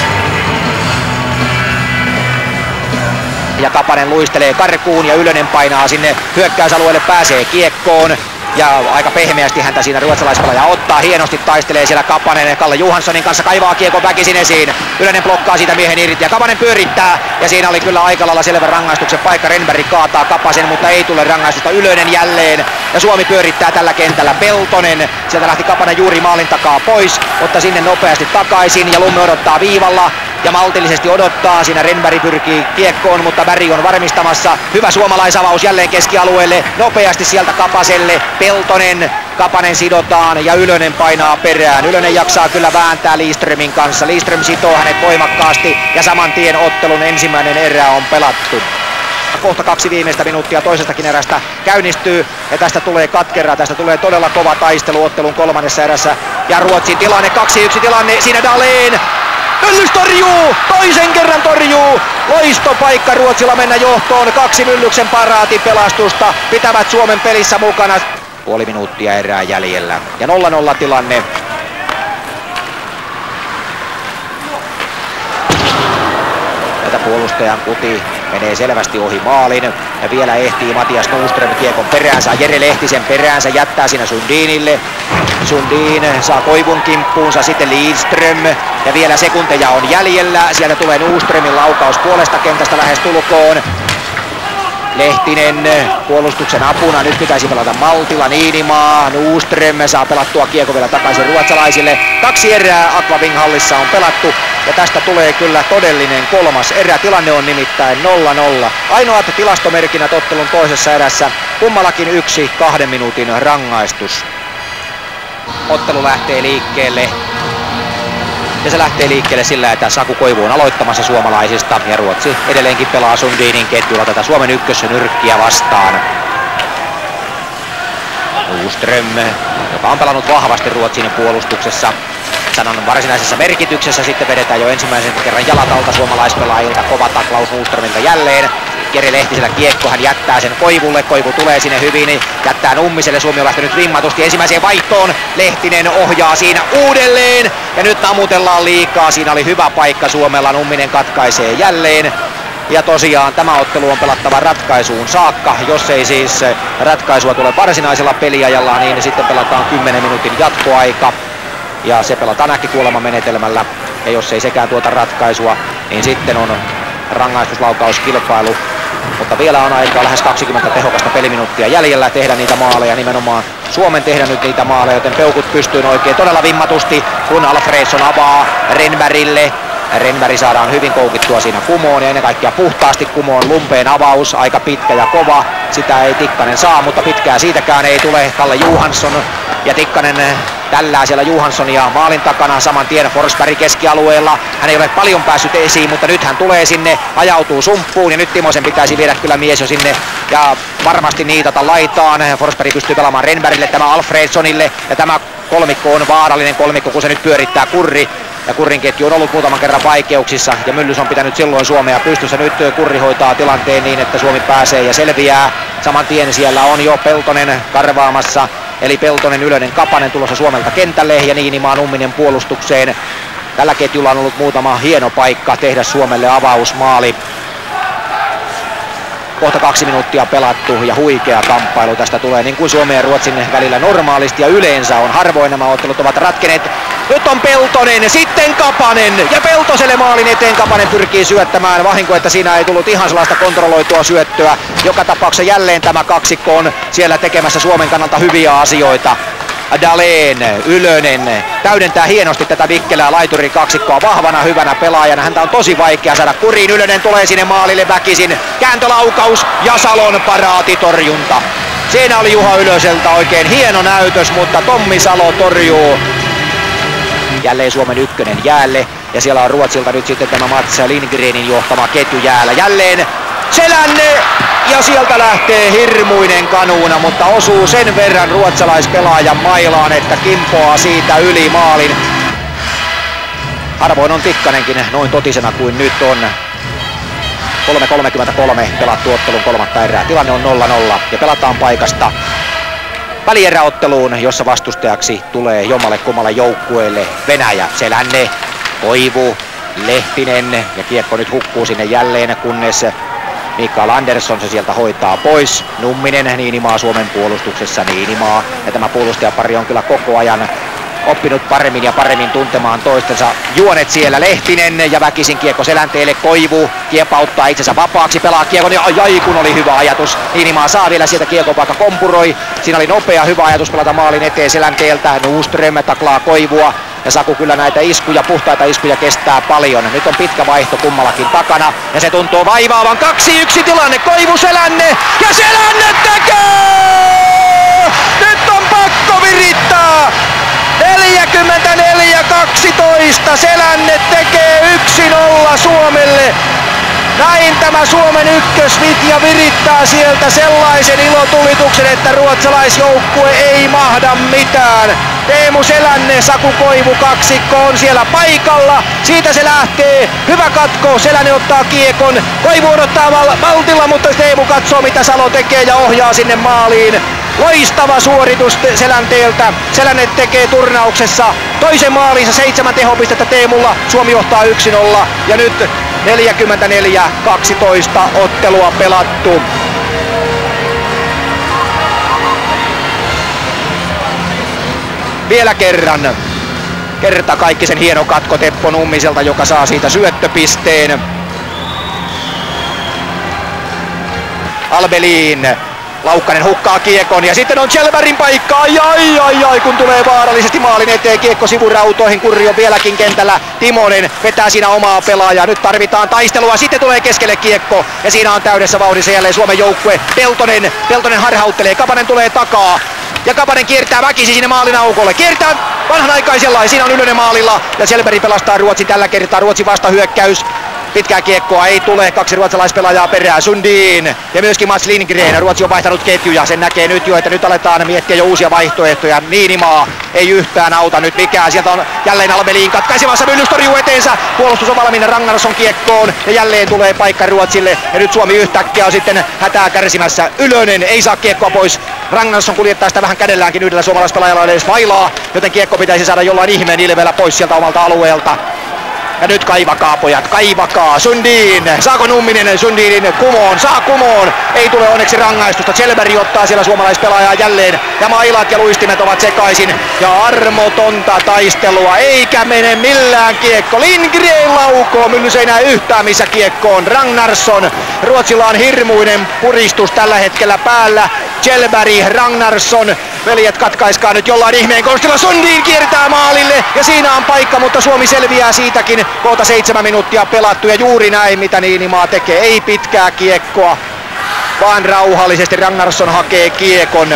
Ja Kapanen luistelee karkuun ja Ylönen painaa sinne hyökkäysalueelle, pääsee kiekkoon. Ja aika pehmeästi häntä siinä ruotsalaispelaaja ottaa, hienosti taistelee siellä Kapanen Kalle Johanssonin kanssa, kaivaa kiekon väkisin esiin. Ylönen blokkaa siitä miehen irti ja Kapanen pyörittää. Ja siinä oli kyllä aika lailla selvä rangaistuksen paikka. Renberg kaataa Kapasen, mutta ei tule rangaistusta. Ylönen jälleen. Ja Suomi pyörittää tällä kentällä. Peltonen. Sieltä lähti Kapanen juuri maalin takaa pois, mutta sinne nopeasti takaisin. Ja Lumme odottaa viivalla. Ja maltillisesti odottaa. Siinä Renberg pyrkii kiekkoon, mutta Berg on varmistamassa. Hyvä suomalaisavaus jälleen keskialueelle. Nopeasti sieltä Kapaselle. Peltonen. Kapanen sidotaan ja Ylönen painaa perään. Ylönen jaksaa kyllä vääntää Lidströmin kanssa. Lidström sitoo hänet voimakkaasti ja saman tien ottelun ensimmäinen erä on pelattu. Kohta 2 viimeistä minuuttia toisestakin erästä käynnistyy ja tästä tulee katkeraa, tästä tulee todella kova taistelu ottelun kolmannessa erässä. Ja Ruotsin tilanne, 2-1 tilanne, siinä Dahlén. Myllys torjuu, toisen kerran torjuu. Loistopaikka Ruotsilla mennä johtoon, 2 Myllyksen paraatin pelastusta pitävät Suomen pelissä mukana. Puoli minuuttia erää jäljellä ja 0-0 tilanne. Tätä puolustajan kuti menee selvästi ohi maalin. Ja vielä ehtii Matias Nuuström kiekon peräänsä. Jere Lehtisen peräänsä jättää siinä Sundinille. Sundin saa Koivun kimppuunsa, sitten Lidström. Ja vielä sekunteja on jäljellä. Sieltä tulee Nuuströmin laukaus puolesta kentästä lähes tulkoon. Lehtinen puolustuksen apuna, nyt pitäisi pelata Maltila, Niinimaa, Nuuström saa pelattua kiekko vielä takaisin ruotsalaisille. 2 erää Aquaving hallissa on pelattu ja tästä tulee kyllä todellinen 3. erä. Tilanne on nimittäin 0-0. Ainoat tilastomerkinnät ottelun toisessa erässä, kummallakin 1 2 minuutin rangaistus. Ottelu lähtee liikkeelle. Ja se lähtee liikkeelle sillä, että Saku Koivu on aloittamassa suomalaisista ja Ruotsi edelleenkin pelaa Sundinin ketjulla tätä Suomen ykkösnyrkkiä vastaan. Nuuström, joka on pelannut vahvasti Ruotsin puolustuksessa. Sanan varsinaisessa merkityksessä sitten vedetään jo ensimmäisen kerran jalat alta suomalaispelaajilta. Kova taklaus Nuuströmiltä jälleen. Jere Lehtisellä kiekko, hän jättää sen Koivulle, Koivu tulee sinne hyvin, jättää Nummiselle, Suomi on lähtenyt vimmatusti ensimmäiseen vaihtoon, Lehtinen ohjaa siinä uudelleen ja nyt namutellaan liikaa, siinä oli hyvä paikka Suomella, Numminen katkaisee jälleen. Ja tosiaan tämä ottelu on pelattava ratkaisuun saakka, jos ei siis ratkaisua tule varsinaisella peliajalla, niin sitten pelataan 10 minuutin jatkoaika. Ja se pelataan äkkikuolemamenetelmällä ja jos ei sekään tuota ratkaisua, niin sitten on rangaistuslaukauskilpailu, mutta vielä on aikaa lähes 20 tehokasta peliminuuttia jäljellä tehdä niitä maaleja, nimenomaan Suomen tehdä nyt niitä maaleja, joten peukut pystyyn oikein todella vimmatusti, kun Alfredsson avaa Renbergille. Renberg saadaan hyvin koukittua siinä kumoon ja ennen kaikkea puhtaasti kumoon. Lumpeen avaus, aika pitkä ja kova, sitä ei Tikkanen saa, mutta pitkää siitäkään ei tule. Kalle Johansson ja Tikkanen tällää siellä Johanssonia maalin takana, saman tien Forsberg keskialueella. Hän ei ole paljon päässyt esiin, mutta nyt hän tulee sinne, ajautuu sumppuun ja nyt Timosen pitäisi viedä kyllä mies jo sinne ja varmasti niitata laitaan. Forsberg pystyy pelaamaan Renbergille, tämä Alfredssonille ja tämä kolmikko on vaarallinen kolmikko, kun se nyt pyörittää Kurri. Ja Kurrin ketju on ollut muutaman kerran vaikeuksissa ja Myllys on pitänyt silloin Suomea pystyssä. Nyt Kurri hoitaa tilanteen niin, että Suomi pääsee ja selviää. Saman tien siellä on jo Peltonen karvaamassa. Eli Peltonen, Ylönen, Kapanen tulossa Suomelta kentälle ja Niinimaa Numminen puolustukseen. Tällä ketjulla on ollut muutama hieno paikka tehdä Suomelle avausmaali. Kohta 2 minuuttia pelattu ja huikea kamppailu tästä tulee niin kuin Suomen ja Ruotsin välillä normaalisti ja yleensä on. Harvoin nämä ottelut ovat ratkeneet. Nyt on Peltonen, sitten Kapanen ja Peltoselle maalin eteen. Kapanen pyrkii syöttämään, vahinko että siinä ei tullut ihan sellaista kontrolloitua syöttöä. Joka tapauksessa jälleen tämä kaksikko on siellä tekemässä Suomen kannalta hyviä asioita. Dahlén, Ylönen täydentää hienosti tätä vikkelää laituri kaksikkoa vahvana hyvänä pelaajana. Häntä on tosi vaikea saada kuriin. Ylönen tulee sinne maalille väkisin. Kääntölaukaus ja Salon paraatitorjunta. Siinä oli Juha Ylöseltä oikein hieno näytös, mutta Tommi Salo torjuu. Jälleen Suomen ykkönen jäälle ja siellä on Ruotsilta nyt sitten tämä Mats Lindgrenin johtama ketju jäällä. Jälleen Selänne ja sieltä lähtee hirmuinen kanuuna, mutta osuu sen verran ruotsalaispelaajan mailaan, että kimpoaa siitä yli maalin. Harvoin on Tikkanenkin noin totisena kuin nyt on. 3.33 pelattu ottelun 3. erää. Tilanne on 0-0 ja pelataan paikasta välieräotteluun, jossa vastustajaksi tulee jommalle kummalle joukkueelle Venäjä. Selänne, Koivu, Lehtinen ja kiekko nyt hukkuu sinne jälleen, kunnes Mikael Andersson se sieltä hoitaa pois. Numminen, Niinimaa Suomen puolustuksessa, Niinimaa. Ja tämä puolustajapari on kyllä koko ajan oppinut paremmin ja paremmin tuntemaan toistensa juonet siellä. Lehtinen ja väkisin kiekko Selänteelle. Koivu kiepauttaa itsensä vapaaksi, pelaa kiekon ja ai kun oli hyvä ajatus. Niinimaa saa vielä sieltä kiekon, vaikka kompuroi. Siinä oli nopea hyvä ajatus pelata maalin eteen Selänteeltä. Nuuström taklaa Koivua. Ja Saku kyllä näitä iskuja, puhtaita iskuja kestää paljon. Nyt on pitkä vaihto kummallakin takana. Ja se tuntuu vaivaavan. 2-1 tilanne. Koivu Selänne. Ja Selänne tekee! Nyt on pakko virittää! 44-12. Selänne tekee 1-0 Suomelle. Näin tämä Suomen ykkösvitja virittää sieltä sellaisen ilotulituksen, että ruotsalaisjoukkue ei mahda mitään. Teemu Selänne, Saku Koivu kaksikko on siellä paikalla. Siitä se lähtee. Hyvä katko. Selänne ottaa kiekon. Koivu odottaa maltilla, mutta Teemu katsoo mitä Salo tekee ja ohjaa sinne maaliin. Loistava suoritus Selänteeltä. Selänne tekee turnauksessa toisen maalinsa, 7 tehopistettä Teemulla. Suomi johtaa 1-0 ja nyt 44-12 ottelua pelattu. Vielä kerran. Kertakaikkisen hieno katko Teppo Nummiselta, joka saa siitä syöttöpisteen. Albelin. Laukkanen hukkaa kiekon ja sitten on Kjellbergin paikka. Ai, kun tulee vaarallisesti maalin eteen. Kiekko sivurautoihin, Kurri on vieläkin kentällä. Timonen vetää siinä omaa pelaajaa. Nyt tarvitaan taistelua. Sitten tulee keskelle kiekko ja siinä on täydessä vauhdissa jälleen Suomen joukkue. Peltonen harhauttelee. Kapanen tulee takaa. Ja Kapanen kiertää väkisin sinne maalin aukolle. Kiertää vanhanaikaisella ja siinä on Ylönen maalilla. Ja Kjellberg pelastaa Ruotsin tällä kertaa. Ruotsin vastahyökkäys. Pitkää kiekkoa ei tule, 2 ruotsalaispelaajaa perään, Sundin ja myöskin Mats Lindgren. Ruotsi on vaihtanut ketjuja, sen näkee nyt jo, että nyt aletaan miettiä jo uusia vaihtoehtoja. Niinimaa ei yhtään auta nyt mikään, sieltä on jälleen Albelin katkaisemassa, Myllys torjuu eteensä, puolustus on valmiina Ragnarsson kiekkoon ja jälleen tulee paikka Ruotsille ja nyt Suomi yhtäkkiä on sitten hätää kärsimässä. Ylönen ei saa kiekkoa pois, Ragnarsson kuljettaa sitä vähän kädelläänkin, yhdellä suomalaispelaajalla edes vailaa, joten kiekko pitäisi saada jollain ihmeen ilveellä pois sieltä omalta alueelta. Ja nyt kaivakaa pojat, kaivakaa. Sundin, saako Numminen Sundinin kumoon? Saa kumoon. Ei tule onneksi rangaistusta. Kjellberg ottaa siellä suomalaispelaajaa jälleen. Ja mailat ja luistimet ovat sekaisin. Ja armotonta taistelua. Eikä mene millään kiekko. Lindgren laukoo. Myllys ei näe yhtään missä kiekko on. Ragnarsson. Ruotsilla on hirmuinen puristus tällä hetkellä päällä. Kjellberg, Ragnarsson. Veljet katkaiskaa nyt jollain ihmeen konstilla. Sundin kiertää maalille ja siinä on paikka, mutta Suomi selviää siitäkin. Kohta 7 minuuttia pelattu ja juuri näin mitä Niinimaa tekee. Ei pitkää kiekkoa, vaan rauhallisesti Ragnarsson hakee kiekon.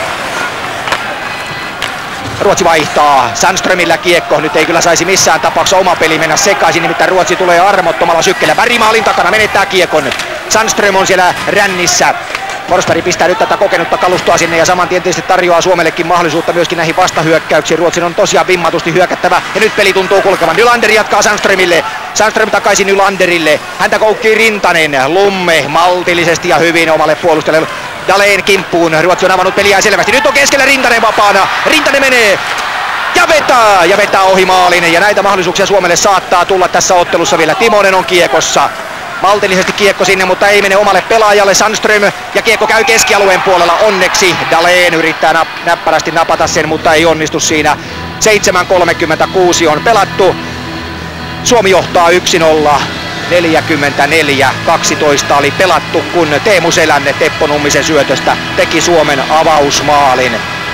Ruotsi vaihtaa. Sandströmillä kiekko. Nyt ei kyllä saisi missään tapauksessa oma peli mennä sekaisin. Nimittäin Ruotsi tulee armottomalla sykkeellä. Värimaalin takana menettää kiekon. Sandström on siellä rännissä. Forsberg pistää nyt tätä kokenutta kalustoa sinne ja saman tien tietysti tarjoaa Suomellekin mahdollisuutta myöskin näihin vastahyökkäyksiin. Ruotsin on tosiaan vimmatusti hyökättävä ja nyt peli tuntuu kulkevan. Nylander jatkaa Sandströmille. Sandström takaisin Nylanderille. Häntä koukkii Rintanen. Lumme maltillisesti ja hyvin omalle puolustajalle. Dahlén kimppuun. Ruotsi on avannut peliä selvästi. Nyt on keskellä Rintanen vapaana. Rintanen menee. Ja vetää ohi maalin ja näitä mahdollisuuksia Suomelle saattaa tulla tässä ottelussa vielä. Timonen on kiekossa. Maltillisesti kiekko sinne, mutta ei mene omalle pelaajalle. Sandström ja kiekko käy keskialueen puolella. Onneksi Dahlén yrittää näppärästi napata sen, mutta ei onnistu siinä. 7.36 on pelattu. Suomi johtaa 1-0. 44-12 oli pelattu, kun Teemu Selänne Teppo Nummisen syötöstä teki Suomen avausmaalin.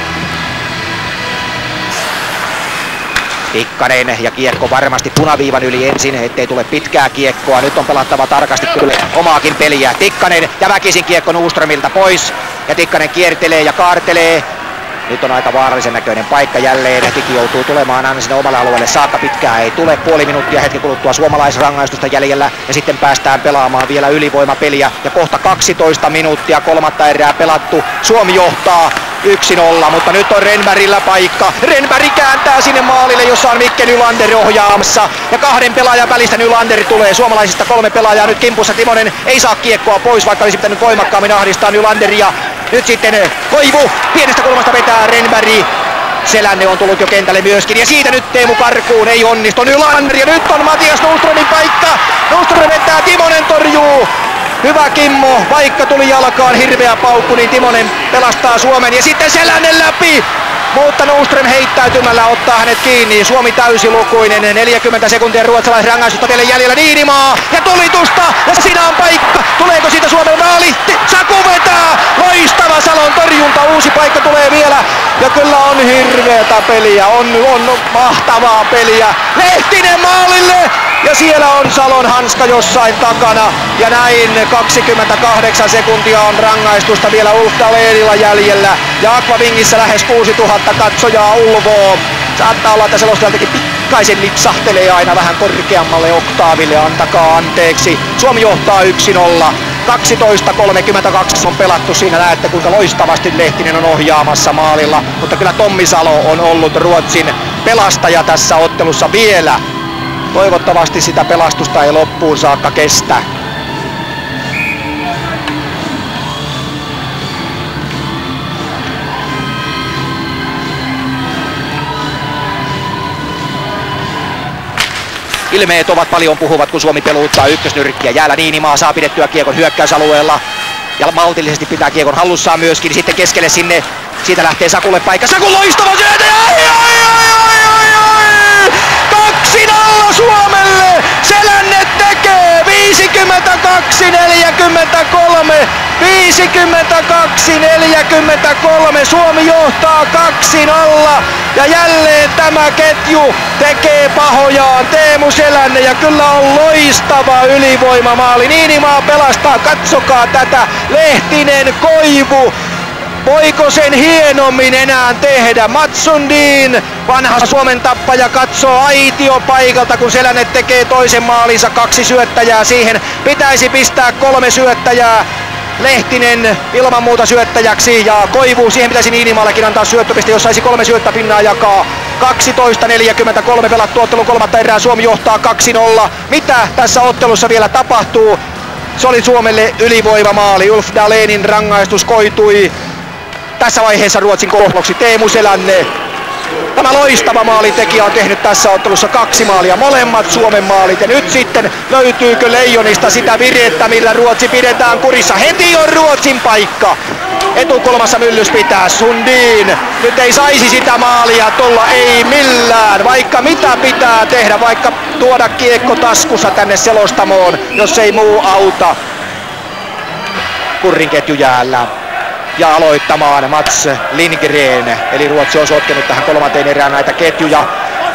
Tikkanen ja kiekko varmasti punaviivan yli ensin, ettei tule pitkää kiekkoa. Nyt on pelattava tarkasti kyllä omaakin peliä. Tikkanen ja väkisin kiekko Nordströmiltä pois. Ja Tikkanen kiertelee ja kaartelee. Nyt on aika vaarallisen näköinen paikka jälleen. Tiki joutuu tulemaan aina sinne omalle alueelle saakka. Pitkää ei tule. Puoli minuuttia hetken kuluttua suomalaisrangaistusta jäljellä. Ja sitten päästään pelaamaan vielä ylivoimapeliä. Ja kohta 12 minuuttia kolmatta erää pelattu. Suomi johtaa 1-0, mutta nyt on Rennbergillä paikka. Rennberg kääntää sinne maalille, jossa on Mikke Nylander ohjaamassa. Ja 2 pelaajan välistä Nylander tulee. Suomalaisista 3 pelaajaa nyt kimpussa. Timonen ei saa kiekkoa pois, vaikka olisi pitänyt voimakkaammin ahdistaa Nylanderia. Nyt sitten Koivu pienestä kulmasta vetää Rennberg. Selänne on tullut jo kentälle myöskin ja siitä nyt Teemu karkuun, ei onnistu. Nylander ja nyt on Matias Nordströmin paikka. Nordström vetää, Timonen torjuu. Hyvä Kimmo, vaikka tuli jalkaan hirveä paukku, niin Timonen pelastaa Suomen ja sitten Selänne läpi. Mutta Nordström heittäytymällä ottaa hänet kiinni. Suomi täysilukuinen, 40 sekuntia ruotsalaisrangaistusta vielä jäljellä. Niinimaa ja tulitusta ja siinä on paikka. Tuleeko siitä Suomen maali? Saku vetää! Loistava Salon torjunta, uusi paikka tulee vielä. Ja kyllä on hirveätä peliä, on mahtavaa peliä. Lehtinen maalille! Ja siellä on Salon hanska jossain takana. Ja näin 28 sekuntia on rangaistusta vielä Ulf Dahlénilla jäljellä. Ja Aquavingissä lähes 6000 katsojaa ulvoo. Saattaa olla, että selostajaltakin pikkaisen lipsahtelee aina vähän korkeammalle oktaaville. Antakaa anteeksi. Suomi johtaa 1-0. 12.32 on pelattu. Siinä näette, kuinka loistavasti Lehtinen on ohjaamassa maalilla. Mutta kyllä Tommi Salo on ollut Ruotsin pelastaja tässä ottelussa vielä. Toivottavasti sitä pelastusta ei loppuun saakka kestä. ilmeet ovat paljon puhuvat, kun Suomi peluuttaa ykkösnyrkkiä. Jäällä Niinimaa saa pidettyä kiekon hyökkäysalueella. Ja maltillisesti pitää kiekon hallussaan myöskin. Sitten keskelle sinne. Siitä lähtee Sakulle paikka. Saku loistava syötä! 2-0 Suomelle! Selänne tekee 52-43. 52-43. Suomi johtaa 2-0. Ja jälleen tämä ketju tekee pahojaan. Teemu Selänne ja kyllä on loistava ylivoimamaali. Niinimaa pelastaa, katsokaa tätä. Lehtinen, Koivu. Voiko sen hienommin enää tehdä? Mats Sundin, vanha Suomen tappaja, katsoo aitiopaikalta, kun Selänne tekee toisen maalinsa. 2 syöttäjää siihen. Pitäisi pistää 3 syöttäjää. Lehtinen ilman muuta syöttäjäksi ja Koivu, siihen pitäisi Niinimaallakin antaa syöttöpiste, jos saisi 3 syöttäpinnaa jakaa. 12.43 pelattu ottelun 3. erää, Suomi johtaa 2-0. Mitä tässä ottelussa vielä tapahtuu? Se oli Suomelle ylivoimamaali. Ulf Dahlénin rangaistus koitui tässä vaiheessa Ruotsin kohloksi. Teemu Selänne, tämä loistava maalintekijä, on tehnyt tässä ottelussa 2 maalia, molemmat Suomen maalit. Ja nyt sitten löytyykö Leijonista sitä virettä, millä Ruotsi pidetään kurissa. Heti on Ruotsin paikka. Etukulmassa Myllys pitää. Sundin nyt ei saisi sitä maalia tulla, ei millään. Vaikka mitä pitää tehdä, vaikka tuoda kiekko taskussa tänne selostamoon, jos ei muu auta. Kurrin ketju jäällä. Ja aloittamaan Mats Lindgren, eli Ruotsi on sotkenut tähän 3. erään näitä ketjuja.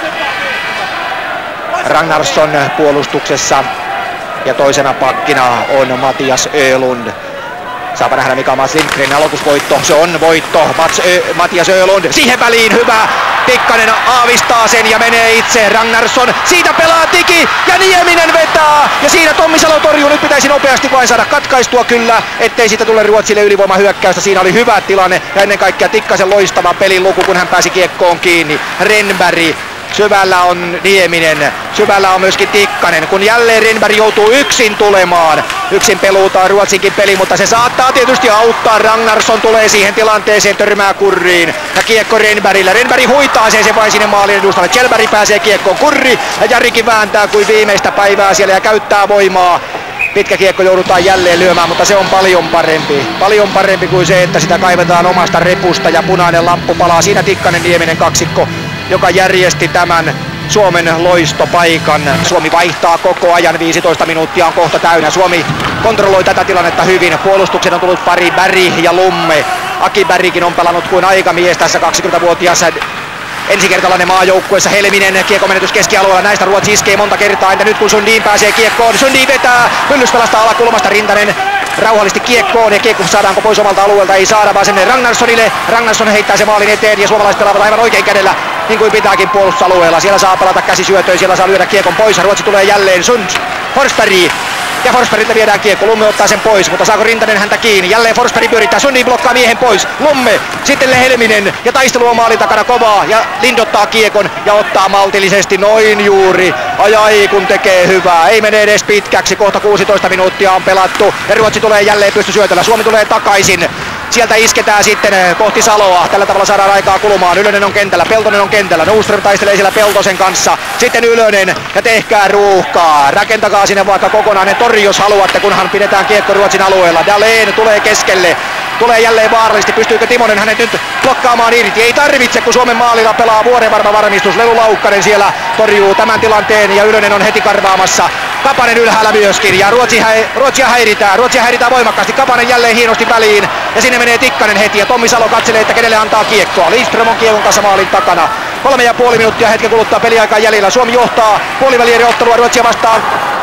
Ragnarsson puolustuksessa ja toisena pakkina on Mattias Öhlund. Saapa nähdä, mikä on Mats Lindgrenin aloitusvoitto. Se on voitto. Mattias Öhlund siihen väliin, hyvä. Tikkanen aavistaa sen ja menee itse. Ragnarsson, siitä pelaa Tiki ja Nieminen vetää. Ja siinä Tommisalo torjuu. Nyt pitäisi nopeasti vain saada katkaistua kyllä, ettei siitä tule Ruotsille ylivoimahyökkäystä. Siinä oli hyvä tilanne ja ennen kaikkea Tikkasen loistava pelin luku, kun hän pääsi kiekkoon kiinni. Renberg. Syvällä on Nieminen, syvällä on myöskin Tikkanen, kun jälleen Renberg joutuu yksin tulemaan. Yksin peluutaan Ruotsinkin peli, mutta se saattaa tietysti auttaa. Ragnarsson tulee siihen tilanteeseen, törmää Kurriin ja kiekko Renbergillä. Renberg huitaa sen vain sinne maalin edustalle. Kjellberg pääsee kiekkoon, Kurri ja Jarikin vääntää kuin viimeistä päivää siellä ja käyttää voimaa. Pitkä kiekko joudutaan jälleen lyömään, mutta se on paljon parempi kuin se, että sitä kaivetaan omasta repusta ja punainen lamppu palaa. Siinä Tikkanen Nieminen kaksikko, joka järjesti tämän Suomen loistopaikan. Suomi vaihtaa koko ajan, 15 minuuttia on kohta täynnä. Suomi kontrolloi tätä tilannetta hyvin. Puolustuksen on tullut pari, Berg ja Lumme. Aki Bergkin on pelannut kuin aikamies tässä 20-vuotias ensikertalainen maajoukkueessa. Helminen kiekomenetys keskialueella, näistä Ruotsi iskee monta kertaa. Entä nyt kun Sundin pääsee kiekkoon, Sundin vetää, Myllys pelastaa alakulmasta, Rintanen rauhallisesti kiekkoon ja kiekko saadaanko pois omalta alueelta, ei saada vaan sinne Ragnarssonille. Ragnarsson heittää se maalin eteen ja suomalaiset pelaavat aivan oikein kädellä, niin kuin pitääkin puolustusalueella. Siellä saa pelata käsisyötöön, siellä saa lyödä kiekon pois ja Ruotsi tulee jälleen Forsberg. Ja Forsbergilta viedään kiekko, Lumme ottaa sen pois, mutta saako Rintanen häntä kiinni? Jälleen Forsberg pyörittää, Sundin blokkaa miehen pois, Lumme, sitten Helminen ja taistelu on maalin takana kovaa ja Lind ottaa kiekon ja ottaa maltillisesti noin juuri. Ai kun tekee hyvää, ei mene edes pitkäksi, kohta 16 minuuttia on pelattu ja Ruotsi tulee jälleen pystysyötöllä, Suomi tulee takaisin. Sieltä isketään sitten kohti Saloa. Tällä tavalla saadaan aikaa kulumaan. Ylönen on kentällä, Peltonen on kentällä. Nordström taistelee siellä Peltosen kanssa. Sitten Ylönen ja tehkää ruuhkaa. Rakentakaa sinne vaikka kokonainen tori, jos haluatte, kunhan pidetään kiekko Ruotsin alueella. Dahlén tulee keskelle. Tulee jälleen vaarallisesti. Pystyykö Timonen hänet nyt blokkaamaan irti? Ei tarvitse, kun Suomen maalilla pelaa vuorenvarma varmistus. Lelu Laukkanen siellä torjuu tämän tilanteen ja Ylönen on heti karvaamassa. Kapanen ylhäällä myöskin ja Ruotsia häiritään voimakkaasti. Kapanen jälleen hienosti väliin ja sinne menee Tikkanen heti ja Tommi Salo katselee, että kenelle antaa kiekkoa. Lindström on kiekon kanssa maalin takana. 3,5 minuuttia hetken kuluttaa peliaikaa jäljellä. Suomi johtaa puolivälierottelua Ruotsia vastaan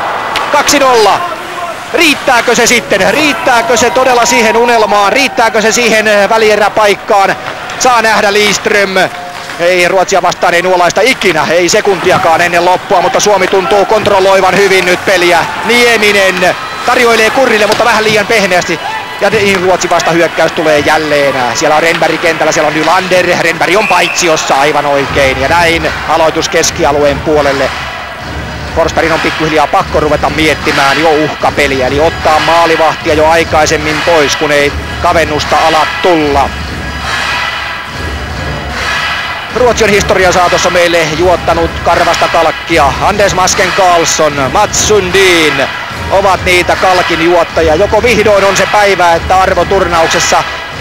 2-0. Riittääkö se sitten? Riittääkö se todella siihen unelmaan? Riittääkö se siihen välieräpaikkaan? Saa nähdä Lindström. Ei Ruotsia vastaan, ei nuolaista ikinä, ei sekuntiakaan ennen loppua, mutta Suomi tuntuu kontrolloivan hyvin nyt peliä. Nieminen tarjoilee Kurrille, mutta vähän liian pehmeästi. Ja Ruotsi vasta hyökkäys tulee jälleen. Siellä on Renberg kentällä, siellä on Nylander. Renberg on paitsiossa aivan oikein. Ja näin aloitus keskialueen puolelle. Forsbergin on pikkuhiljaa pakko ruveta miettimään jo uhkapeliä, eli ottaa maalivahtia jo aikaisemmin pois, kun ei kavennusta ala tulla. Ruotsi on historian saatossa meille juottanut karvasta kalkkia. Anders Masken Karlsson, Mats Sundin ovat niitä kalkin juottajia. Joko vihdoin on se päivä, että arvoturnauksessa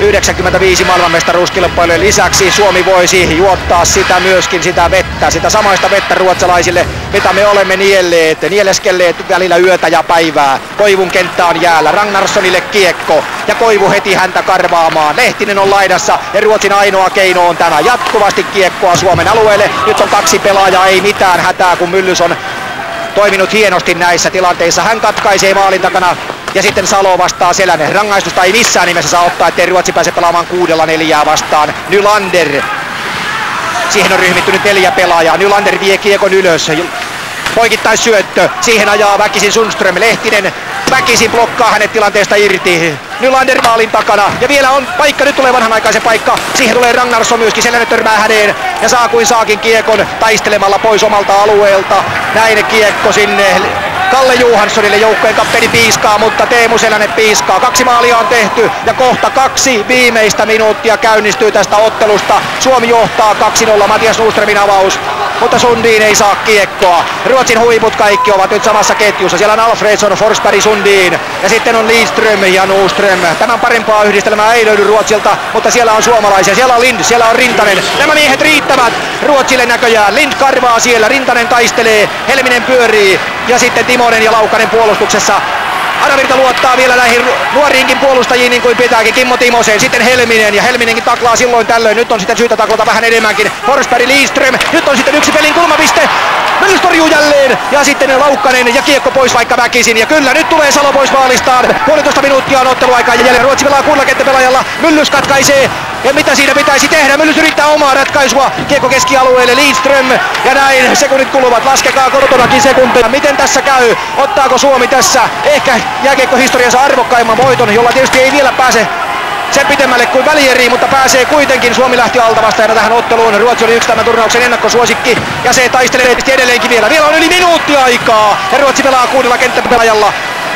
95 maailmanmestaruuskilpailujen lisäksi Suomi voisi juottaa sitä myöskin sitä vettä, sitä samaista vettä ruotsalaisille, mitä me olemme nieleskelleet välillä yötä ja päivää. Koivun kenttä on jäällä, Ragnarssonille kiekko ja Koivu heti häntä karvaamaan. Lehtinen on laidassa ja Ruotsin ainoa keino on tämä. Jatkuvasti kiekkoa Suomen alueelle. Nyt on 2 pelaajaa, ei mitään hätää, kun Myllys on toiminut hienosti näissä tilanteissa. Hän katkaisee maalin takana ja sitten Salo vastaa Selänen. Rangaistusta ei missään nimessä saa ottaa, ettei Ruotsi pääse pelaamaan 6-4 vastaan. Nylander. Siihen on ryhmittynyt 4 pelaajaa. Nylander vie kiekon ylös. Poikittaisyöttö. Siihen ajaa väkisin Sundström. Lehtinen väkisin blokkaa hänet tilanteesta irti. Nylander maalin takana. Ja vielä on paikka. Nyt tulee vanhanaikaisen paikka. Siihen tulee Ragnarsson myöskin. Selänen törmää häneen. Ja saa kuin saakin kiekon taistelemalla pois omalta alueelta. Näin kiekko sinne Kalle Johanssonille, joukkojen kapteeni piiskaa, mutta Teemu Selänen piiskaa. 2 maalia on tehty ja kohta 2 viimeistä minuuttia käynnistyy tästä ottelusta. Suomi johtaa 2-0, Matias Nordströmin avaus, mutta Sundin ei saa kiekkoa. Ruotsin huiput kaikki ovat nyt samassa ketjussa. Siellä on Alfredsson, Forsberg, Sundin ja sitten on Lidström ja Nordström. Tämän parempaa yhdistelmää ei löydy Ruotsilta, mutta siellä on suomalaisia. Siellä on Lind, siellä on Rintanen. Nämä miehet riittävät Ruotsille näköjään. Lind karvaa siellä, Rintanen taistelee, Helminen pyörii ja sitten Timonen ja Laukkanen puolustuksessa. Aravirta luottaa vielä näihin nuoriinkin puolustajiin niin kuin pitääkin. Kimmo Timosen, sitten Helminen ja Helminenkin taklaa silloin tällöin. Nyt on sitten syytä taklata vähän enemmänkin. Forsberg, Lidström, nyt on sitten 1 pelin kulmapiste. Myllys torjuu jälleen ja sitten Laukkanen ja kiekko pois vaikka väkisin. Ja kyllä nyt tulee Salo pois maalistaan. 1,5 minuuttia on otteluaikaa ja jälleen Ruotsi pelaa 6 kenttäpelaajalla. Myllys katkaisee. Ja mitä siinä pitäisi tehdä? Myllys yrittää omaa ratkaisua. Kiekko keskialueelle, Lidström. Ja näin sekunnit kuluvat. Laskekaa kotonakin sekunteja. Miten tässä käy? Ottaako Suomi tässä ehkä jääkiekkohistoriansa arvokkaimman voiton, jolla tietysti ei vielä pääse sen pitemmälle kuin välieriin, mutta pääsee kuitenkin. Suomi lähti altavastaajana tähän otteluun. Ruotsi oli yksi tämän turnauksen ennakkosuosikki ja se taistelee edelleenkin vielä. Vielä on yli minuutti aikaa ja Ruotsi pelaa 6 kenttäpelaajalla.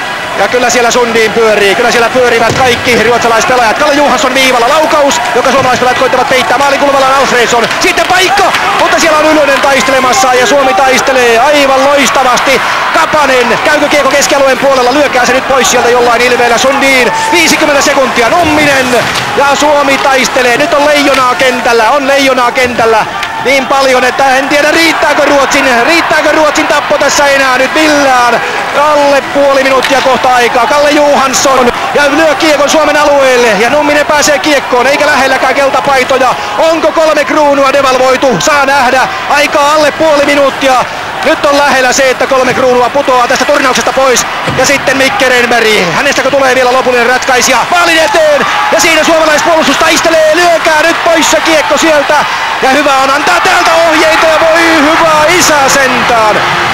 Ja kyllä siellä Sundin pyörii, kyllä siellä pyörivät kaikki ruotsalaispelaajat. Kalle Johansson viivalla, laukaus, joka suomalaispelaajat koittavat peittää. Maalin kulmalla on Alfredsson, sitten paikka, mutta siellä on Ylönen taistelemassa ja Suomi taistelee aivan loistavasti. Kapanen, käykö kiekko keskialueen puolella, lyökää se nyt pois sieltä jollain ilmeellä. Sundin, 50 sekuntia, Numminen ja Suomi taistelee. Nyt on leijonaa kentällä. Niin paljon, että en tiedä riittääkö Ruotsin tappo tässä enää nyt millään. Alle 0,5 minuuttia kohta aikaa. Kalle Johansson ja lyö kiekon Suomen alueelle ja Numminen pääsee kiekkoon eikä lähelläkään keltapaitoja. Onko 3 kruunua devalvoitu? Saa nähdä. Aikaa alle 0,5 minuuttia. Nyt on lähellä se, että 3 kruunua putoaa tästä turnauksesta pois. Ja sitten Mikke Renberg. Hänestäkö tulee vielä lopullinen ratkaisija maalin eteen. Ja siinä suomalaispuolustus taistelee. Lyökää nyt pois se kiekko sieltä. Ja hyvä on antaa täältä ohjeita ja voi hyvä isä sentään.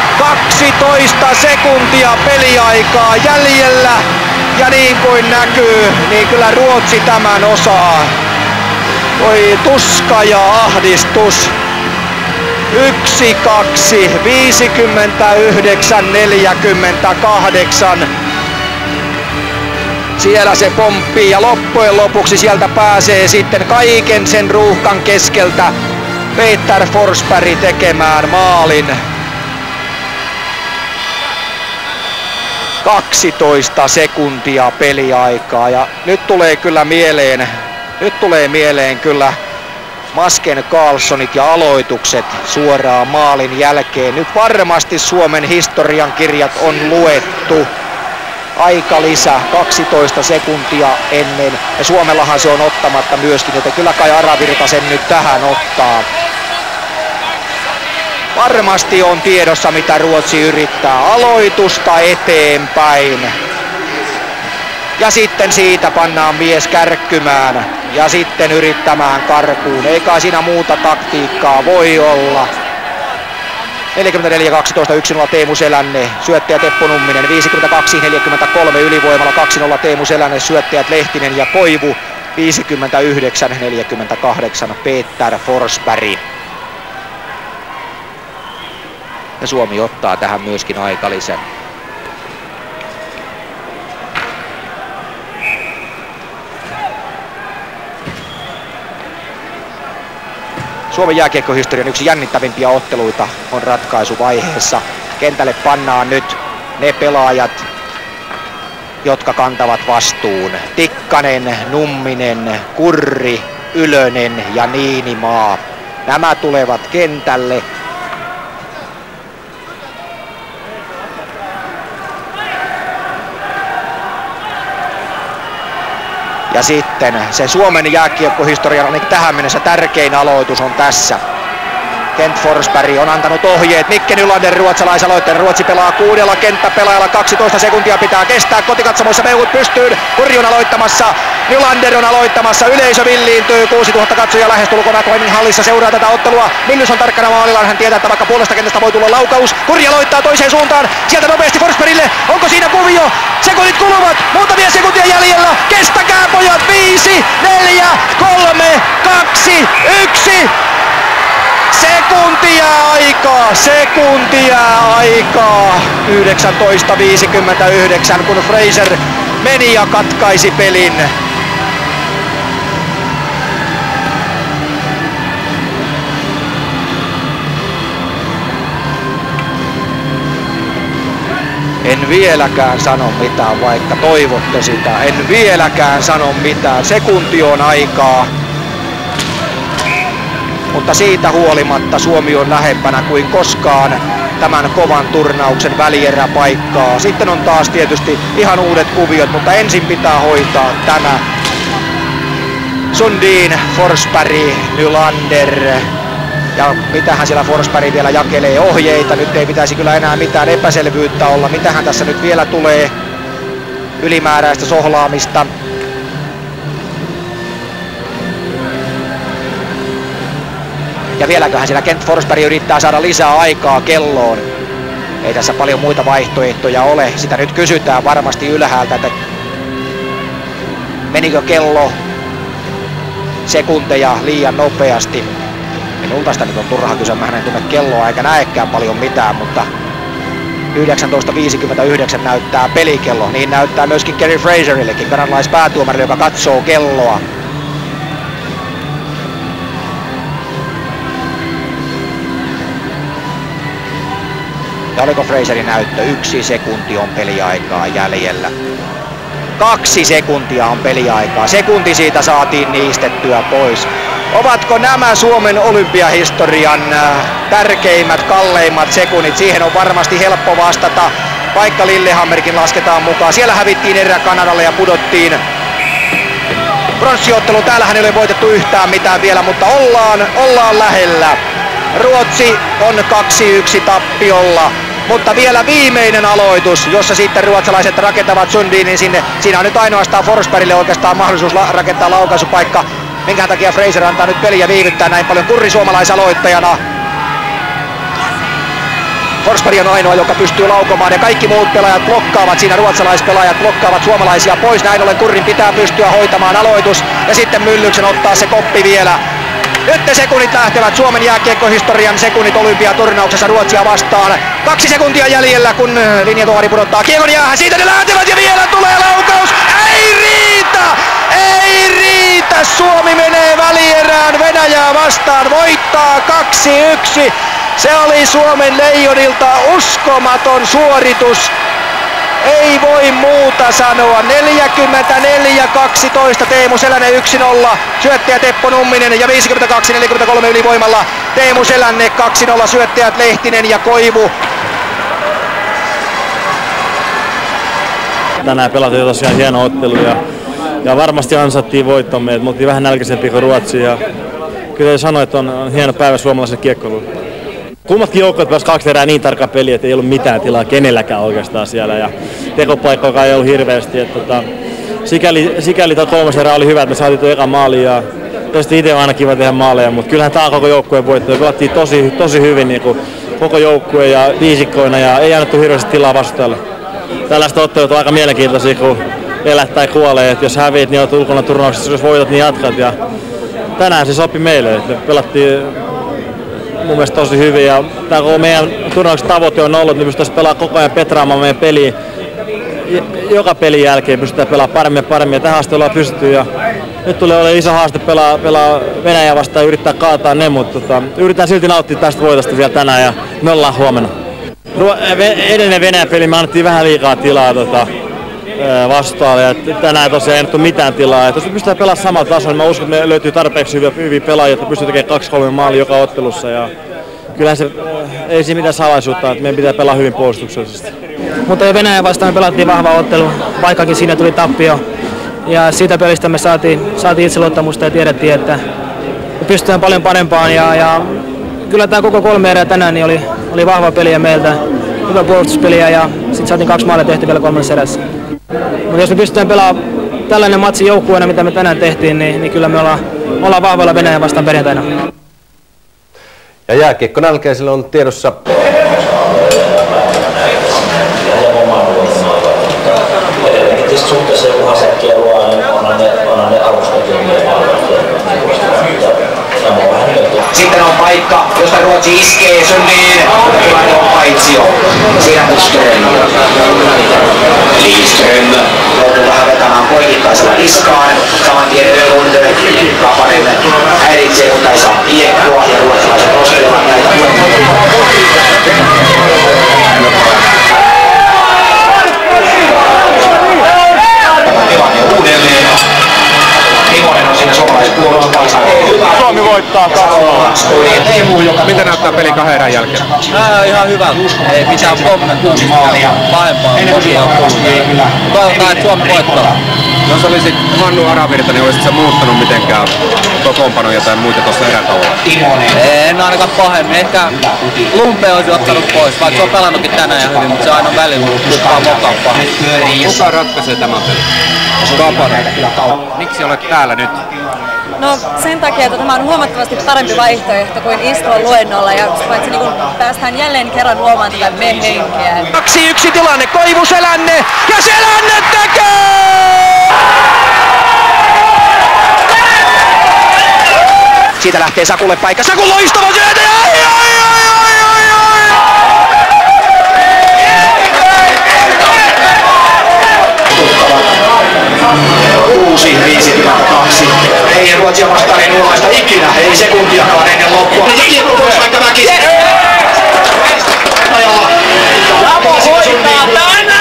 12 sekuntia peliaikaa jäljellä. Ja niin kuin näkyy, niin kyllä Ruotsi tämän osaa. Voi tuska ja ahdistus. 1-2, 59-48. Siellä se pomppii ja loppujen lopuksi sieltä pääsee sitten kaiken sen ruuhkan keskeltä Peter Forsberg tekemään maalin. 12 sekuntia peliaikaa ja nyt tulee mieleen kyllä Masken Karlssonit ja aloitukset suoraan maalin jälkeen. Nyt varmasti Suomen historian kirjat on luettu. Aika lisä 12 sekuntia ennen ja Suomellahan se on ottamatta myöskin, joten kyllä kai Aravirta sen nyt tähän ottaa. Varmasti on tiedossa mitä Ruotsi yrittää. Aloitusta eteenpäin. Ja sitten siitä pannaan mies kärkkymään ja sitten yrittämään karkuun. Ei kai siinä muuta taktiikkaa voi olla. 44-12, 1-0 Teemu Selänne, syöttäjä Teppo Numminen, 52-43 ylivoimalla 2-0 Teemu Selänne, syöttäjät Lehtinen ja Koivu, 59-48 Peter Forsberg. Ja Suomi ottaa tähän myöskin aikalisän. Suomen jääkiekkohistorian yksi jännittävimpiä otteluita on ratkaisuvaiheessa. Kentälle pannaan nyt ne pelaajat, jotka kantavat vastuun. Tikkanen, Numminen, Kurri, Ylönen ja Niinimaa. Nämä tulevat kentälle. Ja sitten se Suomen jääkiekkohistorian ainakin tähän mennessä tärkein aloitus on tässä. Kent Forsberg on antanut ohjeet Micke Nylander ruotsalaisaloitteen. Ruotsi pelaa 6 kenttäpelaajalla, 12 sekuntia pitää kestää. Kotikatsomoissa mehut pystyyn. Kurri on aloittamassa, Nylander on aloittamassa. Yleisö villiintyy, 6000 katsojaa lähestulkoon Akoinin hallissa seuraa tätä ottelua. Myllys on tarkkana maalillaan, hän tietää, että vaikka puolesta kentästä voi tulla laukaus. Kurri aloittaa toiseen suuntaan, sieltä nopeasti Forsbergille. Onko siinä kuvio? Sekunnit kuluvat, muutamia sekuntia jäljellä. Kestäkää pojat, 5, 4, 3, 2, 1. Sekuntia aikaa. 19.59, kun Fraser meni ja katkaisi pelin. En vieläkään sano mitään, vaikka toivotte sitä. En vieläkään sano mitään. Sekunti on aikaa. Mutta siitä huolimatta Suomi on lähempänä kuin koskaan tämän kovan turnauksen välieräpaikkaa. Sitten on taas tietysti ihan uudet kuviot, mutta ensin pitää hoitaa tämä. Sundin, Forsberg, Nylander. Ja mitähän siellä Forsberg vielä jakelee ohjeita. Nyt ei pitäisi kyllä enää mitään epäselvyyttä olla. Mitähän tässä nyt vielä tulee ylimääräistä sohlaamista. Ja vieläköhän siellä Kent Forsberg yrittää saada lisää aikaa kelloon. Ei tässä paljon muita vaihtoehtoja ole. Sitä nyt kysytään varmasti ylhäältä, että menikö kello sekunteja liian nopeasti. Minulta sitä nyt on turha kysyä, mä en tunne kelloa eikä näekään paljon mitään, mutta 19.59 näyttää pelikello. Niin näyttää myöskin Kerry Fraserillekin, kanadalaispäätuomarille, joka katsoo kelloa. Ja oliko Fraserin näyttö? 1 sekunti on peliaikaa jäljellä. 2 sekuntia on peliaikaa. Sekunti siitä saatiin niistettyä pois. Ovatko nämä Suomen olympiahistorian tärkeimmät, kalleimmat sekunnit? Siihen on varmasti helppo vastata, vaikka Lillehammerkin lasketaan mukaan. Siellä hävittiin erä Kanadalle ja pudottiin pronssiottelu. Täällähän ei ole voitettu yhtään mitään vielä, mutta ollaan lähellä. Ruotsi on 2-1 tappiolla, mutta vielä viimeinen aloitus, jossa sitten ruotsalaiset rakentavat Sundinin sinne. Siinä on nyt ainoastaan Forsbergille oikeastaan mahdollisuus rakentaa laukaisupaikka. Minkä takia Fraser antaa nyt peliä viivyttää näin paljon. Kurri suomalaisaloittajana. Forsberg on ainoa, joka pystyy laukomaan ja kaikki muut pelaajat blokkaavat siinä, ruotsalaispelaajat blokkaavat suomalaisia pois. Näin ollen Kurrin pitää pystyä hoitamaan aloitus ja sitten Myllyksen ottaa se koppi vielä. Nyt ne sekunnit lähtevät, Suomen jääkiekkohistorian sekunnit olympiaturnauksessa Ruotsia vastaan. 2 sekuntia jäljellä, kun linjatuomari pudottaa kiekon jäähän. Siitä ne lähtevät ja vielä tulee laukaus. Ei riitä! Ei riitä! Suomi menee välierään Venäjää vastaan, voittaa 2-1. Se oli Suomen leijonilta uskomaton suoritus. Ei voi muuta sanoa. 44-12 Teemu Selänne 1-0. Syöttäjä Teppo Numminen ja 52-43 ylivoimalla Teemu Selänne 2-0. Syöttäjät Lehtinen ja Koivu. Tänään pelattiin tosiaan hieno ottelu ja varmasti ansattiin voittomme. Me oltiin vähän nälkäisempiä kuin Ruotsi ja kyllä sanoin, että on hieno päivä suomalaiselle kiekkoilulle. Kummatkin joukkueet pelasivat 2 erää niin tarkka peli, että ei ollut mitään tilaa kenelläkään oikeastaan siellä ja tekopaikkoja ei ollut hirveästi. Että sikäli tuo 3. erä oli hyvä, että me saatiin tuo eka maali ja tietysti itse on aina kiva tehdä maaleja, mutta kyllähän tämä on koko joukkueen voitto. Me pelattiin tosi hyvin niin kuin koko joukkue ja viisikkoina ja ei annettu hirveästi tilaa vastustajalle. Tällaista ottelut on aika mielenkiintoisia, kun elät tai kuolee, että jos häviit, niin olet ulkona turnauksessa, jos voitat, niin jatkat. Ja tänään se sopi meille, että me pelattiin mun mielestä tosi hyvin ja tämä koko meidän turnauksen tavoite on ollut, että me pystytään pelaamaan koko ajan petraamaan meidän peliä. Joka pelin jälkeen pystytään pelaamaan paremmin ja tähän asti ollaan pystytty ja nyt tulee olemaan iso haaste pelaa Venäjää vastaan ja yrittää kaataa ne, mutta yritetään silti nauttia tästä voitosta vielä tänään ja me ollaan huomenna. Edellinen Venäjän peli me annettiin vähän liikaa tilaa vastaalle ja tänään tosiaan ei annettu mitään tilaa. Jos me pystytään pelaamaan samalla tasolla, niin mä uskon, että me löytyy tarpeeksi hyviä pelaajia, että pystyy tekemään 2-3 maalia joka ottelussa. Ja kyllähän se ei siinä mitään salaisuutta, että meidän pitää pelaa hyvin puolustuksellisesti. Mutta Venäjä vastaan me pelattiin vahva ottelu, vaikkakin siinä tuli tappio. Ja siitä pelistä me saatiin itseluottamusta ja tiedettiin, että me pystytään paljon parempaan. Ja kyllä tämä koko 3 erää tänään niin oli vahva peliä meiltä, hyvä puolustuspeliä ja sitten saatiin 2 maalia tehty vielä 3. erässä. Mutta jos me pystytään pelaamaan tällainen matsi joukkueena, mitä me tänään tehtiin, niin kyllä me ollaan vahvalla Venäjän vastaan perjantaina. Ja jääkiekko nälkäisillä on tiedossa. Suhteessa joku Hasekkia onhan ne arvostettuja. Sitten on paikka, josta Ruotsi iskee Sundin. Tilanne on paitsio. Siinä Ström. Lidström joutuu vähän vetämään poikittaisella niskaan. Saman tien Öhlund. Kapanen häiritsee, mutta ei saa kiekkoa. Ja ruotsalaiset nostelevat näitä. Uudelleen. Timonen on siinä suomalaispuolustuspalissa. Suomi voittaa 2-0. Miten näyttää peli 2 erän jälkeen? Ihan hyvä. Ei mitään kommenttia. Pahempaa. Toivotaan, että Suomi voittaa. Jos olisit Hannu Aravirta, niin olisitko muuttanut mitenkään kokoonpanoja tai muita tuossa erätauolla? En ainakaan pahemmin. Ehkä Lumpe olisi ottanut pois, vaikka se on pelannutkin tänään ja hyvin, mutta se aina välillä tuppaa mokaan pahin. Kuka ratkaisee tämän pelin? Kapanen. Miksi olet täällä nyt? No sen takia, että tämä on huomattavasti parempi vaihtoehto kuin istua luennolla ja paitsi niin päästään jälleen kerran luomaan tätä me-henkeä. 2-1 tilanne, Koivu Selänne ja Selänne tekee! Siitä lähtee Sakulle paikka, Saku loistava syötä ja Uusi 5-2. Ei Ruotsia vastaan ei nuolaista ikinä, ei sekuntiakaan ennen loppua. Kiekko pois vaikka Mäkis. Lamo hoitaa tänä!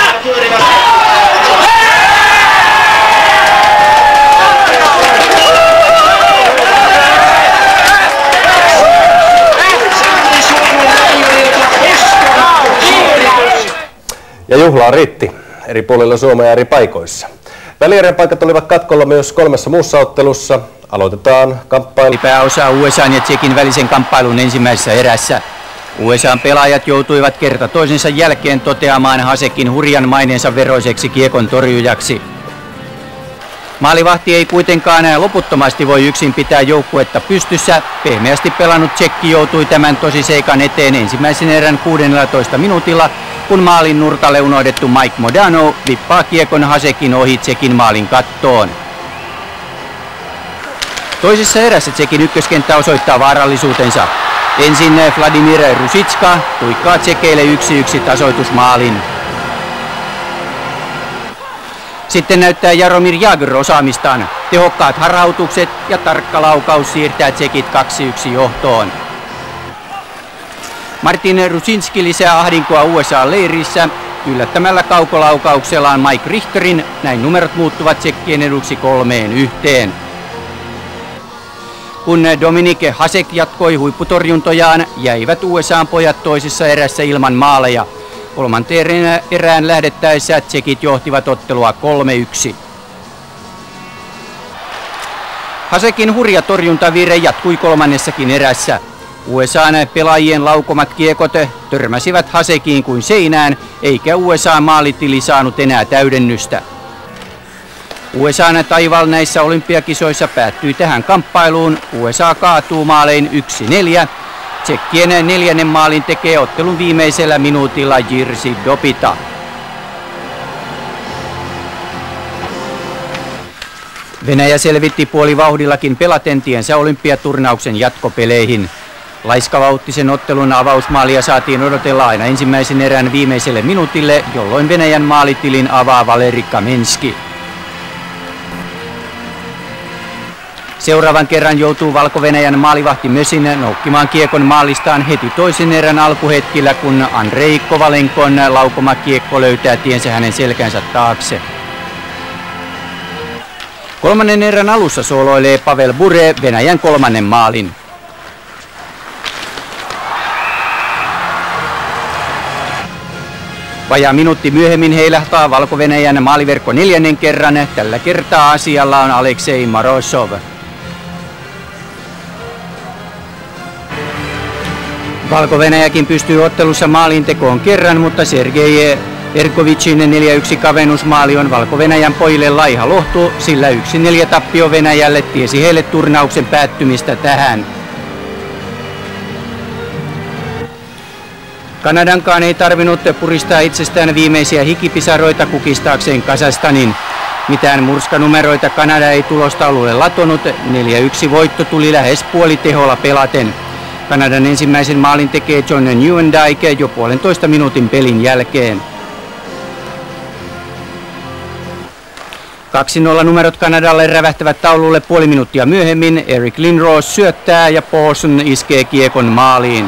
Ja juhlaa riitti eri puolilla Suomea eri paikoissa. Välierän paikat olivat katkolla myös 3 muussa ottelussa. Aloitetaan kamppailu. Pääosa USA:n ja Tšekin välisen kamppailun ensimmäisessä erässä. USA:n pelaajat joutuivat kerta toisensa jälkeen toteamaan Hasekin hurjan maineensa veroiseksi kiekon torjujaksi. Maalivahti ei kuitenkaan loputtomasti voi yksin pitää joukkuetta pystyssä. Pehmeästi pelannut Tšekki joutui tämän tosiseikan eteen ensimmäisen erän 16 minuutilla, kun maalin nurkalle unohdettu Mike Modano vippaa kiekon Hasekin ohi Tšekin maalin kattoon. Toisessa erässä Tšekin ykköskenttä osoittaa vaarallisuutensa. Ensin Vladimir Rusitska tuikkaa Tšekeille 1-1 tasoitusmaalin. Sitten näyttää Jaromir Jagr osaamistaan. Tehokkaat harhautukset ja tarkka laukaus siirtää Tšekit 2-1 johtoon. Martin Rusinski lisää ahdinkoa USA-leirissä yllättämällä kaukolaukauksellaan Mike Richterin. Näin numerot muuttuvat Tšekkien eduksi 3-1. Kun Dominik Hasek jatkoi huipputorjuntojaan, jäivät USA:n pojat toisessa erässä ilman maaleja. Kolmanteen erään lähdettäessä Tšekit johtivat ottelua 3-1. Hasekin hurja torjuntavirre jatkui kolmannessakin erässä. USA:n pelaajien laukomat kiekot törmäsivät Hasekiin kuin seinään, eikä USA:n maalitili saanut enää täydennystä. USA:n taival näissä olympiakisoissa päättyi tähän kamppailuun. USA kaatuu maalein 1-4. Tšekkien 4. maalin tekee ottelun viimeisellä minuutilla Jerzy Dopita. Venäjä selvitti puolivauhdillakin pelaten tiensä olympiaturnauksen jatkopeleihin. Laiskavauhtisen ottelun avausmaalia saatiin odotella aina ensimmäisen erän viimeiselle minuutille, jolloin Venäjän maalitilin avaa Valeri Kamenski. Seuraavan kerran joutuu Valko-Venäjän maalivahti Mösin noukkimaan kiekon maalistaan heti toisen erän alkuhetkillä, kun Andrei Kovalenkon laukoma kiekko löytää tiensä hänen selkänsä taakse. Kolmannen erän alussa sooloilee Pavel Bure Venäjän kolmannen maalin. Vajaa minuutti myöhemmin heilahtaa Valko-Venäjän maaliverkko neljännen kerran. Tällä kertaa asialla on Aleksei Morozov. Valko-Venäjäkin pystyy ottelussa maalintekoon kerran, mutta Sergei Erkovicin 4-1 kavennusmaali on Valko-Venäjän pojille laiha lohtu, sillä 1-4 tappio Venäjälle tiesi heille turnauksen päättymistä tähän. Kanadankaan ei tarvinnut puristaa itsestään viimeisiä hikipisaroita kukistaakseen Kazakstanin. Mitään murskanumeroita Kanada ei tulostaululle latonut, 4-1 voitto tuli lähes puoliteholla pelaten. Kanadan ensimmäisen maalin tekee John Nieuwendyk jo 1,5 minuutin pelin jälkeen. 2-0 numerot Kanadalle rävähtävät taululle puoli minuuttia myöhemmin. Eric Lindros syöttää ja Paulson iskee kiekon maaliin.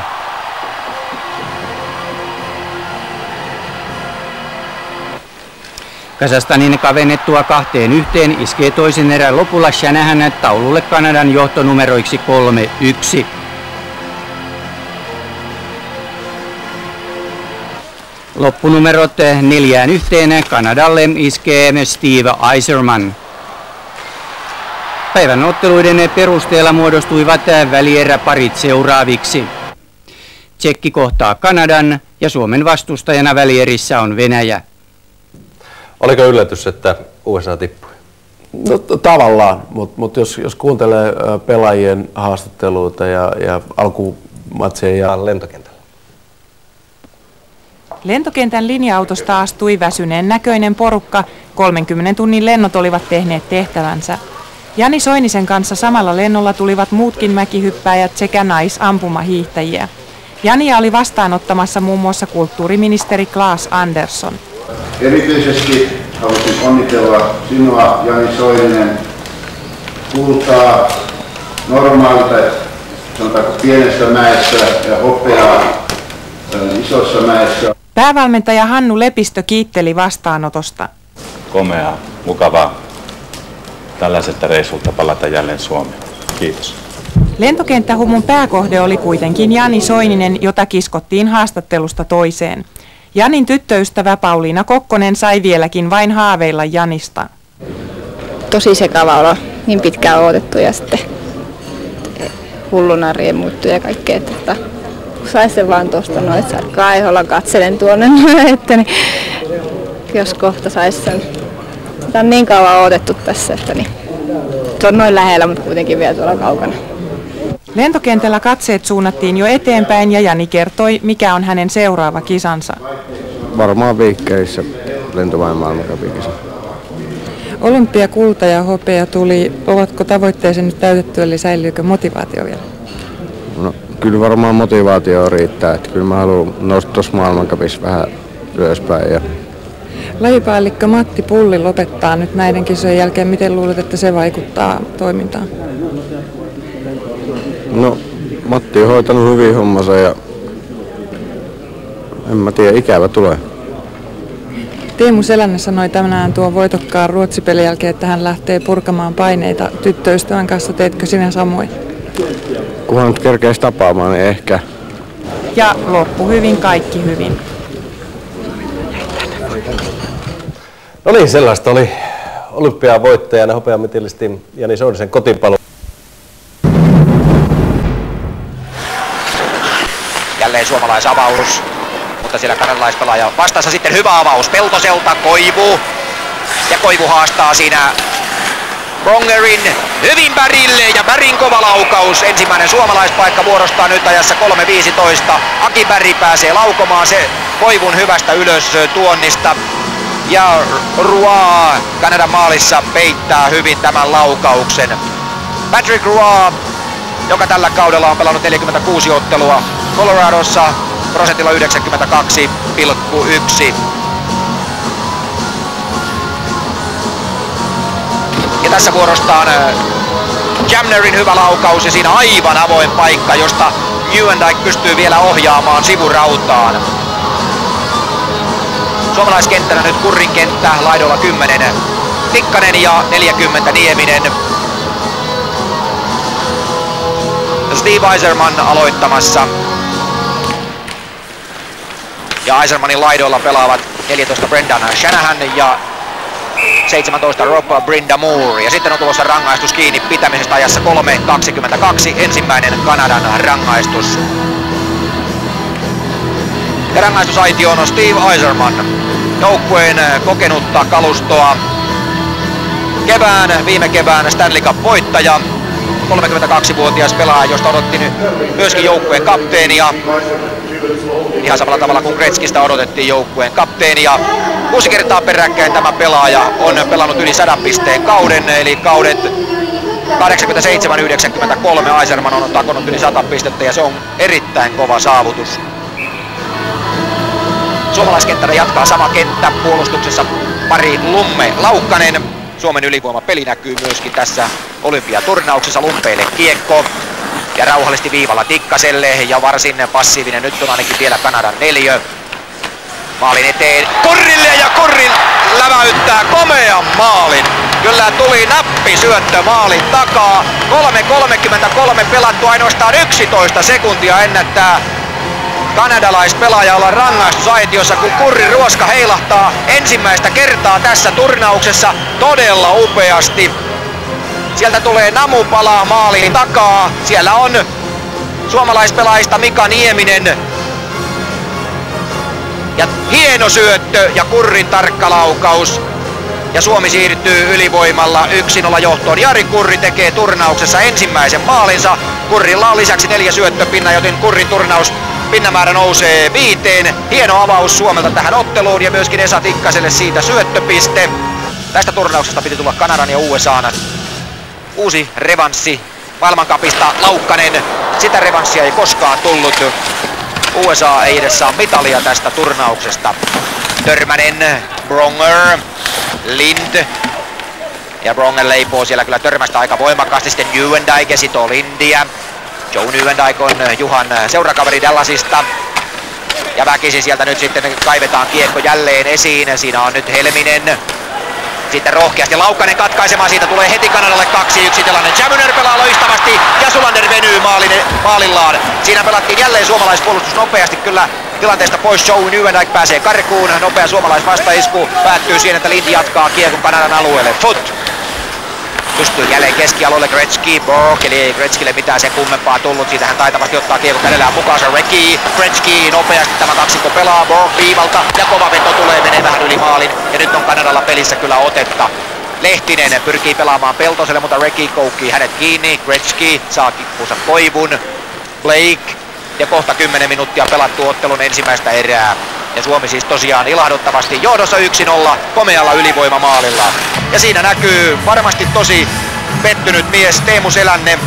Kazakstanin kavennettua 2-1 iskee toisen erän lopulla Shanahan taululle Kanadan johtonumeroiksi 3-1. Loppunumerot 4-1 Kanadalle iskee Steve Yzerman. Päivän otteluiden perusteella muodostuivat välieräparit seuraaviksi. Tsekki kohtaa Kanadan ja Suomen vastustajana välierissä on Venäjä. Oliko yllätys, että USA tippui? No, tavallaan, mutta jos kuuntelee pelaajien haastatteluita ja alkumatseja ja lentokentällä. Lentokentän linja-autosta astui väsyneen näköinen porukka. 30 tunnin lennot olivat tehneet tehtävänsä. Jani Soinisen kanssa samalla lennolla tulivat muutkin mäkihyppääjät sekä naisampumahiihtäjiä. Jania oli vastaanottamassa muun muassa kulttuuriministeri Claes Andersson. Erityisesti haluaisin onnitella sinua, Jani Soininen, kultaa normaalita, sanotaanko pienestä mäestä ja hopeaa isossa mäessä. Päävalmentaja Hannu Lepistö kiitteli vastaanotosta. Komeaa, mukavaa tällaiselta reissulta palata jälleen Suomeen. Kiitos. Lentokenttähumun pääkohde oli kuitenkin Jani Soininen, jota kiskottiin haastattelusta toiseen. Janin tyttöystävä Pauliina Kokkonen sai vieläkin vain haaveilla Janista. Tosi sekava olo, niin pitkään odotettu ja sitten hulluna riemuttu ja kaikkea. Että kun sais sen vaan tuosta noin, että kaiholla katselen tuonne noin, että niin, jos kohta sais sen. Tämä on niin kauan odotettu tässä, että niin, se on noin lähellä, mutta kuitenkin vielä tuolla kaukana. Lentokentällä katseet suunnattiin jo eteenpäin ja Jani kertoi, mikä on hänen seuraava kisansa. Varmaan Viikkeissä lentoväen maailmankapikisa. Olympiakulta ja hopea tuli. Ovatko tavoitteeseen nyt täytetty, eli säilyykö motivaatio vielä? No, kyllä varmaan motivaatio riittää. Että kyllä mä haluan nousta tuossa maailmankapissa vähän ylöspäin. Ja... Lajipäällikkö Matti Pulli lopettaa nyt näiden kisojen jälkeen. Miten luulet, että se vaikuttaa toimintaan? No, Matti on hoitanut hyvin hommansa ja en mä tiedä, ikävä tulee. Teemu Selänne sanoi tänään tuon voitokkaan Ruotsi-pelin jälkeen, että hän lähtee purkamaan paineita tyttöystävän kanssa. Teetkö sinä samoin? Kunhan nyt kerkeisi tapaamaan, niin ehkä. Ja loppu hyvin, kaikki hyvin. No niin, sellaista oli olympian voittajana hopeamitalisti Jani Soinisen kotipaluu. Jälleen suomalaisavaus, mutta siellä kanadalaispelaaja vastassa sitten hyvä avaus Peltoselta, Koivu. Ja Koivu haastaa siinä Prongerin hyvin Bärille ja Bärin kova laukaus. Ensimmäinen suomalaispaikka muodostaa nyt ajassa 3.15. Aki Bäri pääsee laukomaan se Koivun hyvästä ylös tuonnista. Ja Roy Kanadan maalissa peittää hyvin tämän laukauksen. Patrick Roy, joka tällä kaudella on pelannut 46 ottelua Coloradossa prosentilla 92,1. Ja tässä vuorostaan Jamnerin hyvä laukaus ja siinä aivan avoin paikka, josta Nieuwendyk pystyy vielä ohjaamaan sivurautaan. Suomalaiskenttänä nyt Kurrin kenttä, laidolla 10 Tikkanen ja 40 Nieminen. Steve Yzerman aloittamassa. Ja Yzermanin laidoilla pelaavat 14 Brendan Shanahan ja 17 Rob Brind'Amour. Ja sitten on tulossa rangaistus kiinni pitämisestä ajassa 3.22. Ensimmäinen Kanadan rangaistus. Ja rangaistusaitioon on Steve Yzerman. Joukkueen kokenutta kalustoa. Viime kevään Stanley Cup-voittaja. 32-vuotias pelaaja, josta odotti myöskin joukkueen kapteenia. Ihan samalla tavalla kuin Gretzkistä odotettiin joukkueen kapteenia. 6 kertaa peräkkäin tämä pelaaja on pelannut yli 100 pisteen kauden, eli kaudet 87-93 Yzerman on takonut yli 100 pistettä ja se on erittäin kova saavutus. Suomalaiskenttällä jatkaa sama kenttä, puolustuksessa pari Lumme Laukkanen. Suomen ylivoimapeli näkyy myöskin tässä olympiaturnauksessa. Lumpeille kiekko ja rauhallisesti viivalla Tikkaselle ja varsin passiivinen. Nyt on ainakin vielä Kanadan 4. Maalin eteen Kurrille ja Kurri läväyttää komean maalin. Kyllä tuli nappisyöttö maalin takaa. 3.33 pelattu, ainoastaan 11 sekuntia ennättää kanadalaispelaaja olla rangaistusaitiossa, kun Kurrin ruoska heilahtaa ensimmäistä kertaa tässä turnauksessa todella upeasti. Sieltä tulee namupalaa maaliin takaa. Siellä on suomalaispelaajista Mika Nieminen. Ja hieno syöttö ja Kurrin tarkka laukaus. Ja Suomi siirtyy ylivoimalla 1-0 johtoon. Jari Kurri tekee turnauksessa ensimmäisen maalinsa. Kurrilla on lisäksi 4 syöttöpinnaa, joten Kurrin turnaus pinnamäärä nousee 5. Hieno avaus Suomelta tähän otteluun ja myöskin Esa Tikkaselle siitä syöttöpiste. Tästä turnauksesta piti tulla Kanadan ja USA:n uusi revanssi maailmancupista. Laukkanen, sitä revanssia ei koskaan tullut. USA ei edes saa mitalia tästä turnauksesta. Törmänen, Bronger, Lind. Ja Bronger leipoo siellä kyllä törmästä aika voimakkaasti. Sitten Nieuwendyk ja sitoo Lindiä. Joe Nieuwendyk on Juhan seurakaveri Dallasista. Ja väkisin sieltä nyt sitten kaivetaan kiekko jälleen esiin. Siinä on nyt Helminen. Sitten rohkeasti Laukkanen katkaisemaan, siitä tulee heti Kanadalle 2-1 tilanne. Jamner pelaa loistavasti ja Sulander venyy maalillaan. Siinä pelattiin jälleen suomalaispuolustus nopeasti kyllä tilanteesta pois. Joe Nieuwendyk pääsee karkuun. Nopea suomalaisvastaisku päättyy siihen, että Lind jatkaa kiekon Kanadan alueelle. Foot pystyy jälleen keskialueelle Gretzky. Bork, eli ei Gretzkylle mitään sen kummempaa tullut. Siitä hän taitavasti ottaa kiekon kädellään mukaansa. Gretzky nopeasti tämä kaksikko pelaa. Bork viivalta ja kova veto tulee, menee vähän yli maalin. Ja nyt on Kanadalla pelissä kyllä otetta. Lehtinen pyrkii pelaamaan Peltoselle, mutta Recchi koukkii hänet kiinni. Gretzky saa kippuunsa koivun. Blake ja kohta 10 minuuttia pelattu ottelun ensimmäistä erää. Ja Suomi siis tosiaan ilahduttavasti johdossa 1-0 komealla ylivoimamaalilla. Ja siinä näkyy varmasti tosi pettynyt mies Teemu Selänne.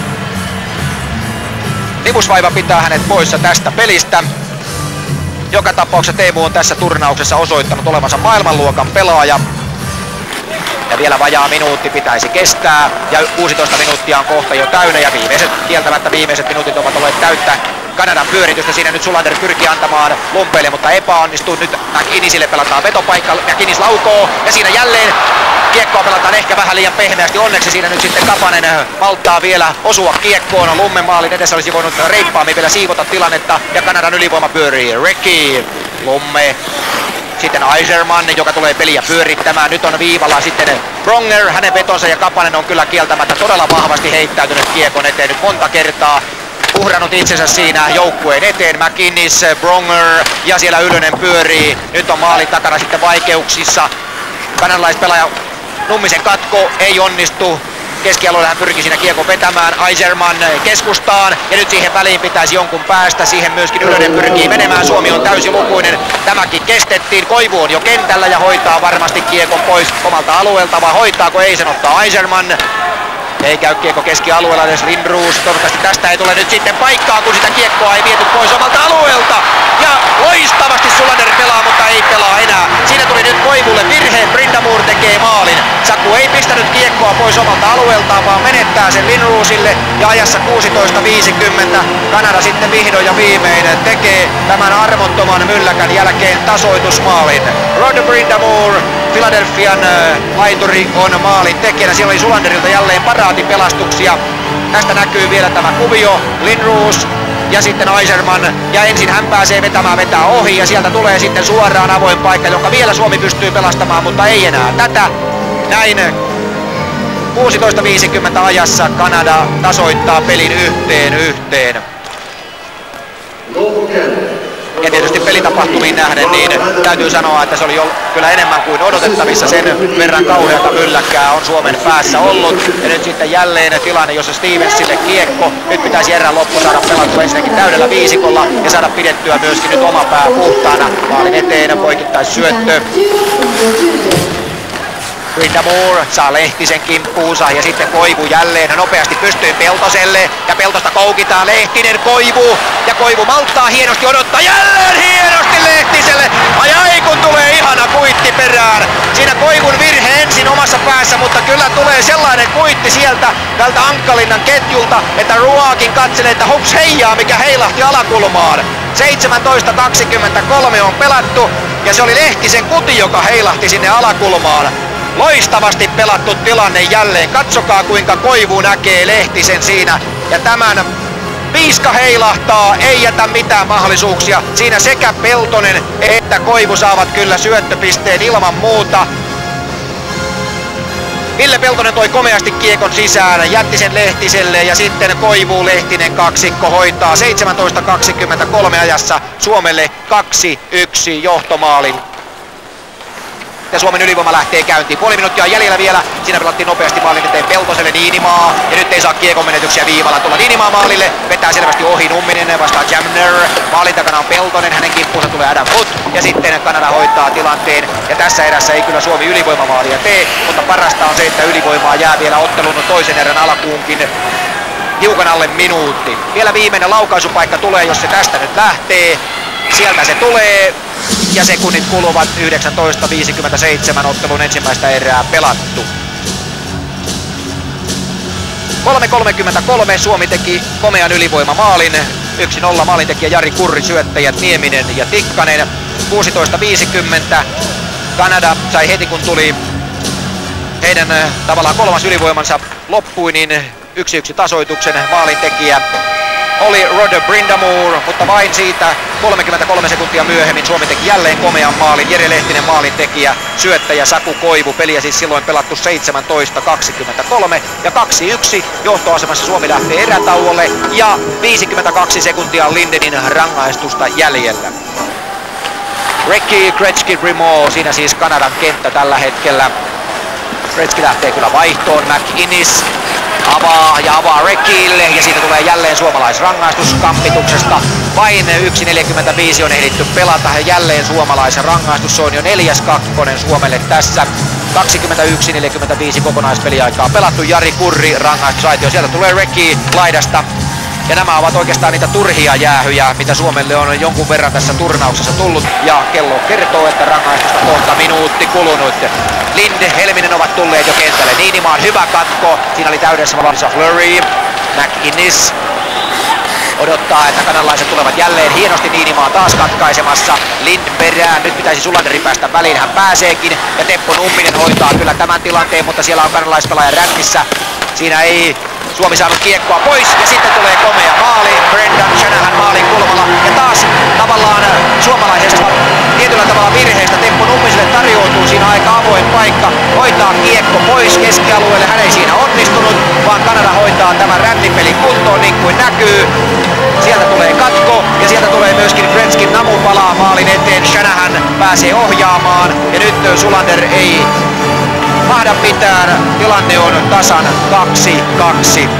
Nivusvaiva pitää hänet poissa tästä pelistä. Joka tapauksessa Teemu on tässä turnauksessa osoittanut olevansa maailmanluokan pelaaja. Ja vielä vajaa minuutti pitäisi kestää. Ja 16 minuuttia on kohta jo täynnä ja kieltämättä viimeiset minuutit ovat olleet täyttä Kanadan pyöritystä. Siinä nyt Sulander pyrkii antamaan Lumpeille, mutta epäonnistuu. Nyt McInnisille pelataan vetopaikka. McInnis laukoo ja siinä jälleen kiekkoa pelataan ehkä vähän liian pehmeästi. Onneksi siinä nyt sitten Kapanen malttaa vielä osua kiekkoon. Lummen maalin edessä olisi voinut reippaammin vielä siivota tilannetta ja Kanadan ylivoima pyörii. Recchi, Lumme. Sitten Yzerman, joka tulee peliä pyörittämään. Nyt on viivalla sitten Bronger, hänen vetonsa ja Kapanen on kyllä kieltämättä todella vahvasti heittäytynyt kiekon eteen nyt monta kertaa. Uhrannut itsensä siinä joukkueen eteen. McInnis, Bronger ja siellä Ylönen pyörii. Nyt on maalin takana sitten vaikeuksissa. Kanadalaispelaaja Nummisen katko ei onnistu. Keskialueella hän pyrki siinä kiekon vetämään. Yzerman keskustaan ja nyt siihen väliin pitäisi jonkun päästä. Siihen myöskin Ylönen pyrkii menemään. Suomi on täysilukuinen. Tämäkin kestettiin. Koivu on jo kentällä ja hoitaa varmasti kiekon pois omalta alueelta. Vai hoitaako ei, sen ottaa Yzerman. Ei käy kiekko keskialueella edes Lindroos. Toivottavasti tästä ei tule nyt sitten paikkaa, kun sitä kiekkoa ei viety pois omalta alueelta. Ja loistavasti Sulander pelaa, mutta ei pelaa enää. Siinä tuli nyt Koivulle virhe. Brind'Amour tekee maalin. Saku ei pistänyt kiekkoa pois omalta alueeltaan, vaan menettää sen Lindroosille ja ajassa 16.50 Kanada sitten vihdoin ja viimein tekee tämän armottoman mylläkän jälkeen tasoitusmaalin. Rod Brind'Amour, Philadelphian laituri, on maalin tekijänä. Siellä oli Sulanderilta jälleen paraatipelastuksia. Tästä näkyy vielä tämä kuvio. Lindroos ja sitten Yzerman, ja ensin hän pääsee vetää ohi ja sieltä tulee sitten suoraan avoin paikka, jonka vielä Suomi pystyy pelastamaan, mutta ei enää tätä. Näin 16.50 ajassa Kanada tasoittaa pelin 1-1. Ja tietysti pelitapahtumiin nähden, niin täytyy sanoa, että se oli jo kyllä enemmän kuin odotettavissa. Sen verran kauheata mylläkkää on Suomen päässä ollut. Ja nyt sitten jälleen tilanne, jossa Stevensille kiekko. Nyt pitäisi erän loppu saada pelattua ensinnäkin täydellä viisikolla ja saada pidettyä myöskin nyt oma pää puhtaana. Maalin eteen poikittais syöttö. Brind'Amour saa Lehtisen kimppuunsa ja sitten Koivu jälleen nopeasti pystyy Peltoselle ja Peltosta koukitaan Lehtinen, Koivu ja Koivu malttaa hienosti, odottaa jälleen hienosti Lehtiselle. Ai kun tulee ihana kuitti perään. Siinä Koivun virhe ensin omassa päässä, mutta kyllä tulee sellainen kuitti sieltä tältä Ankkalinnan ketjulta, että Ruakin katselee, että hups heijaa mikä heilahti alakulmaan. 17.23 on pelattu ja se oli Lehtisen kuti, joka heilahti sinne alakulmaan. Loistavasti pelattu tilanne jälleen. Katsokaa kuinka Koivu näkee Lehtisen siinä. Ja tämän piiska heilahtaa, ei jätä mitään mahdollisuuksia. Siinä sekä Peltonen että Koivu saavat kyllä syöttöpisteen ilman muuta. Ville Peltonen toi komeasti kiekon sisään, jätti sen Lehtiselle ja sitten Koivu Lehtinen kaksikko hoitaa 17.23 ajassa Suomelle 2-1 johtomaalin. Ja Suomen ylivoima lähtee käyntiin. Puoli minuuttia on jäljellä vielä. Siinä pelattiin nopeasti maalin eteen Peltoselle Niinimaa. Ja nyt ei saa kiekon menetyksiä viivalla. Tulla Niinimaa maalille. Vetää selvästi ohi Numminen vastaan Jamner. Maalin takana on Peltonen. Hänen kimppuunsa tulee Adam Foot. Ja sitten Kanada hoitaa tilanteen. Ja tässä erässä ei kyllä Suomi ylivoimamaalia tee. Mutta parasta on se, että ylivoimaa jää vielä ottelun toisen erän alkuunkin hiukan alle minuutti. Vielä viimeinen laukaisupaikka tulee, jos se tästä nyt lähtee. Sieltä se tulee. Ja sekunnit kuluvat 19.57 ottelun ensimmäistä erää pelattu. 3.33 Suomi teki komean ylivoimamaalin. 1-0 maalintekijä Jari Kurri, syöttäjät Nieminen ja Tikkanen. 16.50 Kanada sai heti kun tuli heidän tavallaan kolmas ylivoimansa loppui, niin 1-1 tasoituksen. Maalintekijä oli Rod Brind'Amour, mutta vain siitä 33 sekuntia myöhemmin Suomi teki jälleen komean maalin. Jere Lehtinen maalintekijä, syöttäjä Saku Koivu. Peliä siis silloin pelattu 17.23 ja 2-1 johtoasemassa Suomi lähtee erätauolle ja 52 sekuntia Lindenin rangaistusta jäljellä. Recchi, Gretzky, Grimaud, siinä siis Kanadan kenttä tällä hetkellä. Gretzky lähtee kyllä vaihtoon, McInnis avaa Recchille ja siitä tulee jälleen suomalaisrangaistus Kampituksesta. Vain 1.45 on ehditty pelata ja jälleen suomalaisrangaistus. Se on jo 4. kakkonen Suomelle tässä. 21.45 kokonaispeliaikaa pelattu. Jari Kurri rangaistusaitio. Sieltä tulee Recchi laidasta. Ja nämä ovat oikeastaan niitä turhia jäähyjä, mitä Suomelle on jonkun verran tässä turnauksessa tullut. Ja kello kertoo, että rangaistusta kohta minuutti kulunut. Linde, Helminen ovat tulleet jo kentälle. Niinimaan hyvä katko. Siinä oli täydessä valossa Fleury. McInnis odottaa, että kanadalaiset tulevat jälleen hienosti. Niinimaa taas katkaisemassa. Lind perään. Nyt pitäisi Sulanderi päästä väliin. Hän pääseekin. Ja Teppo Numminen hoitaa kyllä tämän tilanteen, mutta siellä on kanadalaispelaaja rännissä. Siinä ei Suomi saanut kiekkoa pois ja sitten tulee komea maali. Brendan Shanahan maalin kulmalla ja taas tavallaan suomalaisesta tietyllä tavalla virheestä Teppo Nummiselle tarjoutuu siinä aika avoin paikka. Hoitaa kiekko pois keskialueelle, hän ei siinä onnistunut, vaan Kanada hoitaa tämän rännipelin kuntoon niin kuin näkyy. Sieltä tulee katko ja sieltä tulee myöskin Gretzkin namu palaa maalin eteen. Shanahan pääsee ohjaamaan ja nyt Sulander ei mahda mitään. Tilanne on tasan 2-2.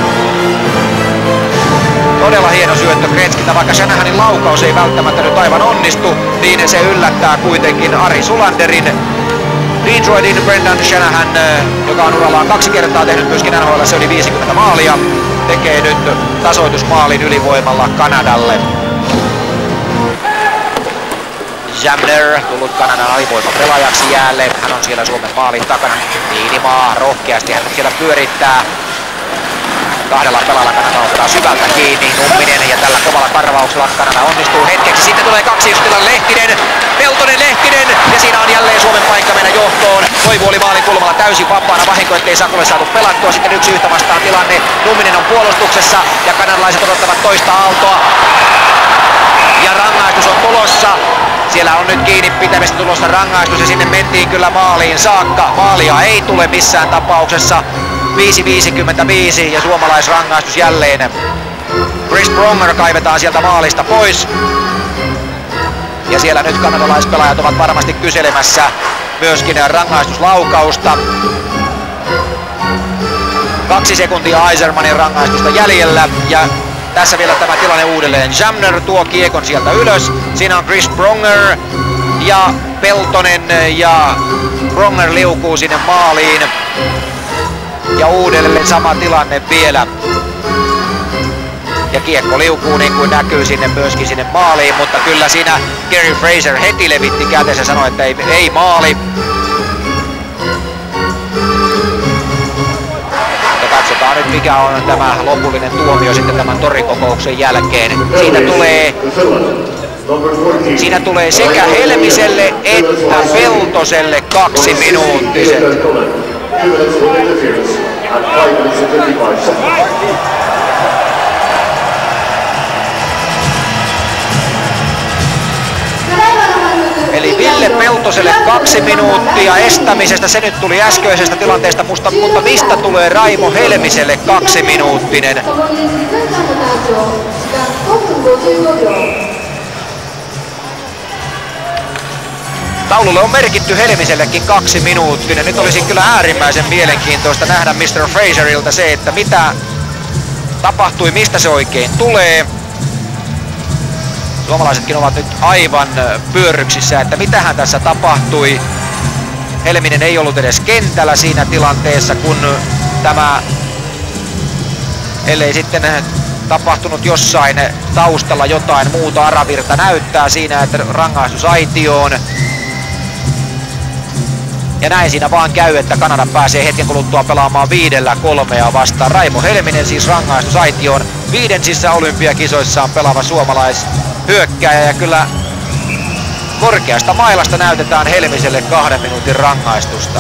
Todella hieno syöttö Gretzkiltä, vaikka Shanahanin laukaus ei välttämättä nyt aivan onnistu, niin se yllättää kuitenkin Ari Sulanderin. Detroitin Brendan Shanahan, joka on urallaan 2 kertaa tehnyt myöskin NHL, se oli 50 maalia, tekee nyt tasoitusmaalin ylivoimalla Kanadalle. Jamner, tullut Kanadan alivoimapelaajaksi jälleen. Hän on siellä Suomen maalin takana. Niinimaa rohkeasti hän siellä pyörittää. Kahdella pelalla Kanada ottaa syvältä kiinni. Numminen ja tällä kovalla karvauksella Kanada onnistuu hetkeksi. Sitten tulee 2-1 tilan Lehtinen. Peltonen Lehtinen. Ja siinä on jälleen Suomen paikka mennä johtoon. Toivu oli maalin kulmalla täysin vapaana. Vahinko, ettei Sakulle saatu pelattua. Sitten 1-1 vastaan tilanne. Numminen on puolustuksessa ja kanadalaiset odottavat toista aaltoa. Ja rangaistus on tulossa. Siellä on nyt kiinni pitämistä tulossa rangaistus ja sinne mentiin kyllä maaliin saakka. Maalia ei tule missään tapauksessa. 5.55 ja suomalaisrangaistus jälleen. Chris Pronger kaivetaan sieltä maalista pois. Ja siellä nyt kanadalaispelaajat ovat varmasti kyselemässä myöskin rangaistuslaukausta. 2 sekuntia Yzermanin rangaistusta jäljellä ja tässä vielä tämä tilanne uudelleen. Jamner tuo kiekon sieltä ylös. Siinä on Chris Pronger ja Peltonen ja Pronger liukuu sinne maaliin. Ja uudelleen sama tilanne vielä. Ja kiekko liukuu niin kuin näkyy sinne myöskin sinne maaliin, mutta kyllä siinä Gary Fraser heti levitti kätensä ja sanoi, että ei maali. Ja katsotaan nyt mikä on tämä lopullinen tuomio sitten tämän torikokouksen jälkeen. Siinä tulee sekä Helmiselle että Peltoselle 2 minuuttiset. Eli Ville Peltoselle 2 minuuttia estämisestä, se nyt tuli äskeisestä tilanteesta, mutta mistä tulee Raimo Helmiselle 2 minuuttinen? Taululle on merkitty Helmisellekin 2 minuuttinen. Nyt olisi kyllä äärimmäisen mielenkiintoista nähdä Mr. Fraserilta se, että mitä tapahtui, mistä se oikein tulee. Suomalaisetkin ovat nyt aivan pyörryksissä, että mitähän tässä tapahtui. Helminen ei ollut edes kentällä siinä tilanteessa, kun tämä, ellei sitten tapahtunut jossain taustalla jotain muuta, Aravirta näyttää siinä, että rangaistus aitioon. Ja näin siinä vaan käy, että Kanada pääsee hetken kuluttua pelaamaan 5-3 vastaan. Raimo Helminen siis rangaistusaitioon 5. olympiakisoissaan pelaava suomalaishyökkääjä. Ja kyllä korkeasta mailasta näytetään Helmiselle 2 minuutin rangaistusta.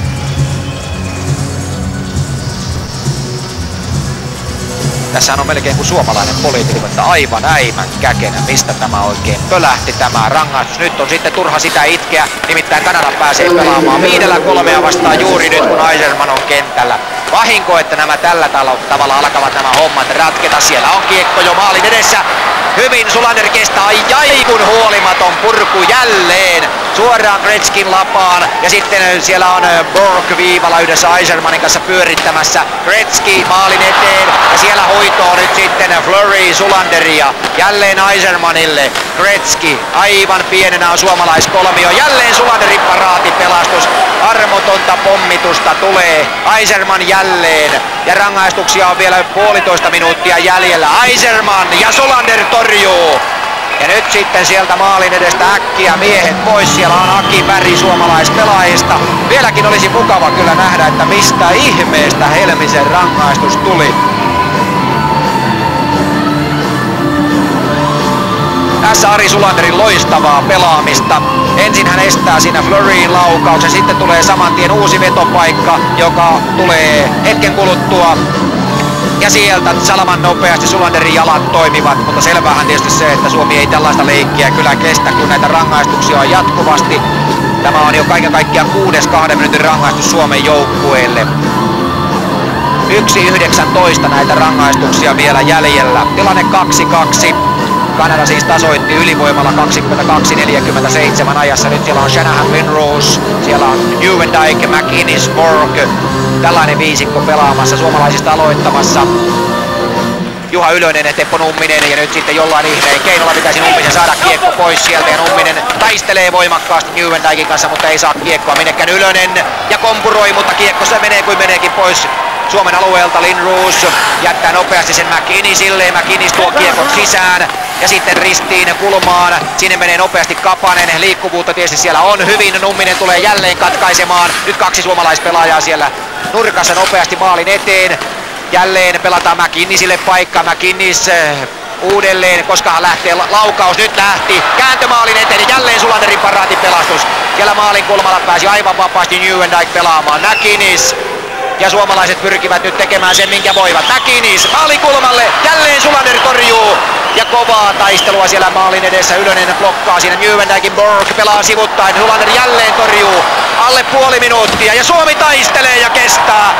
Tässähän on melkein kuin suomalainen poliitikko, että aivan äimän käkenä, mistä tämä oikein pölähti tämä rangaistus. Nyt on sitten turha sitä itkeä, nimittäin Kanada pääsee pelaamaan 5-3 vastaan juuri nyt, kun Yzerman on kentällä. Vahinko, että nämä tällä tavalla alkavat nämä hommat ratketa. Siellä on kiekko jo maalin edessä. Hyvin Sulander kestää, ai kun huolimaton purku jälleen suoraan Gretzkin lapaan. Ja sitten siellä on Borg viivalla yhdessä Yzermanin kanssa pyörittämässä. Gretzky maalin eteen ja siellä hoitoo nyt sitten Fleury Sulanderia. Jälleen Yzermanille. Gretzky aivan pienenä on suomalaiskolmio. Jälleen Sulanderin paraatipelastus. Armotonta pommitusta tulee. Yzerman jälleen. Ja rangaistuksia on vielä 1,5 minuuttia jäljellä. Yzerman ja Sulander torjuu. Ja nyt sitten sieltä maalin edestä äkkiä miehet pois. Siellä on Aki Berg suomalaispelaajista. Vieläkin olisi mukava kyllä nähdä, että mistä ihmeestä Helmisen rangaistus tuli. Tässä Ari Sulanderin loistavaa pelaamista. Ensin hän estää siinä Fleuryn laukauksen, sitten tulee saman tien uusi vetopaikka, joka tulee hetken kuluttua. Ja sieltä salaman nopeasti Sulanderin jalat toimivat, mutta selvähän tietysti se, että Suomi ei tällaista leikkiä kyllä kestä, kun näitä rangaistuksia on jatkuvasti. Tämä on jo kaiken kaikkiaan 6 2 minuutin rangaistus Suomen joukkueelle. 1.19 näitä rangaistuksia vielä jäljellä. Tilanne 2-2. Kanada siis tasoitti ylivoimalla 22-47 ajassa. Nyt siellä on Shanahan, Lindros, siellä on Nieuwendyk, McInnis, Borg. Tällainen viisikko pelaamassa, suomalaisista aloittamassa. Juha Ylönen ja Teppo Numminen ja nyt sitten jollain ihmeen keinolla pitäisi Numminen saada kiekko pois sieltä ja Numminen taistelee voimakkaasti Nieuwendykin kanssa, mutta ei saa kiekkoa minnekään. Ylönen ja kompuroi, mutta kiekko se menee kuin meneekin pois Suomen alueelta. Lindros jättää nopeasti sen McInnisille. McInnis tuo kiekon sisään. ja sitten ristiin kulmaan. Sinne menee nopeasti Kapanen, liikkuvuutta tietysti siellä on hyvin. Numminen tulee jälleen katkaisemaan. Nyt 2 suomalaispelaajaa siellä nurkassa nopeasti maalin eteen. Jälleen pelataan McKinnisille paikka. McKinnis uudelleen, koska lähtee laukaus. Nyt lähti kääntömaalin eteen ja jälleen Sulanderin paraatin pelastus. Siellä maalin kulmalla pääsi aivan vapaasti Nieuwendyk pelaamaan. McKinnis. Ja suomalaiset pyrkivät nyt tekemään sen, minkä voivat. McKinnis maalikulmalle, jälleen Sulander torjuu. Ja kovaa taistelua siellä maalin edessä. Ylönen blokkaa siinä. Nieuwendykin Borg pelaa sivuttain. Sulander jälleen torjuu. Alle puoli minuuttia ja Suomi taistelee ja kestää.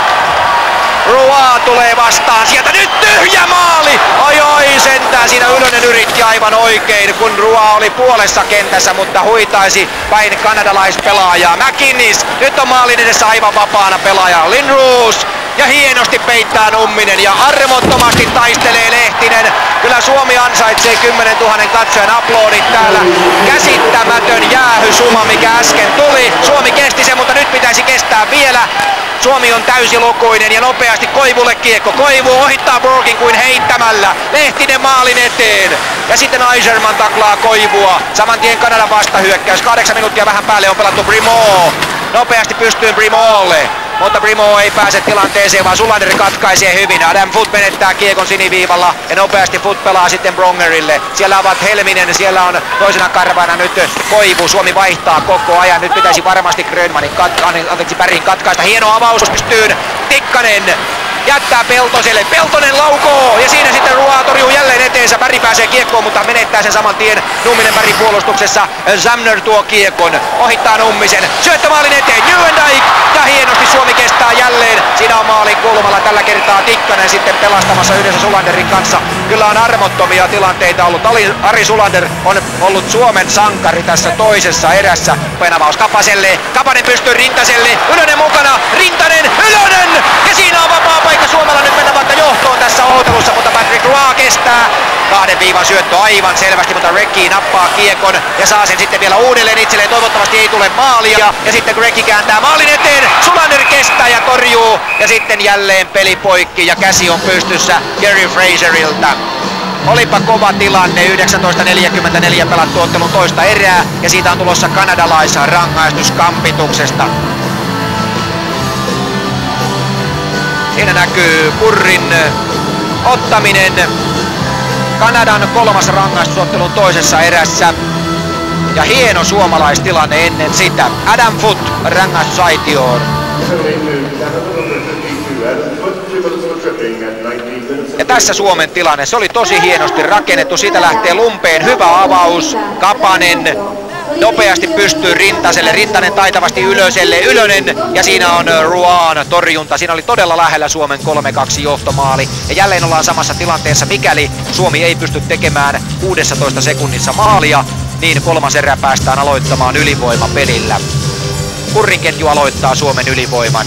Roy tulee vastaan. Sieltä nyt tyhjä maali! Oi sentään siinä Ylönen yritti aivan oikein, kun Roy oli puolessa kentässä, mutta huitaisi päin kanadalaispelaajaa. McKinnis, nyt on maalin edessä aivan vapaana pelaaja Lindroos. Ja hienosti peittää Numminen ja armottomasti taistelee Lehtinen. Kyllä Suomi ansaitsee 10 000 katsojan aplodit täällä. Käsittämätön jäähysuma, mikä äsken tuli. Suomi kesti sen, mutta nyt pitäisi kestää vielä. Suomi on täysilukuinen ja nopeasti Koivulle kiekko. Koivu ohittaa Borgin kuin heittämällä. Lehtinen maalin eteen. Ja sitten Eiserman taklaa Koivua. Saman tien Kanadan vastahyökkäys. 8 minuuttia vähän päälle on pelattu Brimo. Nopeasti pystyy Brimolle. Mutta Brimo ei pääse tilanteeseen, vaan Sulander katkaisee hyvin. Adam Foot menettää kiekon siniviivalla ja nopeasti Foot pelaa sitten Brongerille. Siellä ovat Helminen, siellä on toisena karvana nyt Koivu. Suomi vaihtaa koko ajan. Nyt pitäisi varmasti Grönmanin Bergin katkaista. Hieno avaus pystyyn. Tikkanen jättää Peltoselle. Peltonen laukoo ja siinä sitten Roy torjuu jälleen eteensä. Berg pääsee kiekkoon, mutta menettää sen saman tien. Numminen Bergin puolustuksessa. Zamner tuo kiekon. Ohittaa Nummisen. Syöttö maalin eteen. Nieuwendyk. Ja hienosti Suomi kestää jälleen. Siinä on maalin kulmalla tällä kertaa Tikkanen sitten pelastamassa yhdessä Sulanderin kanssa. Kyllä on armottomia tilanteita ollut. Ari Sulander on ollut Suomen sankari tässä toisessa erässä. Penavaus Kapaselle. Kapanen pystyy Rintaselle. Ylönen mukana. Rintanen. Ylönen! Ja siinä on vapaa paikka Suomella nyt mennä vaikka johtoon tässä ottelussa, mutta Patrick Roy kestää. 2 viivan syöttö aivan selvästi, mutta Recchi nappaa kiekon ja saa sen sitten vielä uudelleen itselleen. Toivottavasti ei tule maalia. Ja sitten Recchi kääntää maalin eteen. Sulander kestää ja torjuu. Ja sitten jälleen peli poikki ja käsi on pystyssä Gary Fraserilta. Olipa kova tilanne, 19.44 pelattu ottelun toista erää ja siitä on tulossa kanadalaisen rangaistus Kampituksesta. Siinä näkyy Kurrin ottaminen. Kanadan 3. rangaistusottelun toisessa erässä. Ja hieno suomalaistilanne ennen sitä. Adam Foot rangaistusaitioon. Ja tässä Suomen tilanne. Se oli tosi hienosti rakennettu. Siitä lähtee Lumpeen hyvä avaus. Kapanen nopeasti pystyy Rintaselle. Rintanen taitavasti Ylöselle. Ylönen ja siinä on Royn torjunta. Siinä oli todella lähellä Suomen 3-2 johtomaali. Ja jälleen ollaan samassa tilanteessa. Mikäli Suomi ei pysty tekemään 16 sekunnissa maalia, niin 3. erä päästään aloittamaan ylivoimapelillä. Kurrin ketju aloittaa Suomen ylivoiman.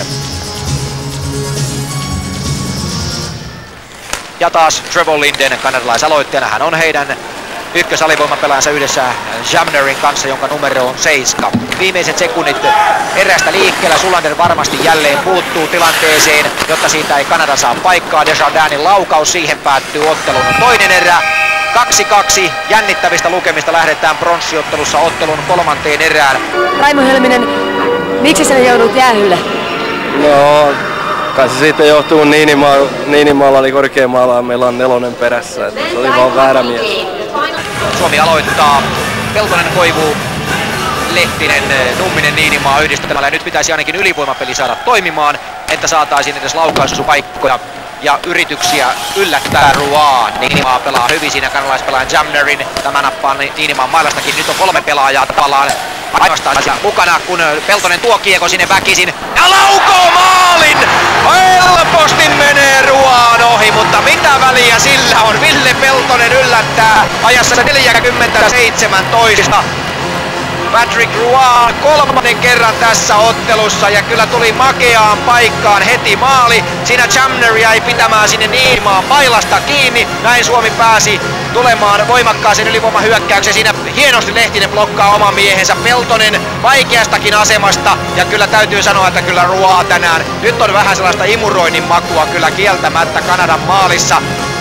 Ja taas Trevor Linden kanadalaisaloitteena. Hän on heidän ykkösalivoimapelaajansa yhdessä Jamnerin kanssa, jonka numero on 7. Viimeiset sekunnit erästä liikkeellä. Sulander varmasti jälleen puuttuu tilanteeseen, jotta siitä ei Kanada saa paikkaa. Desjardinsin laukaus, siihen päättyy ottelun toinen erä. 2-2 jännittävistä lukemista lähdetään pronssiottelussa ottelun 3. erään. Raimo Helminen, miksi sä joudut jäähylle? No, kai se siitä johtuu Niinimaalla oli korkeamaalla ja meillä on 4 perässä. Että se oli vaan väärä mies. Suomi aloittaa. Peltonen, Koivu, Lehtinen, Numminen, Niinimaa yhdistelmällä. Ja nyt pitäisi ainakin ylivoimapeli saada toimimaan, että saataisiin edes laukaisupaikkoja ja yrityksiä yllättää Roy. Niinimaa pelaa hyvin siinä kanalaispelaajan Jamnerin. Tämä nappaa Niinimaan mailastakin. Nyt on 3 pelaajaa tavallaan ainoastaan mukana, kun Peltonen tuo kiekko sinne väkisin. Ja laukoo maalin! Helposti menee Royn ohi, mutta mitä väliä sillä on? Ville Peltonen yllättää ajassa 40-17. Patrick Roy 3. kerran tässä ottelussa ja kyllä tuli makeaan paikkaan heti maali. Siinä Jamner jäi pitämään sinne Niinimaan mailasta kiinni. Näin Suomi pääsi tulemaan voimakkaaseen ylivoimahyökkäykseen. Siinä hienosti Lehtinen blokkaa oman miehensä. Peltonen vaikeastakin asemasta ja kyllä täytyy sanoa, että kyllä Roy tänään nyt on vähän sellaista imuroinnin makua kyllä kieltämättä Kanadan maalissa.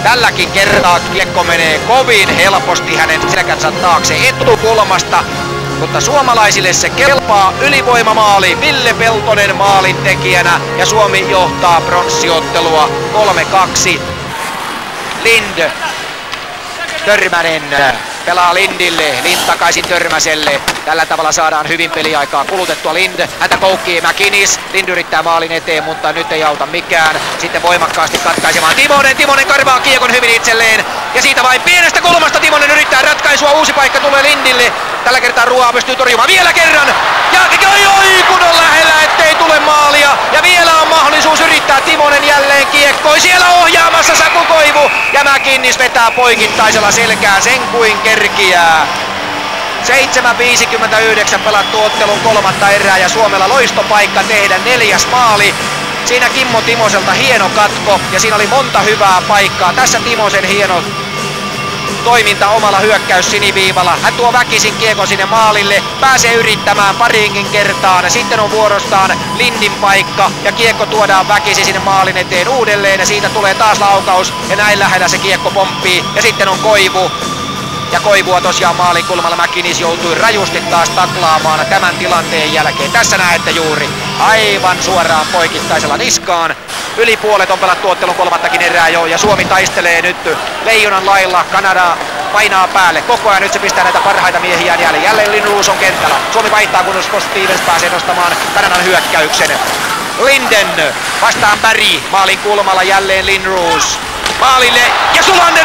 Tälläkin kertaa kiekko menee kovin helposti hänen selkänsä taakse etukulmasta. Mutta suomalaisille se kelpaa, ylivoimamaali, Ville Peltonen maalintekijänä ja Suomi johtaa pronssiottelua 3-2. Lind, Törmänen pelaa Lindille, Lind takaisin Törmäselle. Tällä tavalla saadaan hyvin peliaikaa kulutettua. Lind, häntä koukkii McInnis. Lind yrittää maalin eteen, mutta nyt ei auta mikään. Sitten voimakkaasti katkaisemaan Timonen karvaa kiekon hyvin itselleen. Ja siitä vain pienestä kulmasta Timonen yrittää ratkaisua. Uusi paikka tulee Lindille. Tällä kertaa Ruoa pystyy torjumaan vielä kerran. Ja oi kun on lähellä, ettei tule maalia. Ja vielä on mahdollisuus yrittää Timonen jälleen kiekkoi. Siellä ohjaamassa Saku Koivu. Ja McInnis vetää poikittaisella selkään sen kuin kerkiää. 7.59 pelattu ottelun kolmatta erää ja Suomella loistopaikka tehdä 4. maali. Siinä Kimmo Timoselta hieno katko ja siinä oli monta hyvää paikkaa. Tässä Timosen hieno toiminta omalla hyökkäys siniviivalla. Hän tuo väkisin kiekon sinne maalille, pääsee yrittämään pariinkin kertaan. Sitten on vuorostaan Lindin paikka ja kiekko tuodaan väkisin sinne maalin eteen uudelleen ja siitä tulee taas laukaus ja näin lähellä se kiekko pomppii ja sitten on Koivu. Ja Koivua tosiaan maalin kulmalla McInnis joutui rajusti taas taklaamaan tämän tilanteen jälkeen. Tässä näette juuri aivan suoraan poikittaisella niskaan. Yli puolet on pelattu ottelun kolmattakin erää jo ja Suomi taistelee nyt leijonan lailla. Kanada painaa päälle koko ajan, nyt se pistää näitä parhaita miehiä jälleen. Jälleen Lindroos on kentällä. Suomi vaihtaa kun Scott Stevens pääsee nostamaan Kanadan hyökkäyksen. Linden vastaan Barry maalin kulmalla jälleen Lindroos. Maalille ja Sulander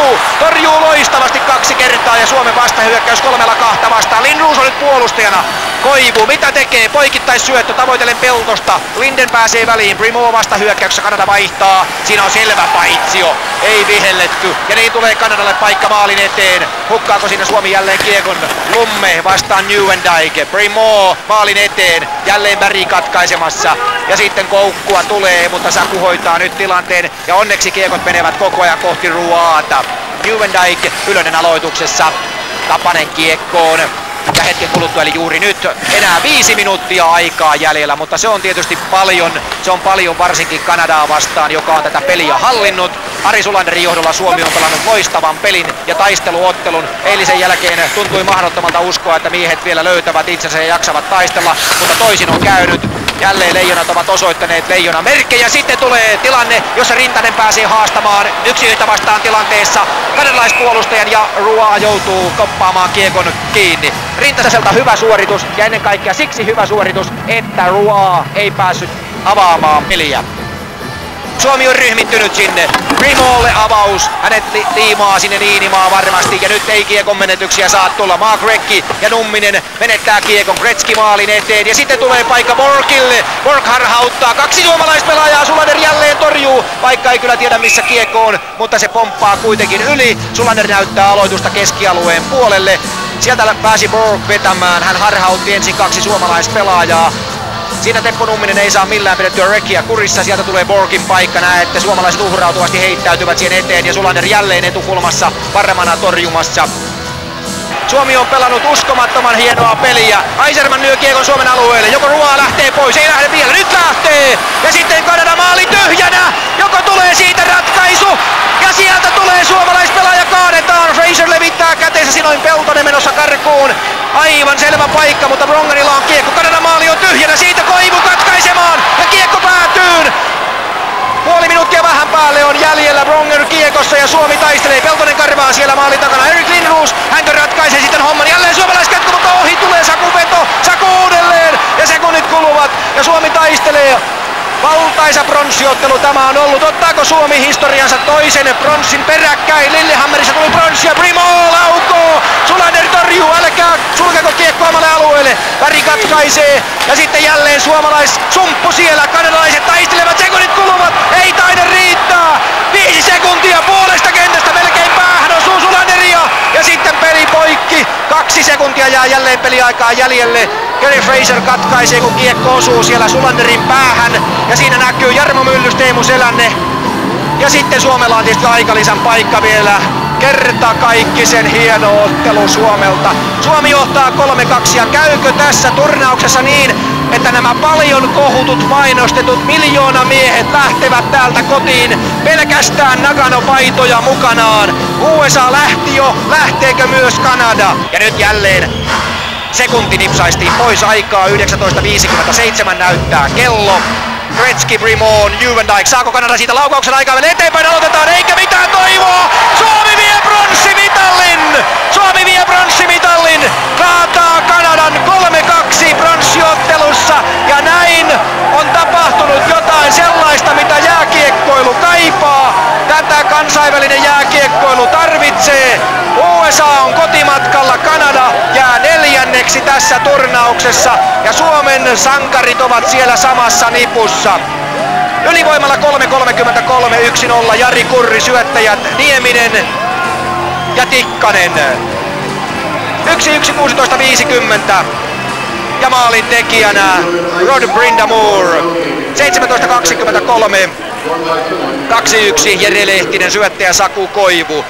torjuu loistavasti 2 kertaa ja Suomen vastahyökkäys 3-2 vastaan. Lindroos on nyt puolustajana. Koivu, mitä tekee? Poikittaissyöttö tavoitellen Peltosta. Linden pääsee väliin. Primo vastahyökkäyksessä Kanada vaihtaa. Siinä on selvä paitsio. Ei vihelletty. Ja niin tulee Kanadalle paikka maalin eteen. Hukkaako siinä Suomi jälleen kiekon? Lumme vastaan Nieuwendyk. Primo maalin eteen. Jälleen Barry katkaisemassa. Ja sitten koukkua tulee, mutta Saku hoitaa nyt tilanteen. Ja onneksi kiekot menevät koko ajan kohti Ruata. Nieuwendyk Ylönen aloituksessa. Tapanen kiekkoon. Ja hetken kuluttua eli juuri nyt enää 5 minuuttia aikaa jäljellä, mutta se on tietysti paljon. Se on paljon varsinkin Kanadaa vastaan, joka on tätä peliä hallinnut. Ari Sulanderin johdolla Suomi on pelannut loistavan pelin ja taisteluottelun. Eilisen jälkeen tuntui mahdottomalta uskoa, että miehet vielä löytävät itsensä ja jaksavat taistella, mutta toisin on käynyt. Jälleen leijonat ovat osoittaneet leijona merkkejä. Sitten tulee tilanne, jossa Rintanen pääsee haastamaan 1-1 vastaan tilanteessa kanadalaispuolustajan ja Roy joutuu koppaamaan kiekon kiinni. Rintaselta hyvä suoritus ja ennen kaikkea siksi hyvä suoritus, että Roy ei päässyt avaamaan peliä. Suomi on ryhmittynyt sinne. Primolle avaus. Hänet liimaa sinne Niinimaa varmasti. Ja nyt ei kiekon menetyksiä saa tulla. Mark Recchi ja Numminen menettää kiekon. Gretzky maalin eteen. Ja sitten tulee paikka Borkille. Bork harhauttaa. 2 suomalaispelaajaa. Sulander jälleen torjuu. Vaikka ei kyllä tiedä missä kiekko on. Mutta se pomppaa kuitenkin yli. Sulander näyttää aloitusta keskialueen puolelle. Sieltä pääsi Bork vetämään. Hän harhautti ensin 2 suomalaispelaajaa. Siinä Teppo Numminen ei saa millään pidettyä Recchiä kurissa. Sieltä tulee Borkin paikka. Näette, suomalaiset uhrautuvasti heittäytyvät siihen eteen ja Sulander jälleen etukulmassa paremana torjumassa. Suomi on pelannut uskomattoman hienoa peliä. Aiserman lyö kiekon Suomen alueelle. Joko Roy lähtee pois? Ei lähde vielä. Nyt lähtee! Ja sitten Kanada maali tyhjänä. Joko tulee siitä ratkaisu? Ja sieltä tulee suomalaispelaaja kaadetaan. Fraser levittää käteensä. Siinä on Peltonen menossa karkuun. Aivan selvä paikka, mutta Brongerilla on kiekko. Kanadan maali on tyhjänä. Siitä Koivu katkaisemaan. Ja kiekko päätyy. Puoli minuuttia vähän päälle on jäljellä. Bronger kiekossa ja Suomi taistelee. Peltonen karvaa siellä maalin takana. Erik Lindroos. Hänkö ratkaisee sitten homman. Jälleen suomalaisketko, mutta ohi tulee Saku veto. Saku uudelleen. Ja sekunnit kuluvat. Ja Suomi taistelee. Valtaisa pronssiottelu tämä on ollut. Ottaako Suomi historiansa toisen pronssin peräkkäin? Lillehammerissa tuli pronssi ja Primo laukoo. Sulander torjuu. Älkää sulkeko kiekko omalle alueelle. Barry katkaisee. Ja sitten jälleen suomalaissumppu siellä. Kanadalaiset taistelevat. Sekunnit kuluvat. Ei taida riittää. 5 sekuntia puolesta kentästä melkein päähän osuu Sulanderia. Ja sitten peli poikki. 2 sekuntia jää jälleen peliaikaa jäljelle. Gary Fraser katkaisee kun kiekko osuu siellä Sulanderin päähän. Ja siinä näkyy Jarmo Myllys, Teemu Selänne. Ja sitten Suomella on tietysti aikalisän paikka vielä. Kertakaikkisen hieno ottelu Suomelta. Suomi johtaa 3-2 ja käykö tässä turnauksessa niin, että nämä paljon kohutut, mainostetut miljoonamiehet lähtevät täältä kotiin pelkästään Nagano-paitoja mukanaan. USA lähti jo, lähteekö myös Kanada? Ja nyt jälleen sekunti nipsaistiin pois, aikaa 19.57 näyttää kello. Gretzky, Brimon, Juvendijk, saako Kanada siitä laukauksen aikaa vielä eteenpäin, aloitetaan eikä mitään toivoa! Suomi vie pronssimitalin! Suomi vie pronssimitallin! Kaataa Kanadan 3-2 pronssiottelussa ja näin on tapahtunut jotain sellaista, mitä jääkiekkoilu kaipaa. Tätä kansainvälinen jääkiekkoilu tarvitsee. USA on kotimatkalla, Kanada jää 4. tässä turnauksessa ja Suomen sankarit ovat siellä samassa nipussa. Ylivoimalla 3.33, 1-0, Jari Kurri, syöttäjät Nieminen ja Tikkanen. 1-1, 16.50 ja maalin tekijänä Rod Brind'Amour. 17.23. 2-1, Jere Lehtinen, syöttäjä Saku Koivu.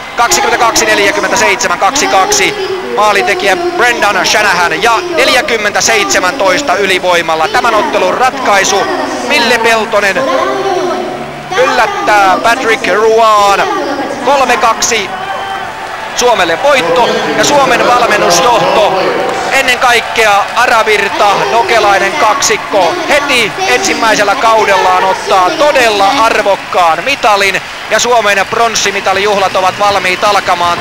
22.47, 2-2, maalintekijä Brendan Shanahan ja 40-17 ylivoimalla. Tämän ottelun ratkaisu, Ville Peltonen yllättää Patrick Ruan. 3-2 Suomelle voitto ja Suomen valmennusjohto. Ennen kaikkea Aravirta, Nokelainen kaksikko heti ensimmäisellä kaudellaan ottaa todella arvokkaan mitalin ja Suomen pronssimitalijuhlat ovat valmiit alkamaan.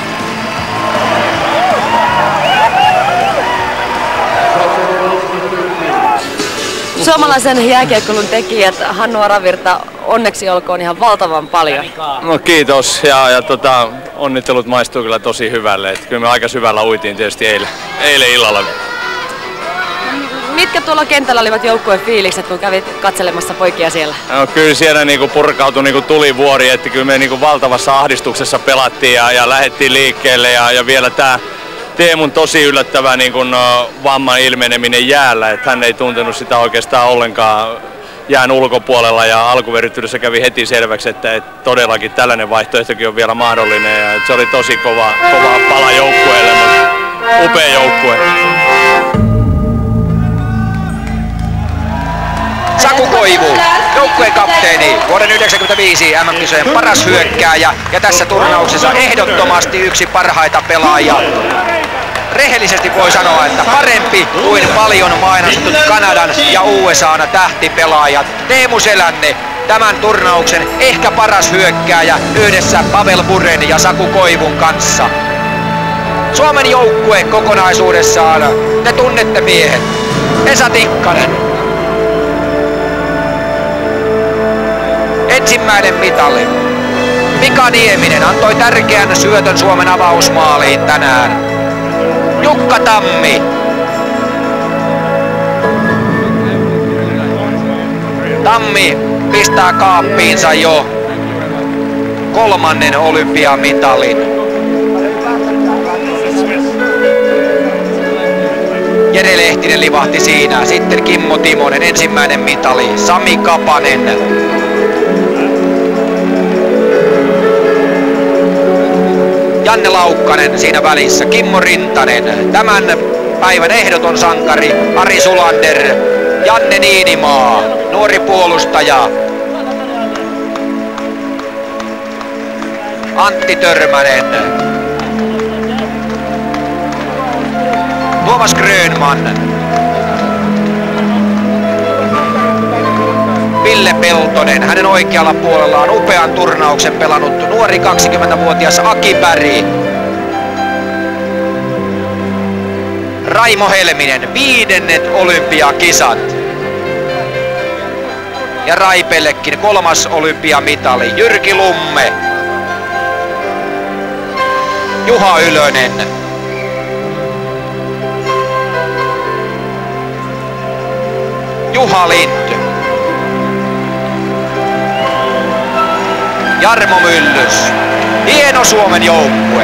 Suomalaisen jääkiekkoilun tekijät Hannu Aravirta, onneksi olkoon ihan valtavan paljon. No kiitos ja onnittelut maistuu kyllä tosi hyvälle. Et kyllä me aika syvällä uitiin tietysti eilen illalla. Mitkä tuolla kentällä olivat joukkueen fiilikset, kun kävit katselemassa poikia siellä? No, kyllä siellä purkautui tulivuori, että kyllä me valtavassa ahdistuksessa pelattiin ja lähdettiin liikkeelle ja vielä tämä Teemun tosi yllättävä vamman ilmeneminen jäällä, että hän ei tuntenut sitä oikeastaan ollenkaan jään ulkopuolella ja alkuveryttelyssä kävi heti selväksi, että todellakin tällainen vaihtoehtokin on vielä mahdollinen ja se oli tosi kova pala joukkueelle, mutta upea joukkue. Saku Koivu, joukkueen kapteeni, vuoden 1995 MM-kisojen paras hyökkääjä ja tässä turnauksessa ehdottomasti yksi parhaita pelaajia. Rehellisesti voi sanoa, että parempi kuin paljon mainostetut Kanadan ja USA:n tähtipelaajat. Teemu Selänne, tämän turnauksen ehkä paras hyökkääjä yhdessä Pavel Buren ja Saku Koivun kanssa. Suomen joukkue kokonaisuudessaan, te tunnette miehet. Esa Tikkanen. Ensimmäinen mitali. Mika Nieminen antoi tärkeän syötön Suomen avausmaaliin tänään. Jukka Tammi. Tammi pistää kaappiinsa jo 3. olympiamitalin. Jere Lehtinen livahti siinä. Sitten Kimmo Timonen, ensimmäinen mitali. Sami Kapanen. Janne Laukkanen siinä välissä, Kimmo Rintanen, tämän päivän ehdoton sankari, Ari Sulander, Janne Niinimaa, nuori puolustaja, Antti Törmänen, Tuomas Grönman, Ville Peltonen, hänen oikealla puolellaan upean turnauksen pelannut nuori 20-vuotias Aki Berg. Raimo Helminen, 5. olympiakisat. Ja Raipellekin 3. olympiamitali. Jyrki Lumme. Juha Ylönen. Juha Linty. Jarmo Myllys. Hieno Suomen joukkue.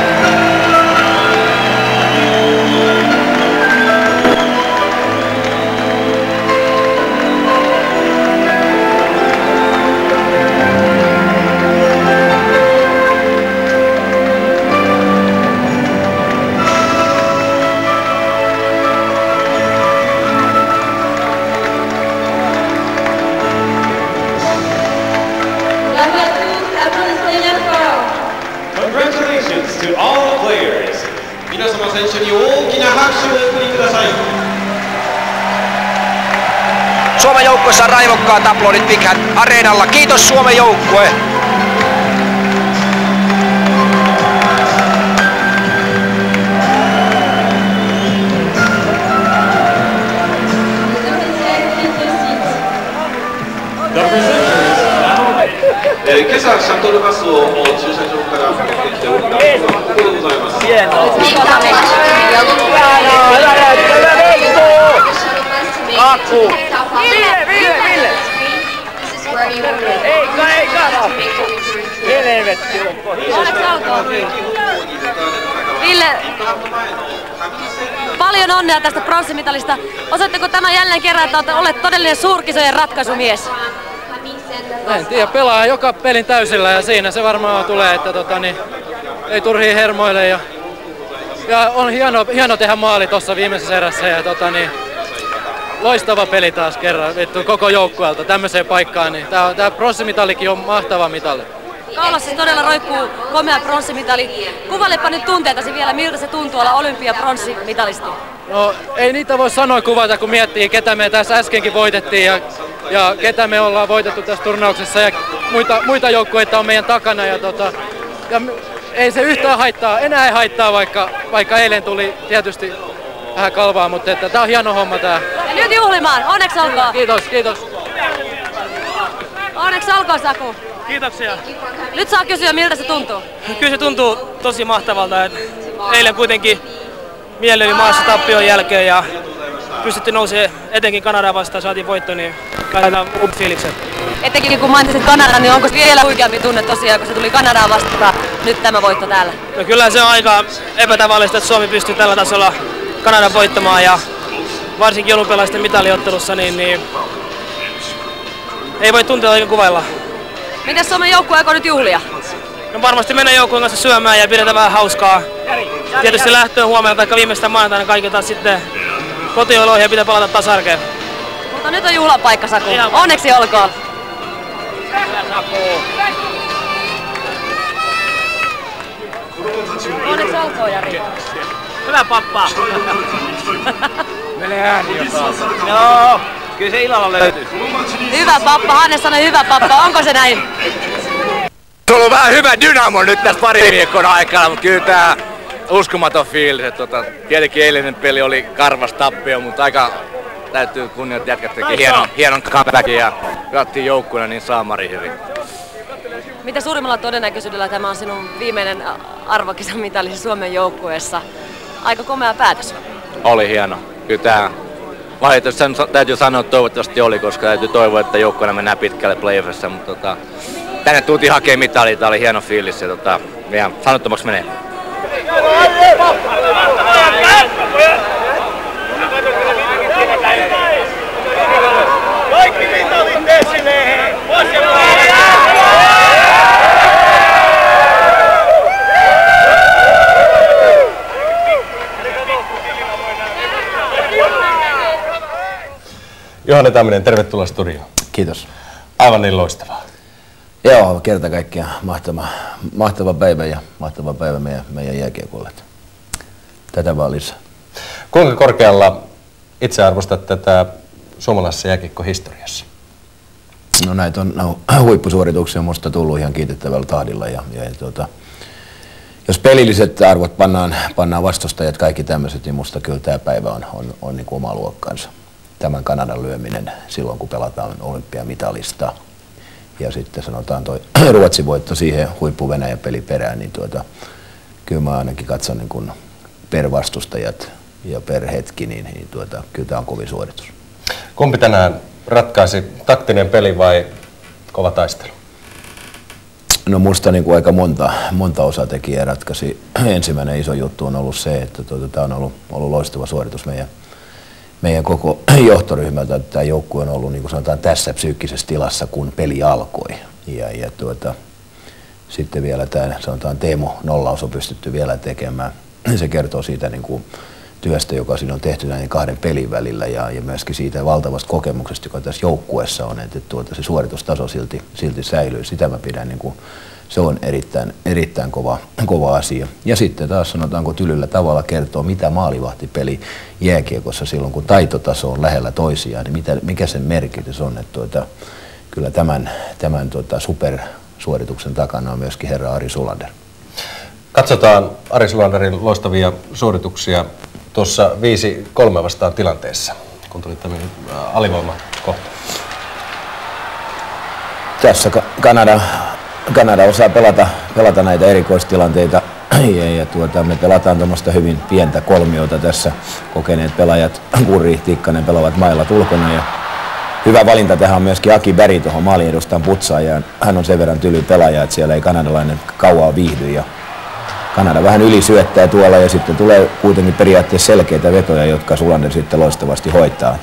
Suomen joukkueessa on raivokkaat aplodit Big Hat Areenalla. Kiitos Suomen joukkue! Ville, paljon onnea tästä pronssimitalista. Osoitteko tämän jälleen kerran, että olet todellinen suurkisojen ratkaisumies? En tiedä, pelaa joka pelin täysillä ja siinä se varmaan tulee, että ei turhiin hermoille ja on hieno tehdä maali tuossa viimeisessä erässä ja loistava peli taas kerran vittu koko joukkueelta tämmöiseen paikkaan, niin tää pronssimitalikin on mahtava mitali. Kaulassa todella roikkuu komea pronssimitali. Kuvailepa nyt tunteitasi vielä, miltä se tuntuu olla olympia-pronssimitalisti? No ei niitä voi sanoa kuvata, kun miettii ketä me tässä äskenkin voitettiin ja ketä me ollaan voitettu tässä turnauksessa ja muita joukkueita on meidän takana ja ei se yhtään haittaa, enää ei haittaa vaikka eilen tuli tietysti vähän kalvaa, mutta että tää on hieno homma tää. Ja nyt juhlimaan, onneksi olkoon! Kiitos. Onneksi olkoon Saku! Kiitoksia. Nyt saa kysyä, miltä se tuntuu? Kyllä se tuntuu tosi mahtavalta. Eilen kuitenkin mieli oli maassa tappion jälkeen ja pystyttiin nousemaan etenkin Kanadaa vastaan, saatiin voitto, niin kannattaa fiilikset. Etenkin kun mainitsit Kanadan, niin onko vielä huikeampi tunne tosiaan, kun se tuli Kanadaa vastaan nyt tämä voitto täällä? No kyllä se on aika epätavallista, että Suomi pystyy tällä tasolla Kanadan voittamaan ja varsinkin olympialaisten mitaliottelussa, niin ei voi tuntea oikein kuvailla. Miten Suomen joukkue aikoo nyt juhlia? No varmasti mennään joukkueen kanssa syömään ja pidetään vähän hauskaa. Tietysti lähtöön huomenna tai viimeistään maanantaina kaikki taas sitten kotioloihin ja pitää palata taas arkeen. Mutta nyt on juhlapaikka Saku. Onneksi olkoon! Onneksi olkoon Jari. Hyvä pappa! Menee ääni jotain. No, kyllä se illalla löytyy. Hyvä pappa, Hannes sanoi hyvä pappa. Onko se näin? Tullut vähän hyvä dynamo nyt tästä pari viikon aikana, mutta kyllä tää uskomaton fiilis. Tietenkin eilinen peli oli karvas tappio, mutta aika täytyy kunnioittaa jätkät teki hienon comebackin ja kattiin joukkueena niin saamari hyvin. Mitä suurimmalla todennäköisyydellä tämä on sinun viimeinen arvokisan mitali Suomen joukkueessa? Aika komea päätös. Oli hieno. Kyllä tää valitettavasti täytyy sanoa, että toivottavasti oli, koska täytyy toivoa, että joukkueena mennään pitkälle playoffissa, mutta tänne tultiin hakemaan mitalia, tää oli hieno fiilis ja ihan sanottomaksi menee. Kaikki mitalit esille! Johanne Tamminen, tervetuloa studioon. Kiitos. Aivan niin loistavaa. Joo, kerta kaikkiaan mahtava päivä ja mahtava päivä meidän jääkiekolle. Tätä vaan lisää. Kuinka korkealla itse arvostat tätä suomalaisessa jääkiekkohistoriassa? No näitä on huippusuorituksia musta tullut ihan kiitettävällä tahdilla jos pelilliset arvot pannaan vastustajat kaikki tämmöiset, niin musta kyllä tämä päivä on niin kuin oma luokkansa. Tämän Kanadan lyöminen silloin, kun pelataan olympiamitalista. Ja sitten sanotaan toi Ruotsin voitto siihen huippu-Venäjän peli perään, niin kyllä mä ainakin katson niin kun per vastustajat ja per hetki, niin kyllä tämä on kovin suoritus. Kumpi tänään ratkaisi, taktinen peli vai kova taistelu? No musta niin kuin aika monta osatekijää ratkaisi. Ensimmäinen iso juttu on ollut se, että tämä on ollut loistava suoritus meidän koko johtoryhmältä. Tämä joukkue on ollut niin kuin sanotaan tässä psyykkisessä tilassa, kun peli alkoi. Sitten vielä tämä sanotaan Teemu nollaus on pystytty vielä tekemään. Se kertoo siitä niin kuin työstä, joka siinä on tehty näiden kahden pelin välillä ja myöskin siitä valtavasta kokemuksesta, joka tässä joukkueessa on, että se suoritustaso silti säilyy. Sitä mä pidän niin kuin, se on erittäin kova asia. Ja sitten taas sanotaanko tylyllä tavalla kertoo, mitä maalivahtipeli jääkiekossa silloin, kun taitotaso on lähellä toisiaan, niin mikä sen merkitys on. Että kyllä tämän supersuorituksen takana on myöskin herra Ari Sulander. Katsotaan Ari Sulanderin loistavia suorituksia tuossa 5-3 vastaan tilanteessa, kun tuli tämmöinen alivoimakohta. Tässä Kanada osaa pelata näitä erikoistilanteita ja me pelataan tuommoista hyvin pientä kolmiota tässä. Kokeneet pelaajat, Kurri, Tikkanen pelaavat mailat ulkona ja hyvä valinta tähän on myöskin Aki Berg tuohon maalin edustaan putsaajaan. Hän on sen verran tyly pelaaja, että siellä ei kanadalainen kauaa viihdy ja Kanada vähän ylisyöttää tuolla ja sitten tulee kuitenkin periaatteessa selkeitä vetoja, jotka Sulander sitten loistavasti hoitaa.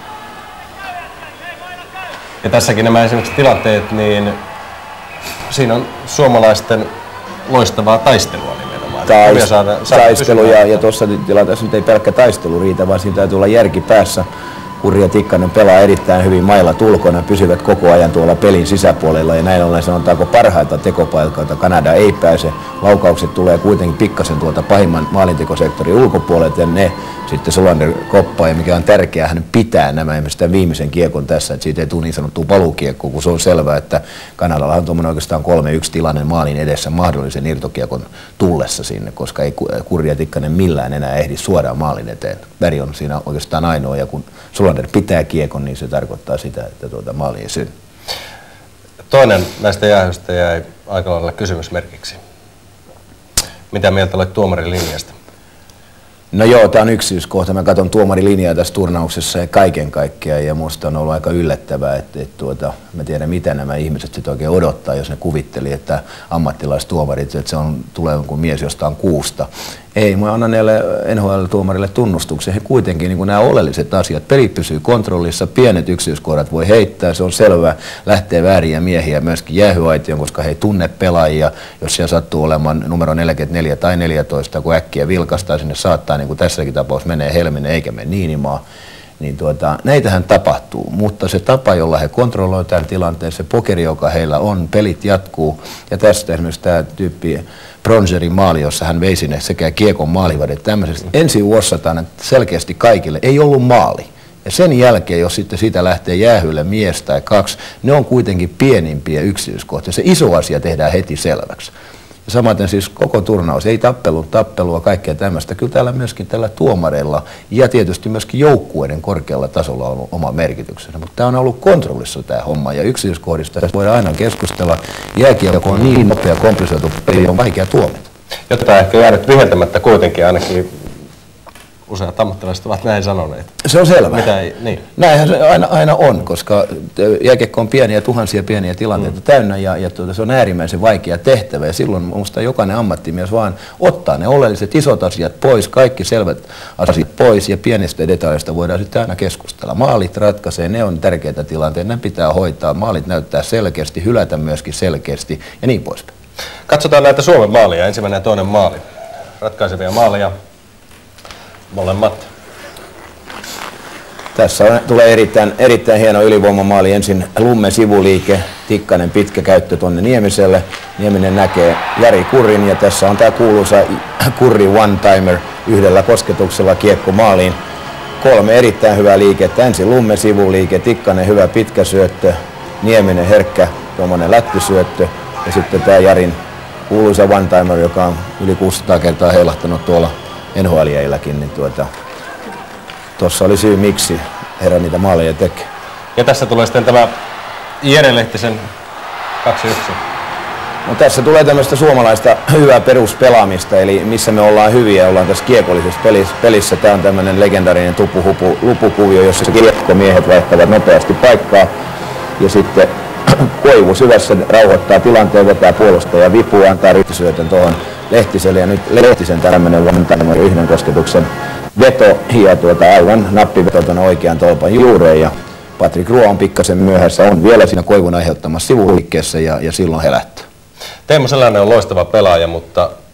Ja tässäkin nämä esimerkiksi tilanteet, niin siinä on suomalaisten loistavaa taistelua nimenomaan. Taistelu ja tuossa tilanteessa nyt ei pelkkä taistelu riitä, vaan siinä täytyy olla järki päässä. Kurri ja Tikkanen pelaa erittäin hyvin mailat ulkona, pysyvät koko ajan tuolla pelin sisäpuolella ja näin ollen sanotaanko parhaita tekopaikoilta Kanada ei pääse. Laukaukset tulee kuitenkin pikkasen tuolta pahimman maalintekosektorin ulkopuolelta ja ne sitten Sulander koppaa ja mikä on tärkeää, hän pitää nämä esimerkiksi viimeisen kiekon tässä, että siitä ei tule niin sanottua paluukiekkoa, kun se on selvää, että Kanadalla on tuommoinen oikeastaan 3-1 tilanne maalin edessä mahdollisen irtokiekon tullessa sinne, koska ei Kurri ja Tikkanen millään enää ehdi suoraan maalin eteen. Berg on siinä oikeastaan ainoa ja kun Sulander pitää kiekon, niin se tarkoittaa sitä, että maali ei synny. Toinen näistä jäähystä jäi aika lailla kysymysmerkiksi. Mitä mieltä olet tuomarin linjasta? No joo, tämä on yksityiskohta. Mä katson tuomarilinjaa tässä turnauksessa ja kaiken kaikkiaan ja musta on ollut aika yllättävää, että mä tiedän mitä nämä ihmiset sitten oikein odottaa, jos ne kuvitteli, että ammattilaistuomarit, että se tulee kuin mies jostain kuusta. Ei, mä annan näille NHL-tuomarille tunnustuksen. He kuitenkin niin nämä oleelliset asiat, peli pysyy kontrollissa, pienet yksityiskohdat voi heittää, se on selvää, lähtee vääriä miehiä myöskin jäähyaitioon, koska he ei tunne pelaajia, jos siellä sattuu olemaan numero 44 tai 14, kun äkkiä vilkastaa sinne saattaa, niin kuin tässäkin tapauksessa menee Helminen eikä mene Niinimaa. Niin näitähän tapahtuu, mutta se tapa, jolla he kontrolloivat tämän tilanteen, se pokeri, joka heillä on, pelit jatkuu ja tästä esimerkiksi tämä tyyppi Bronzerin maali, jossa hän vei sinne sekä kiekon maalivadet tämmöisestä. Ensin vuossataan selkeästi kaikille ei ollut maali. Ja sen jälkeen, jos sitten siitä lähtee jäähylle mies tai kaksi, ne on kuitenkin pienimpiä yksityiskohtia. Se iso asia tehdään heti selväksi. Ja samaten siis koko turnaus, ei tappelua, kaikkea tämmöistä. Kyllä täällä myöskin tällä tuomareilla ja tietysti myöskin joukkueiden korkealla tasolla on oma merkityksensä. Mutta tämä on ollut kontrollissa tämä homma ja yksityiskohdista voidaan aina keskustella. Jääkiekko on niin nopea komplisoitu peli, on vaikea tuomita. Jotain ehkä jäänyt viheltämättä kuitenkin ainakin. Useat ammattilaiset ovat näin sanoneet. Se on selvä. Niin. Näinhän se aina on, koska jääkiekko on pieniä, tuhansia pieniä tilanteita täynnä ja se on äärimmäisen vaikea tehtävä. Ja silloin minusta jokainen ammattimies vaan ottaa ne oleelliset isot asiat pois, kaikki selvät asiat pois ja pienistä detaljeista voidaan sitten aina keskustella. Maalit ratkaisee, ne on tärkeitä tilanteita, ne pitää hoitaa, maalit näyttää selkeästi, hylätä myöskin selkeästi ja niin poispäin. Katsotaan näitä Suomen maaleja, ensimmäinen ja toinen maali. Ratkaisevia maaleja. Molemmat. Tässä tulee erittäin hieno ylivoimamaali. Ensin Lumme sivuliike, Tikkanen pitkä käyttö tuonne Niemiselle. Nieminen näkee Jari Kurrin ja tässä on tämä kuuluisa Kurri one-timer yhdellä kosketuksella kiekko maaliin. 3 erittäin hyvää liikettä. Ensin Lumme sivuliike, Tikkanen hyvä pitkä syöttö, Nieminen herkkä tuommoinen lättysyöttö ja sitten tämä Jarin kuuluisa one-timer, joka on yli 600 kertaa heilahtanut tuolla NHL-jäilläkin, niin tuossa oli syy, miksi herra niitä maaleja tekee. Ja tässä tulee sitten tämä Jere Lehtisen 2-1. No tässä tulee tämmöistä suomalaista hyvää peruspelaamista, eli missä me ollaan hyviä, ollaan tässä kiekollisessa pelissä. Tämä on tämmöinen legendaarinen lupukuvio, jossa kiekkomiehet vaihtavat nopeasti paikkaa ja sitten Koivu syvässä rauhoittaa tilanteen, vetää puolustaja vipuun, antaa riittisyötön tuohon Lehtiselle ja nyt Lehtisen tämmöinen yhden kosketuksen veto ja aivan nappiveto tuonne oikean tolpan juureen ja Patrik Ruo on pikkasen myöhässä, on vielä siinä Koivun aiheuttamassa sivuliikkeessä ja silloin helättää. Teemu Selänen on loistava pelaaja, mutta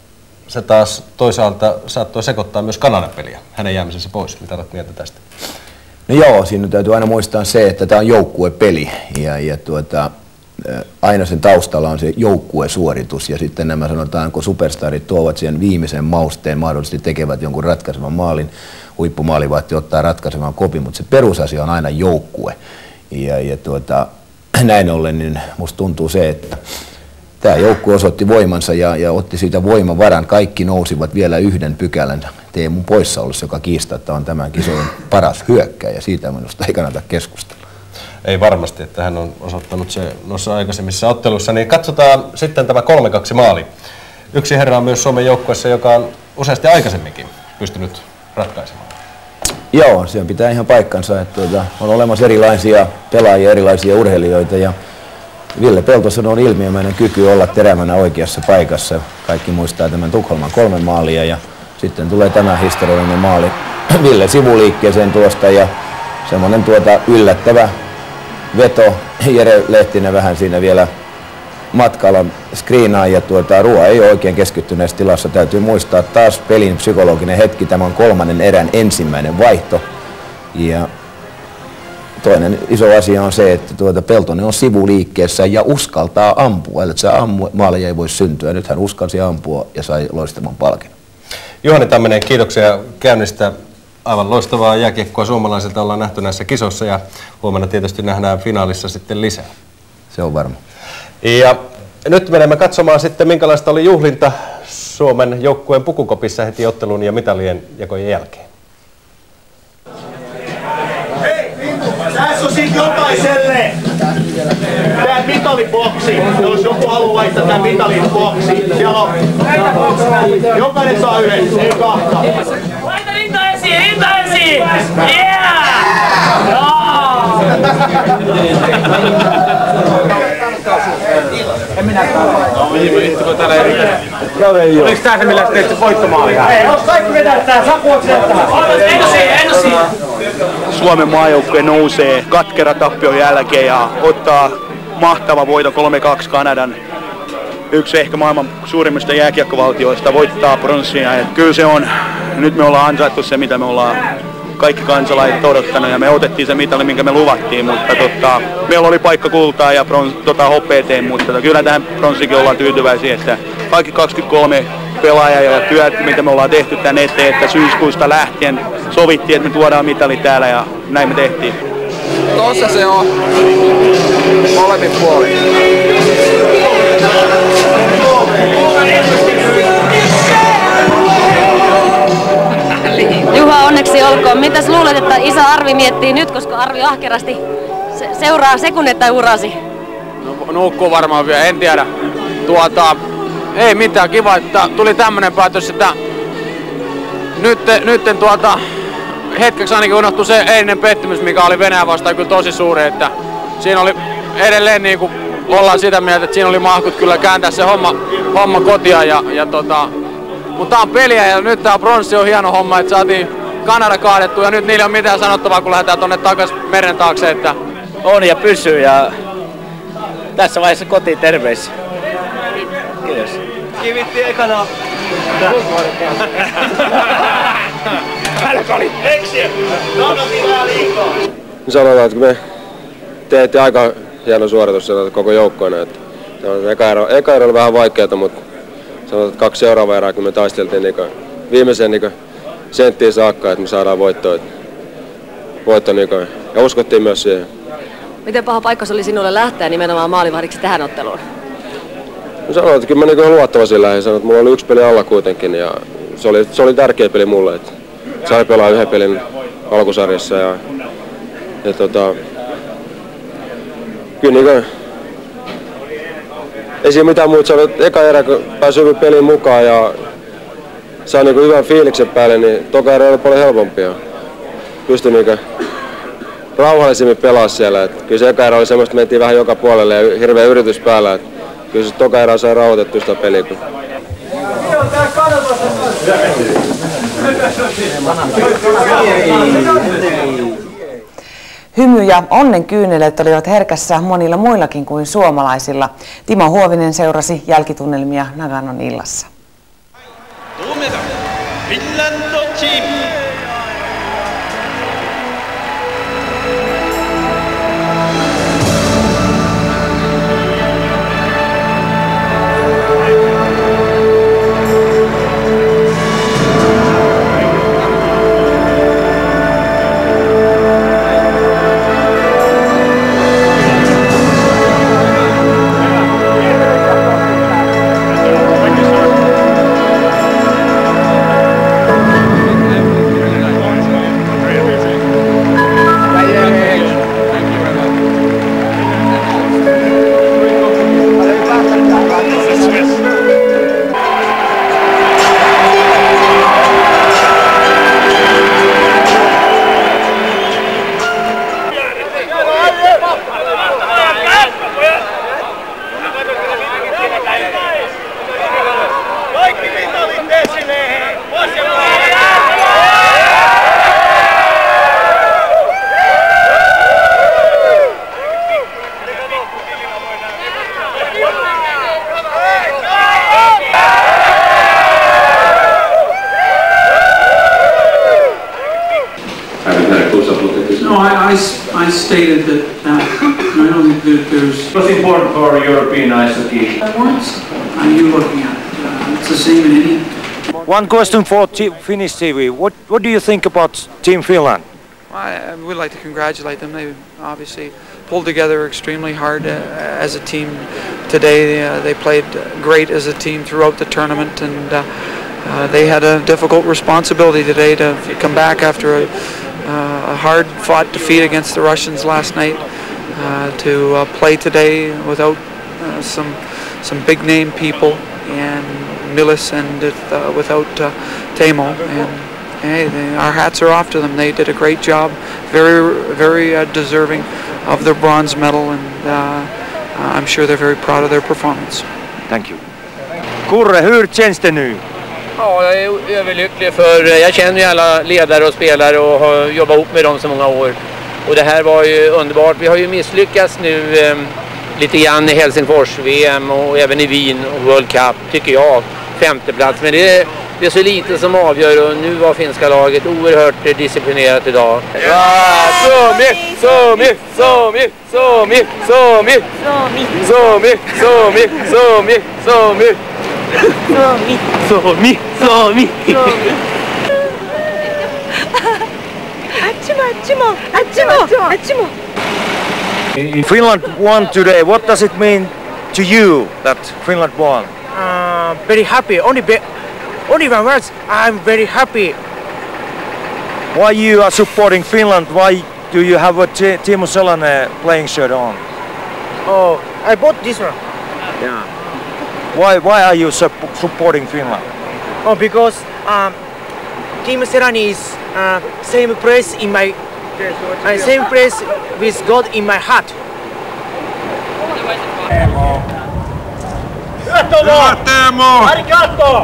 se taas toisaalta saattoi sekoittaa myös Kanadan peliä, hänen jäämisensä pois. Mitä olet mieltä tästä? No joo, siinä täytyy aina muistaa se, että tämä on joukkuepeli ja aina sen taustalla on se joukkuesuoritus ja sitten nämä sanotaanko superstarit tuovat siihen viimeisen mausteen, mahdollisesti tekevät jonkun ratkaisevan maalin, huippumaalivahti ottaa ratkaisevan kopin, mutta se perusasia on aina joukkue ja näin ollen niin musta tuntuu se, että tämä joukkue osoitti voimansa ja otti siitä voimavaran. Kaikki nousivat vielä yhden pykälän Teemun poissaolossa, joka kiistatta on tämän kisojen paras hyökkäjä. Siitä minusta ei kannata keskustella. Ei varmasti, että hän on osoittanut se noissa aikaisemmissa otteluissa. Niin katsotaan sitten tämä 3-2 maali. Yksi herra on myös Suomen joukkueessa, joka on useasti aikaisemminkin pystynyt ratkaisemaan. Joo, se pitää ihan paikkansa, että on olemassa erilaisia pelaajia, erilaisia urheilijoita ja Ville Peltosen on ilmiömäinen kyky olla terävänä oikeassa paikassa. Kaikki muistaa tämän Tukholman 3 maalia ja sitten tulee tämä historiallinen maali Ville sivuliikkeeseen tuosta ja semmoinen yllättävä veto. Jere Lehtinen vähän siinä vielä matkalla screenaa ja Ruoa ei ole oikein keskittyneessä tilassa. Täytyy muistaa taas pelin psykologinen hetki. Tämä on 3. erän ensimmäinen vaihto. Ja toinen iso asia on se, että Peltonen on sivuliikkeessä ja uskaltaa ampua. Eli maaleja ei voi syntyä. Nyt hän uskalsi ampua ja sai loistavan palkinnon. Juhani Tamminen, kiitoksia käynnistä. Aivan loistavaa jääkiekkoa suomalaisilta ollaan nähty näissä kisoissa ja huomenna tietysti nähdään finaalissa sitten lisää. Se on varma. Ja nyt menemme katsomaan sitten, minkälaista oli juhlinta Suomen joukkueen pukukopissa heti ottelun ja mitalien jakojen jälkeen. Tässä on sitten jokaiselle tämä mitaliboksi, jos joku haluaa laittaa tämän mitaliboksi. Siellä on, jokainen saa yhden, ei kahta. Laita rinta esiin, rinta esiin! Yeah! En minäkään. Istuko täällä eri? Oliko tää se, millä sä teitte voittomaali? Ei, jos kaikki vetää tää, Saku on sieltä. Suomen maajoukkue nousee katkera tappion jälkeen ja ottaa mahtava voito 3-2 Kanadan. Yksi ehkä maailman suurimmista jääkiekkovaltioista voittaa pronssia. Kyllä se on, nyt me ollaan ansaittu se mitä me ollaan kaikki kansalaiset odottanut ja me otettiin se mitali minkä me luvattiin, mutta meillä oli paikka kultaa ja hopeeteen, mutta kyllä tähän pronssikin ollaan tyytyväisiä, että kaikki 23 pelaajaa ja työt mitä me ollaan tehty tän eteen, että syyskuusta lähtien sovittiin, että me tuodaan mitali täällä ja näin me tehtiin. Tossa se on molemmin puolin. Juha, onneksi olkoon. Mitäs luulet, että isä Arvi miettii nyt, koska Arvi ahkerasti seuraa sekunnettain urasi? No, nukkuu varmaan vielä, en tiedä. Ei mitään, kiva, että tuli tämmönen päätös, että nytten hetkeksi ainakin unohtui se eilinen pettymys, mikä oli Venäjä vastaan kyllä tosi suuri, että siinä oli edelleen niin kuin ollaan sitä mieltä, että siinä oli mahkut kyllä kääntää se homma kotia mutta tää on peliä ja nyt tää pronssi on hieno homma, että saatiin Kanada kaadettu ja nyt niillä on mitään sanottavaa, kun lähdetään tonne takas meren taakse, että on ja pysyy ja tässä vaiheessa kotiin terveisiä. Kiitos. Kivitti ekana. Välkäli, eksiä! Kannattiin vähän liikaa. Sanotaan, että me tehtiin aika hieno suoritus koko joukkoina. Eka ero oli vähän vaikeaa, mutta sanotaan, että 2 seuraavaa erää, kun me taisteltiin viimeisen senttiin saakka, että me saadaan voitto ja uskottiin myös siihen. Miten paha paikka se oli sinulle lähteä nimenomaan maalivahdiksi tähän otteluun? No sanotaan, että kyllä mä luottavaisin lähdin. Sanoin, että mulla oli 1 peli alla kuitenkin ja se oli tärkeä peli mulle. Että sai pelaa 1 pelin alkusarjassa kyllä ei siinä mitään muuta. Eka erä, kun pääsi hyvin peliin mukaan ja sai hyvän fiiliksen päälle, niin toka erä oli paljon helpompia. Pystyi rauhallisemmin pelaa siellä. Et kyllä se eka erä oli semmoista, että mentiin vähän joka puolelle ja hirveä yritys päällä. Et kyllä se toka erä sai rauhoitettua sitä peliä. Hymy ja onnenkyyneleet olivat herkässä monilla muillakin kuin suomalaisilla. Timo Huovinen seurasi jälkitunnelmia Naganon illassa. Finland team. No, I stated that I don't think that there's... What's important for European ice hockey? What are you looking at? It's the same in India. One question for Finnish TV. What do you think about Team Finland? I would like to congratulate them. They obviously pulled together extremely hard as a team today. They played great as a team throughout the tournament, and they had a difficult responsibility today to come back after a hard-fought defeat against the Russians last night, to play today without some big-name people, and Milis, and without Teemu. And hey, our hats are off to them. They did a great job, very deserving of their bronze medal, and I'm sure they're very proud of their performance. Thank you. Kurre, hur känns det nu? Ja, jag är överlycklig för jag känner ju alla ledare och spelare och har jobbat ihop med dem så många år. Och det här var ju underbart. Vi har ju misslyckats nu lite grann i Helsingfors VM och även i Wien och World Cup, tycker jag. 5:e plats, men det är så lite som avgör, och nu var finska laget oerhört disciplinerat idag. Finland won today. What does it mean to you that Finland won? Very happy. Only one word. I'm very happy. Why you are supporting Finland? Why do you have a Teemu Selänne playing shirt on? Oh, I bought this one. Yeah. Why are you supporting Finland? Oh, because Teemu Selänne is same place in my same place with God in my heart. Teemu! Arigato!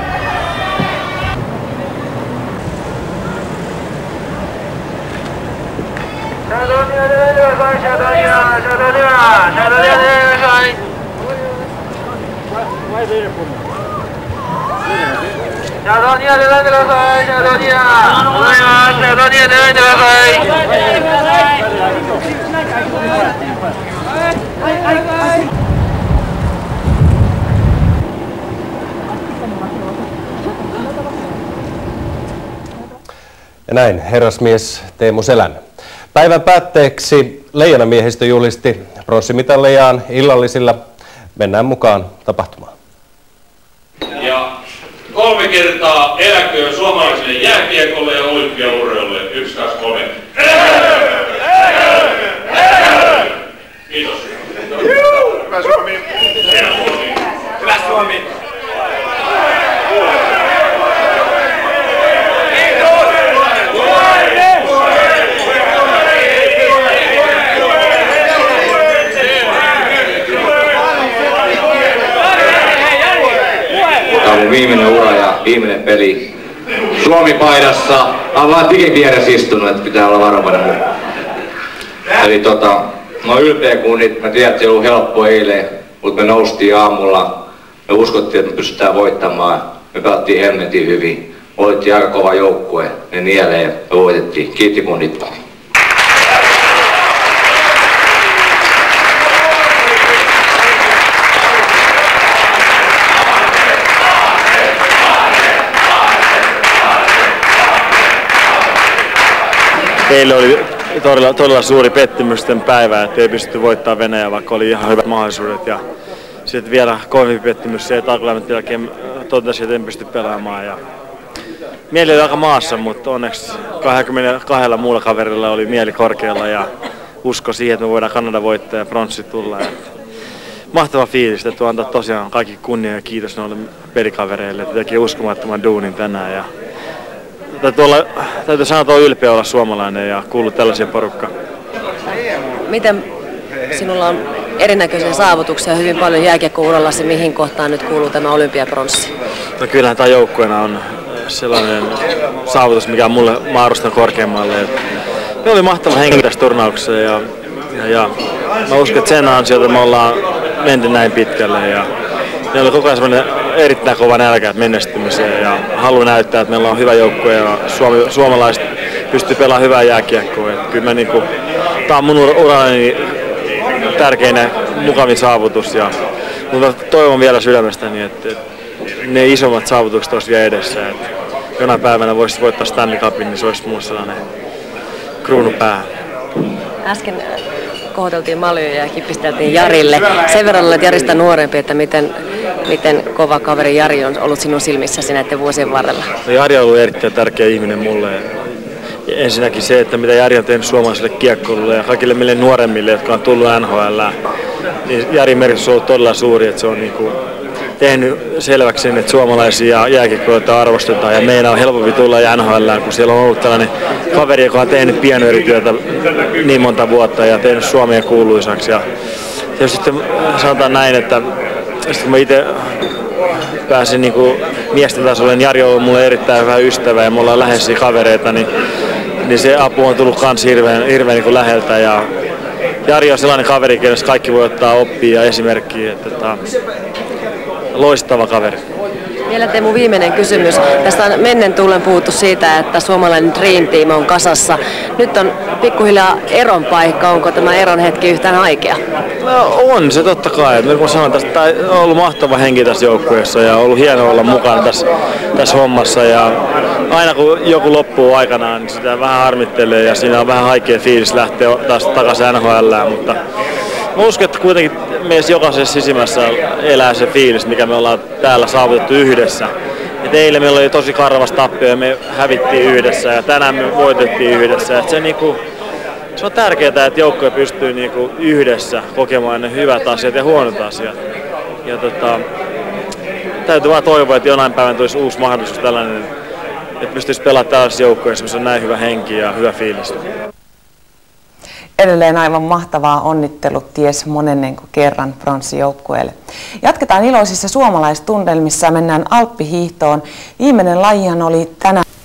Ja näin herrasmies Teemu Selänne. Päivän päätteeksi Leijonamiehistö julisti pronssimitalejaan illallisilla. Mennään mukaan tapahtumaan. Ja 3 kertaa eläköön suomalaiselle jääkiekolle ja olympiaurheilulle. 1, 2, 3. Kiitos. Hyvä Suomi. Hyvä Suomi. Tämä on viimeinen ura ja viimeinen peli Suomi-paidassa. On vaan digin vieressä istunut, että pitää olla varovainen. Eli mä oon ylpeä, kun mä tiedän, että se ei ollut helppo eilen, mutta me noustiin aamulla. Me uskottiin, että me pystytään voittamaan. Me pelattiin helmetin hyvin. voitti aika kova joukkue, ne nielee ja voitettiin. Kiitti kunnit. Teille oli todella suuri pettymysten päivä, että ei pystytty voittamaan Venäjää, vaikka oli ihan hyvät mahdollisuudet. Ja sitten vielä kovempi pettymys se, että alkulämmin jälkeen totesin, että en pysty pelaamaan. Ja mieli oli aika maassa, mutta onneksi 22 muulla kaverilla oli mieli korkealla ja usko siihen, että me voidaan Kanada voittaa ja bronssi tulla. Mahtava fiilis, että antaa tosiaan kaikki kunnia ja kiitos noille pelikavereille, että teki uskomattoman duunin tänään. Ja täytyy sanoa, että on ylpeä olla suomalainen ja kuullut tällaisia porukkaan. Miten sinulla on erinäköisiä saavutuksia hyvin paljon jääkiekko-urallasi, mihin kohtaan nyt kuuluu tämä olympiapronssi? No kyllähän tämä joukkueena on sellainen saavutus, mikä on mulle mahdollistan korkeammalle. Me oli mahtava henki tässä turnauksessa ja mä uskon, että sen ansiota me ollaan menty näin pitkälle. Ja meillä oli koko ajan sellainen erittäin kova nälkä menestymiseen ja halu näyttää, että meillä on hyvä joukkue ja suomalaiset pystyy pelaamaan hyvää jääkiekkoa. Kyllä tämä on mun urallani tärkein ja mukavin saavutus. Mutta toivon vielä sydämestäni, että ne isommat saavutukset olisi vielä edessä. Että jonain päivänä voisi voittaa Stanley Cupin, niin se olisi mulle sellainen kruunu päähän. Äsken kohoteltiin Maljoja ja kipisteltiin Jarille. Sen verran olet Jarista nuorempi, että miten kova kaveri Jari on ollut sinun silmissäsi näiden vuosien varrella? No, Jari on ollut erittäin tärkeä ihminen mulle. Ensinnäkin se, että mitä Jari on tehnyt suomalaiselle kiekkoilulle ja kaikille meille nuoremmille, jotka on tullut NHL, niin Jarin merkitys on ollut todella suuri, että se on tehnyt selväksi sen, että suomalaisia jääkiekkoilijoita arvostetaan ja meidän on helpompi tulla NHL, kun siellä on ollut tällainen kaveri, joka on tehnyt pienyrityötä niin monta vuotta ja tehnyt Suomeen kuuluisaksi. Ja sitten sanotaan näin, että kun mä itse pääsin miesten tasolle, niin Jari on ollut mulle erittäin hyvä ystävä ja me ollaan läheisiä kavereita, niin se apu on tullut kans hirveän läheltä. Ja Jari on sellainen kaveri, kenessä kaikki voi ottaa oppia ja esimerkkiä, että loistava kaveri. Vielä Teemu viimeinen kysymys. Tästä on mennen tullen puhuttu siitä, että suomalainen Dream Team on kasassa. Nyt on pikkuhiljaa eron paikka. Onko tämä eron hetki yhtään haikea? No on se totta kai. Nyt kun sanon, tämä on ollut mahtava henki tässä joukkueessa ja on ollut hienoa olla mukana tässä hommassa. Ja aina kun joku loppuu aikanaan, niin sitä vähän harmittelee ja siinä on vähän haikea fiilis lähteä taas takaisin NHL:ään. Mutta mä uskon, että kuitenkin meissä jokaisessa sisimmässä elää se fiilis, mikä me ollaan täällä saavutettu yhdessä. Et eilen meillä oli tosi karvas tappio ja me hävittiin yhdessä ja tänään me voitettiin yhdessä. Et se on tärkeää, että joukkue pystyy yhdessä kokemaan ne hyvät asiat ja huonot asiat. Ja täytyy vaan toivoa, että jonain päivänä tulisi uusi mahdollisuus tällainen, että pystyisi pelaamaan tällaisessa joukkueessa, missä on näin hyvä henki ja hyvä fiilis. Edelleen aivan mahtavaa, onnittelut ties monennen kerran pronssijoukkueelle. Jatketaan iloisissa suomalaistunnelmissa ja mennään alppihiihtoon. Viimeinen lajihan oli tänään